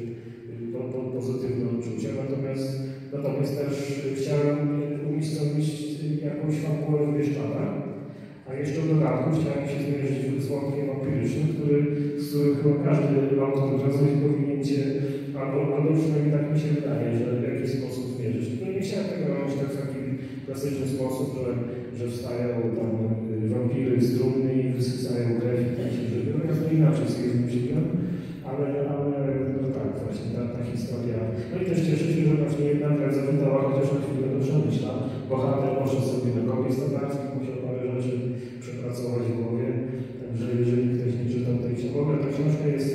pozytywne odczucia. Natomiast też chciałem umiejscowić jakąś fabułę w Bieszczadach, a jeszcze w dodatku chciałem się zmierzyć z wątkiem wampirycznym, z którym chyba każdy autor coś powinien się, albo przynajmniej tak mi się wydaje, że w jakiś sposób zmierzyć. Tylko nie chciałem tego robić tak w taki klasyczny sposób, że wstają tam wampiry z trumny i wysysają krew i tak się żywią. Ja to inaczej sobie wymyśliłem, ale no tak, właśnie ta historia. No i też cieszę się, że właśnie Jedna krew zawitała chociaż na chwilę do Przemyśla. Bohater poszedł sobie na kobiet standardzkich, musiał parę rzeczy przepracować w głowie. Także jeżeli ktoś nie czytał tej książki, w ogóle ta książka jest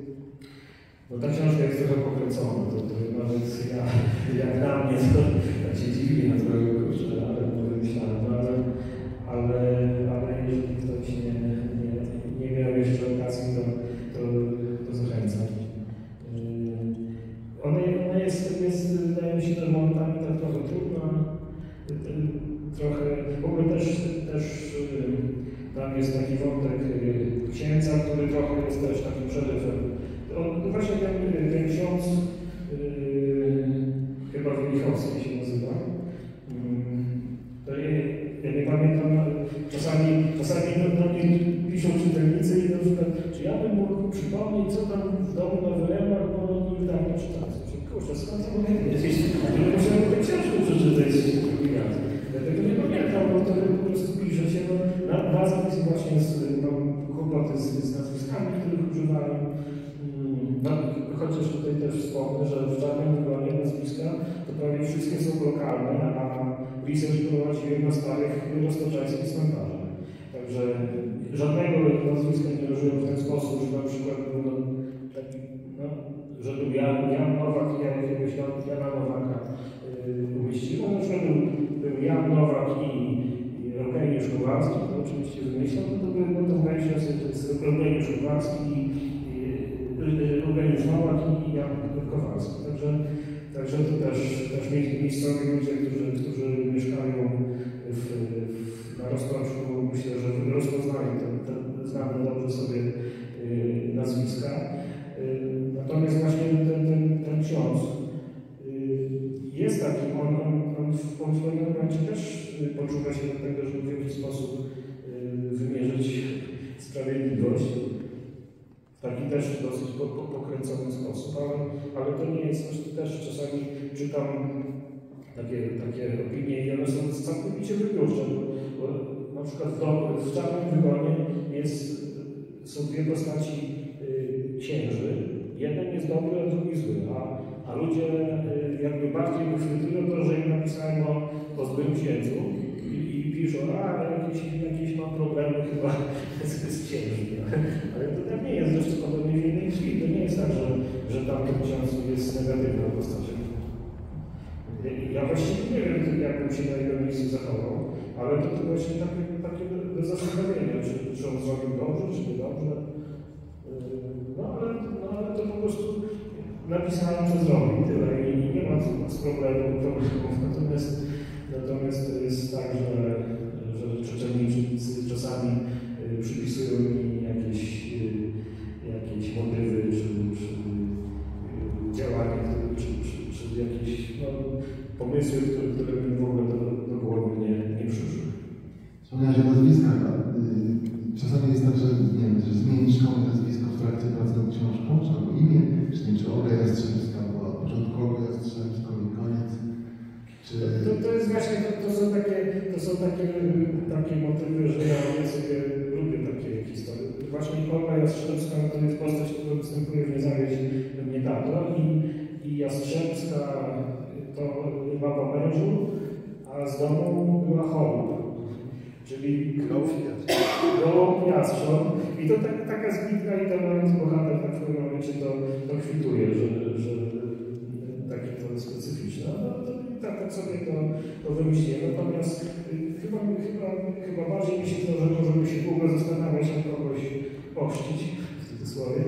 trochę pokręcona. To nawet jak na mnie, to tak się dziwi na trochę kurczę, ale myślałem, ale jeżeli ktoś nie miał jeszcze okazji, to zachęcam. Ona jest, wydaje mi się, że momentami tak trochę trudna, trochę, w ogóle też tam jest taki wątek księdza, który trochę jest też takim przerywem. Właśnie ten ksiądz, chyba Wielichowski się nazywa, to ja nie pamiętam, czasami do mnie piszą czytelnicy i na przykład, czy ja bym mógł przypomnieć, co tam w domu na Weremach, bo nie wydałem czytać. Kurczę, skąd to mogę wiedzieć? Musiałem tę książkę przeczytać drugi raz. Dlatego nie pamiętam, bo to po prostu pisze się, na zapisy właśnie mam kłopoty z nazwiskami, których używałem. Chociaż tutaj też wspomnę, że w Czarnym Wygonie nazwiska to prawie wszystkie są lokalne, a research prowadziłem na starych roztoczańskich cmentarzach. Także żadnego nazwiska nie użyłem w ten sposób, że na przykład był taki, że był Jan Nowak i ja jakiegoś Jana Nowaka umieściłem. Na przykład był Jan Nowak i Eugeniusz Kowalski, to oczywiście wymyślał, to w najświętszej to jest Eugeniusz Kowalski Eugeniusz Nowak i Jan Kowalski. Także to też miejscowi ludzie, którzy mieszkają na Roztoczku, myślę, że rozpoznali znane dobrze sobie nazwiska. Natomiast właśnie ten ksiądz jest taki, on w pewnym momencie też poczuwa się do tego, żeby w jakiś sposób wymierzyć sprawiedliwość. W taki też dosyć pokręcony sposób, ale to nie jest coś, też czasami czytam takie opinie i one są całkowicie wybiórcze, bo na przykład w Czarnym Wygonie są dwie postaci księży. Jeden jest dobry, a drugi zły, a ludzie jakby bardziej wychwytują to, że im napisałem o złym księdzu i piszą, jakieś mam problemy chyba z księży. Ale to tak nie jest, zresztą podobnie w innej chwili. To nie jest tak, że tamten ksiądz jest negatywną postacią. Ja właściwie nie wiem, jak bym się na jego miejscu zachował, ale to właśnie takie do zastanowienia, czy on zrobił dobrze, czy niedobrze. No ale to po prostu napisałem, co zrobił, tyle i nie ma z problemów. Natomiast to jest tak, że czytelnicy czasami przypisują mi jakieś motywy, czy działania, czy jakieś pomysły, które mi w ogóle do głowy nie przyszły. Wspomniałeś o nazwiskach. Czasami jest tak, że nie wiem, że zmienisz komuś nazwisko w trakcie pracy nad książką, czy albo imię, czy nie, czy Olga Jastrzębska była od początku Olga Jastrzębską i koniec. To jest właśnie, to są takie motywy, że ja sobie lubię takie historie. Właśnie Olga Jastrzębska to jest postać, która występuje w Nie zawieź mnie tato i Jastrzębska to baba mężu, a z domu była choroba. Czyli gołąb jastrząb. I to taka zbitka i to mając bohater tak w pewnym momencie to kwituje, że takie to specyficzne. Tak sobie to wymyśliłem. Natomiast chyba bardziej mi się zdarzyło, żeby się długo zastanawiać, jak kogoś ochrzcić, w cudzysłowie,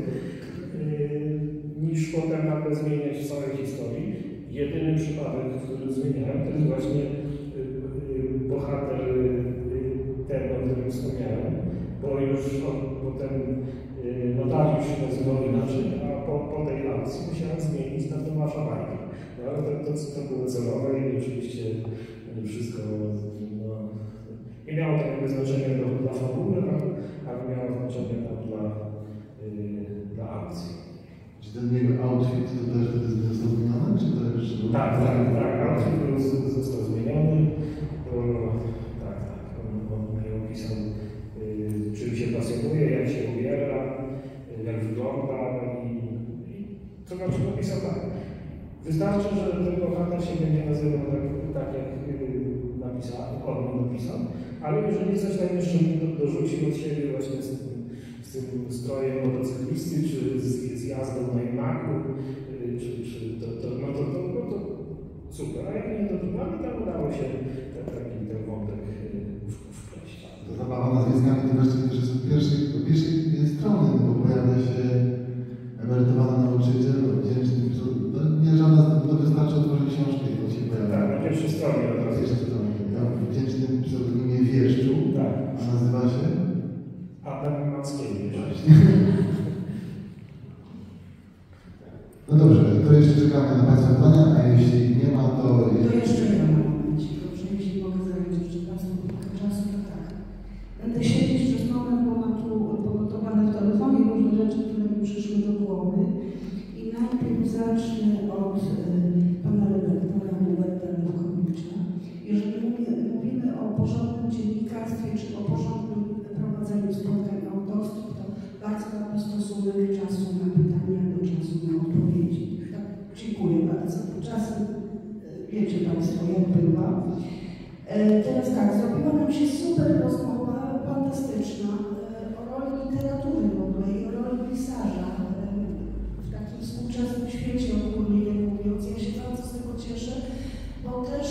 niż potem nagle zmieniać w całej historii. Jedyny przypadek, w którym zmieniałem, to jest właśnie bohater ten, o którym wspomniałem, bo ten notariusz się nazywał inaczej, a po tej akcji musiałem zmienić na Tomasza Bajka. No, ale to było celowe i oczywiście wszystko nie miało takiego znaczenia dla fabuły, ale miało znaczenie dla akcji. Czy ten jego outfit to też wtedy został zmieniony, czy też... Tak, outfit został zmieniony, bo on mi opisał, czym się pasjonuje, jak się ubiera, jak wygląda i to znaczy opisał tak. Wystarczy, że ten bohater się będzie nazywał tak jak on napisał, ale jeżeli coś tam jeszcze dorzucił od siebie właśnie z tym strojem motocyklisty, czy z jazdą na Imaku, to super. A jak nie, to tam udało się ten wątek wpleść. To zabawa nazwiskami to właśnie też jest od pierwszej strony, bo pojawia się emerytowany nauczyciel, wdzięczny, nie żadna, to wystarczy otworzyć książkę i to się pojawia. Tak, na pierwszej stronie. Na pierwszej stronie. Ja w wdzięcznym pseudonimie Wieszczu, tak. A nazywa się? Adam Mackiewicz. No dobrze, to jeszcze czekamy na Państwa pytania, a jeśli nie ma, to... To jeszcze ja mam momencik, dobrze, jeśli mogę zająć jeszcze Państwu trochę czasu, to tak. Będę siedzieć przez moment, bo mam tu pogotowane w telefonie różne rzeczy, które mi przyszły do głowy. I najpierw zacznę od pana redaktora Roberta Lukowicza. Jeżeli mówimy o porządnym dziennikarstwie, czy o porządnym prowadzeniu spotkań autorskich, to bardzo ważny stosunek czasu na pytania do czasu na odpowiedzi. Tak, dziękuję bardzo. Czasem wiecie Państwo, jak bywa. Teraz tak, zrobiła nam się super rozmowa, fantastyczna, o roli literatury w ogóle i o roli pisarza w takim współczesnym świecie, ogólnie mówiąc. Ja się bardzo z tego cieszę, bo też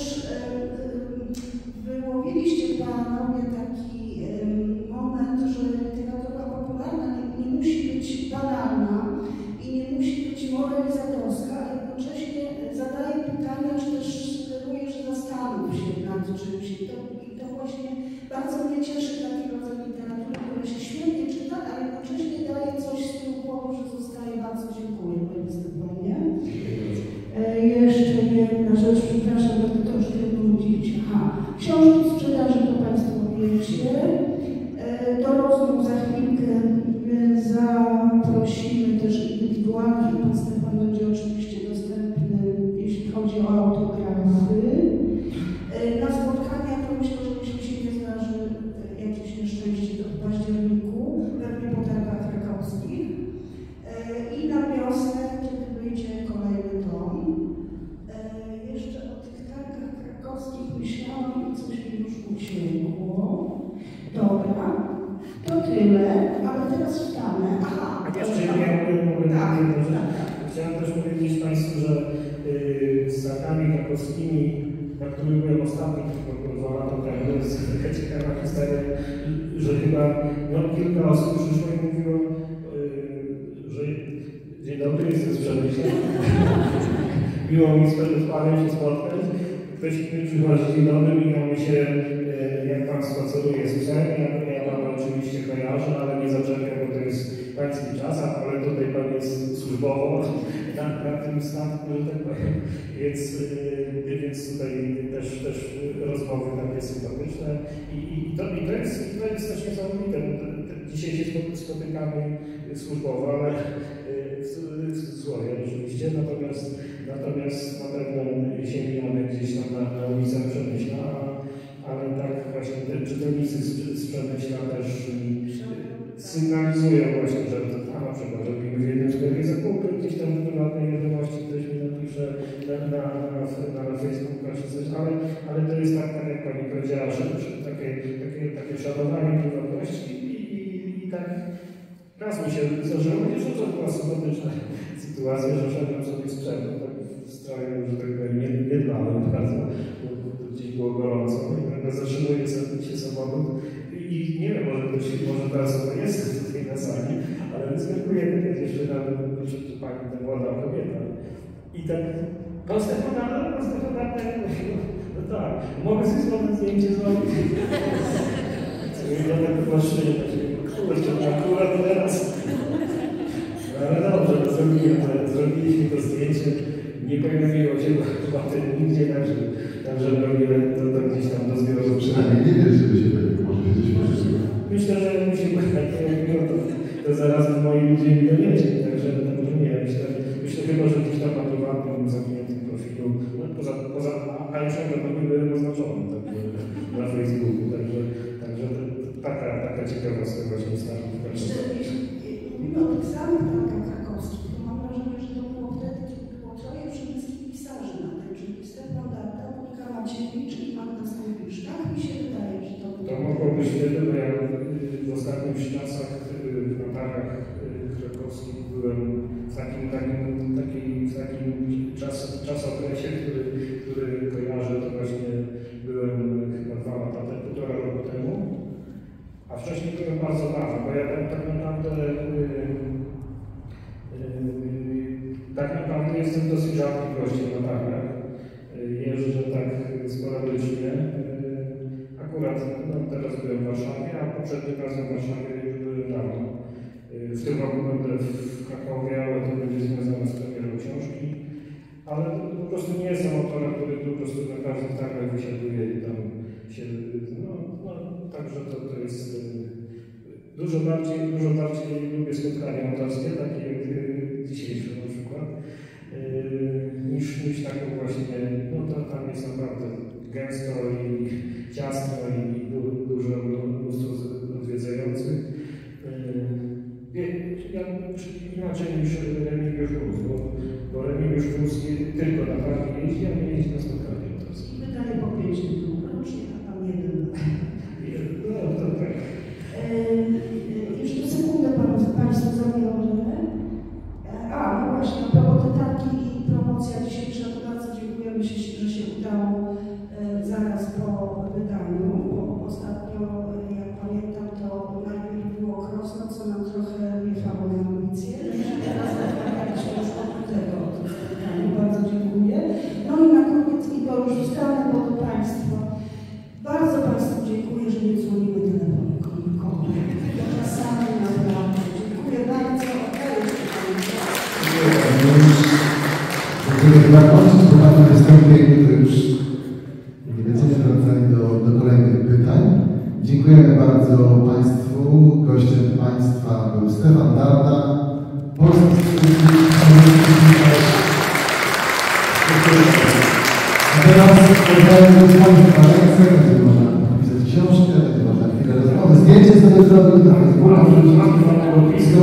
wyłowiliście Panowie taki moment, że literatura popularna nie musi być banalna i nie musi być moralizatorska, a jednocześnie zadaje pytania, czy też sugeruje, że zastanów się nad czymś. I to właśnie bardzo mnie cieszy taki rodzaj literatury, która się świetnie czyta, a jednocześnie daje coś z tyłu głowy, że zostaje. Bardzo dziękuję Panie Stephanie. Jeszcze jedna rzecz, przepraszam, będę troszkę nudzić. Książki w sprzedaży, to Państwo wiecie. Do rozmów za chwilkę zaprosimy też indywidualnie. Pan Stefan będzie oczywiście dostępny, jeśli chodzi o autografy. Na spotkania to myślę, że jeśli się nie zdarzy jakieś nieszczęście, to w październiku, pewnie po targach krakowskich. I na wiosnę, kiedy wyjdzie kolejny tom. Jeszcze o tych targach krakowskich myślałam i coś mi już uciekło. Dobra, to tyle, ale teraz wstanę. Chciałem też powiedzieć Państwu, że z targami krakowskimi na którym byłem ostatnio, tylko 2 lata temu. To jest taka ciekawa historia, że chyba kilka osób przyszło i mówiło, że dzień dobry, jestem z Przemyśla. Miło mi z Panem się spotkać. Ktoś inny przychodzi, dzień dobry, mijamy się, jak Pan spaceruje z psem. Ja Pana oczywiście kojarzę, ale nie zaczepiam, bo to jest pański czas, ale tutaj Pan jest służbowo na tym statku, że tak powiem. Więc tutaj też rozmowy takie sympatyczne. I to jest też niesamowite. Dzisiaj się spotykamy służbowo, ale w cudzysłowie oczywiście, natomiast na pewno się mijamy gdzieś tam na ulicach Przemyśla, ale tak właśnie czytelnicy z Przemyśla też sygnalizują właśnie, że na przykład robimy w jednym sklepie zakupy, gdzieś tam w prywatnej wiadomości ktoś mi napisze na Facebooka czy coś, ale to jest tak jak Pani powiedziała, że takie szanowanie prywatności i tak raz mi się zdarzyło, że to była sympatyczna sytuacja, że szedłem sobie z przerwy, tak w stroju, że tak powiem, nie dbałem bardzo, bo gdzieś było gorąco i nagle zatrzymuje się samochód i nie wiem, może ta osoba jest tutaj na sali, ale wyskakuje taka dziewczyna, czy pani, ta młoda kobieta i tak, pan Stefan, no tak, mogę sobie z panem zdjęcie zrobić? Ja tak popatrzyłem, kurczę, akurat teraz. Ale dobrze, zrobiliśmy to zdjęcie, nie pojawiło się chyba nigdzie, także to gdzieś tam do zbioru. Przynajmniej nie wiesz, żeby się może się coś pożyczyło. Myślę, że jak się pojawiło, to zaraz moi ludzie mi doniesie, także nie, myślę chyba, że gdzieś tam na prywatnym, zamkniętym profilu, a już na były oznaczone na Facebooku, także taka ciekawostka właśnie stała. Mówimy o tych samych targach krakowskich, to mam wrażenie, że to było wtedy, kiedy było troje przemyskich pisarzy na tym, czyli Stefan Darda, Monika Maciejewicz i Magda Stąpisz. Tak mi się wydaje, że to było. To mogło być wtedy, bo ja w ostatnich czasach na targach krakowskich byłem w takim czasokresie, który kojarzę, to właśnie byłem chyba 1,5 roku temu. A wcześniej byłem bardzo dawno, bo ja tak naprawdę jestem dosyć rzadkim gościem na targach. Jeżdżę tak sporadycznie. Akurat teraz byłem w Warszawie, a poprzednim razem w Warszawie już byłem dawno. W tym roku będę w Krakowie, ale to będzie związane z premierą książki. Ale po prostu nie jestem autorem, który po prostu na każdym targach wysiaduje i tam się... Także to jest dużo bardziej lubię spotkania autorskie, takie jak dzisiejsze na przykład, niż taką właśnie, tam jest naprawdę gęsto i ciasno i dużo mnóstwo odwiedzających. Inaczej niż Remigiusz Wóz, bo Remigiusz Wóz tylko na targi jeździ, a nie jeździ na spotkania autorskie. Wydaje po 5 tytułów, rocznie, a tam 1. Jeszcze sekundę Państwu zawiążę. No właśnie, a propos te targi i promocja dzisiejsza, to bardzo dziękujemy, że się udało zaraz po wydaniu, bo ostatnio, jak pamiętam, to najpierw było Krosno, co nam trochę wjechało na ambicje. Teraz rozmawialiśmy już o tego spotkaniu. Bardzo dziękuję. No i na koniec, i to już zostanę do Państwa. Bardzo Państwu dziękuję, że nie dzwoniły telefony komórkowe. Czasami naprawdę. Dziękuję bardzo. Dziękuję bardzo. Po Pani wystąpieniu to już nie będziemy wracali do kolejnych pytań. Dziękujemy bardzo Państwu. Gościem Państwa był Stefan Darda, polski student. A teraz będziemy dzwonić na lekcję, będzie można napisać książkę, będzie można chwilę rozmowy, zdjęcie sobie zrobić na Facebooku, wrzucić na lotnisko.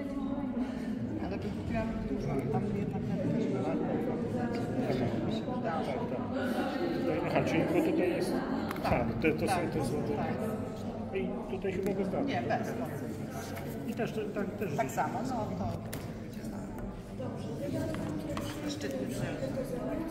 Aha, czyli tylko tutaj jest... Tak, to są... I tutaj chyba bez daty. Nie, bez. I też tak samo, no to... Dobrze. Szczytny przyjazd.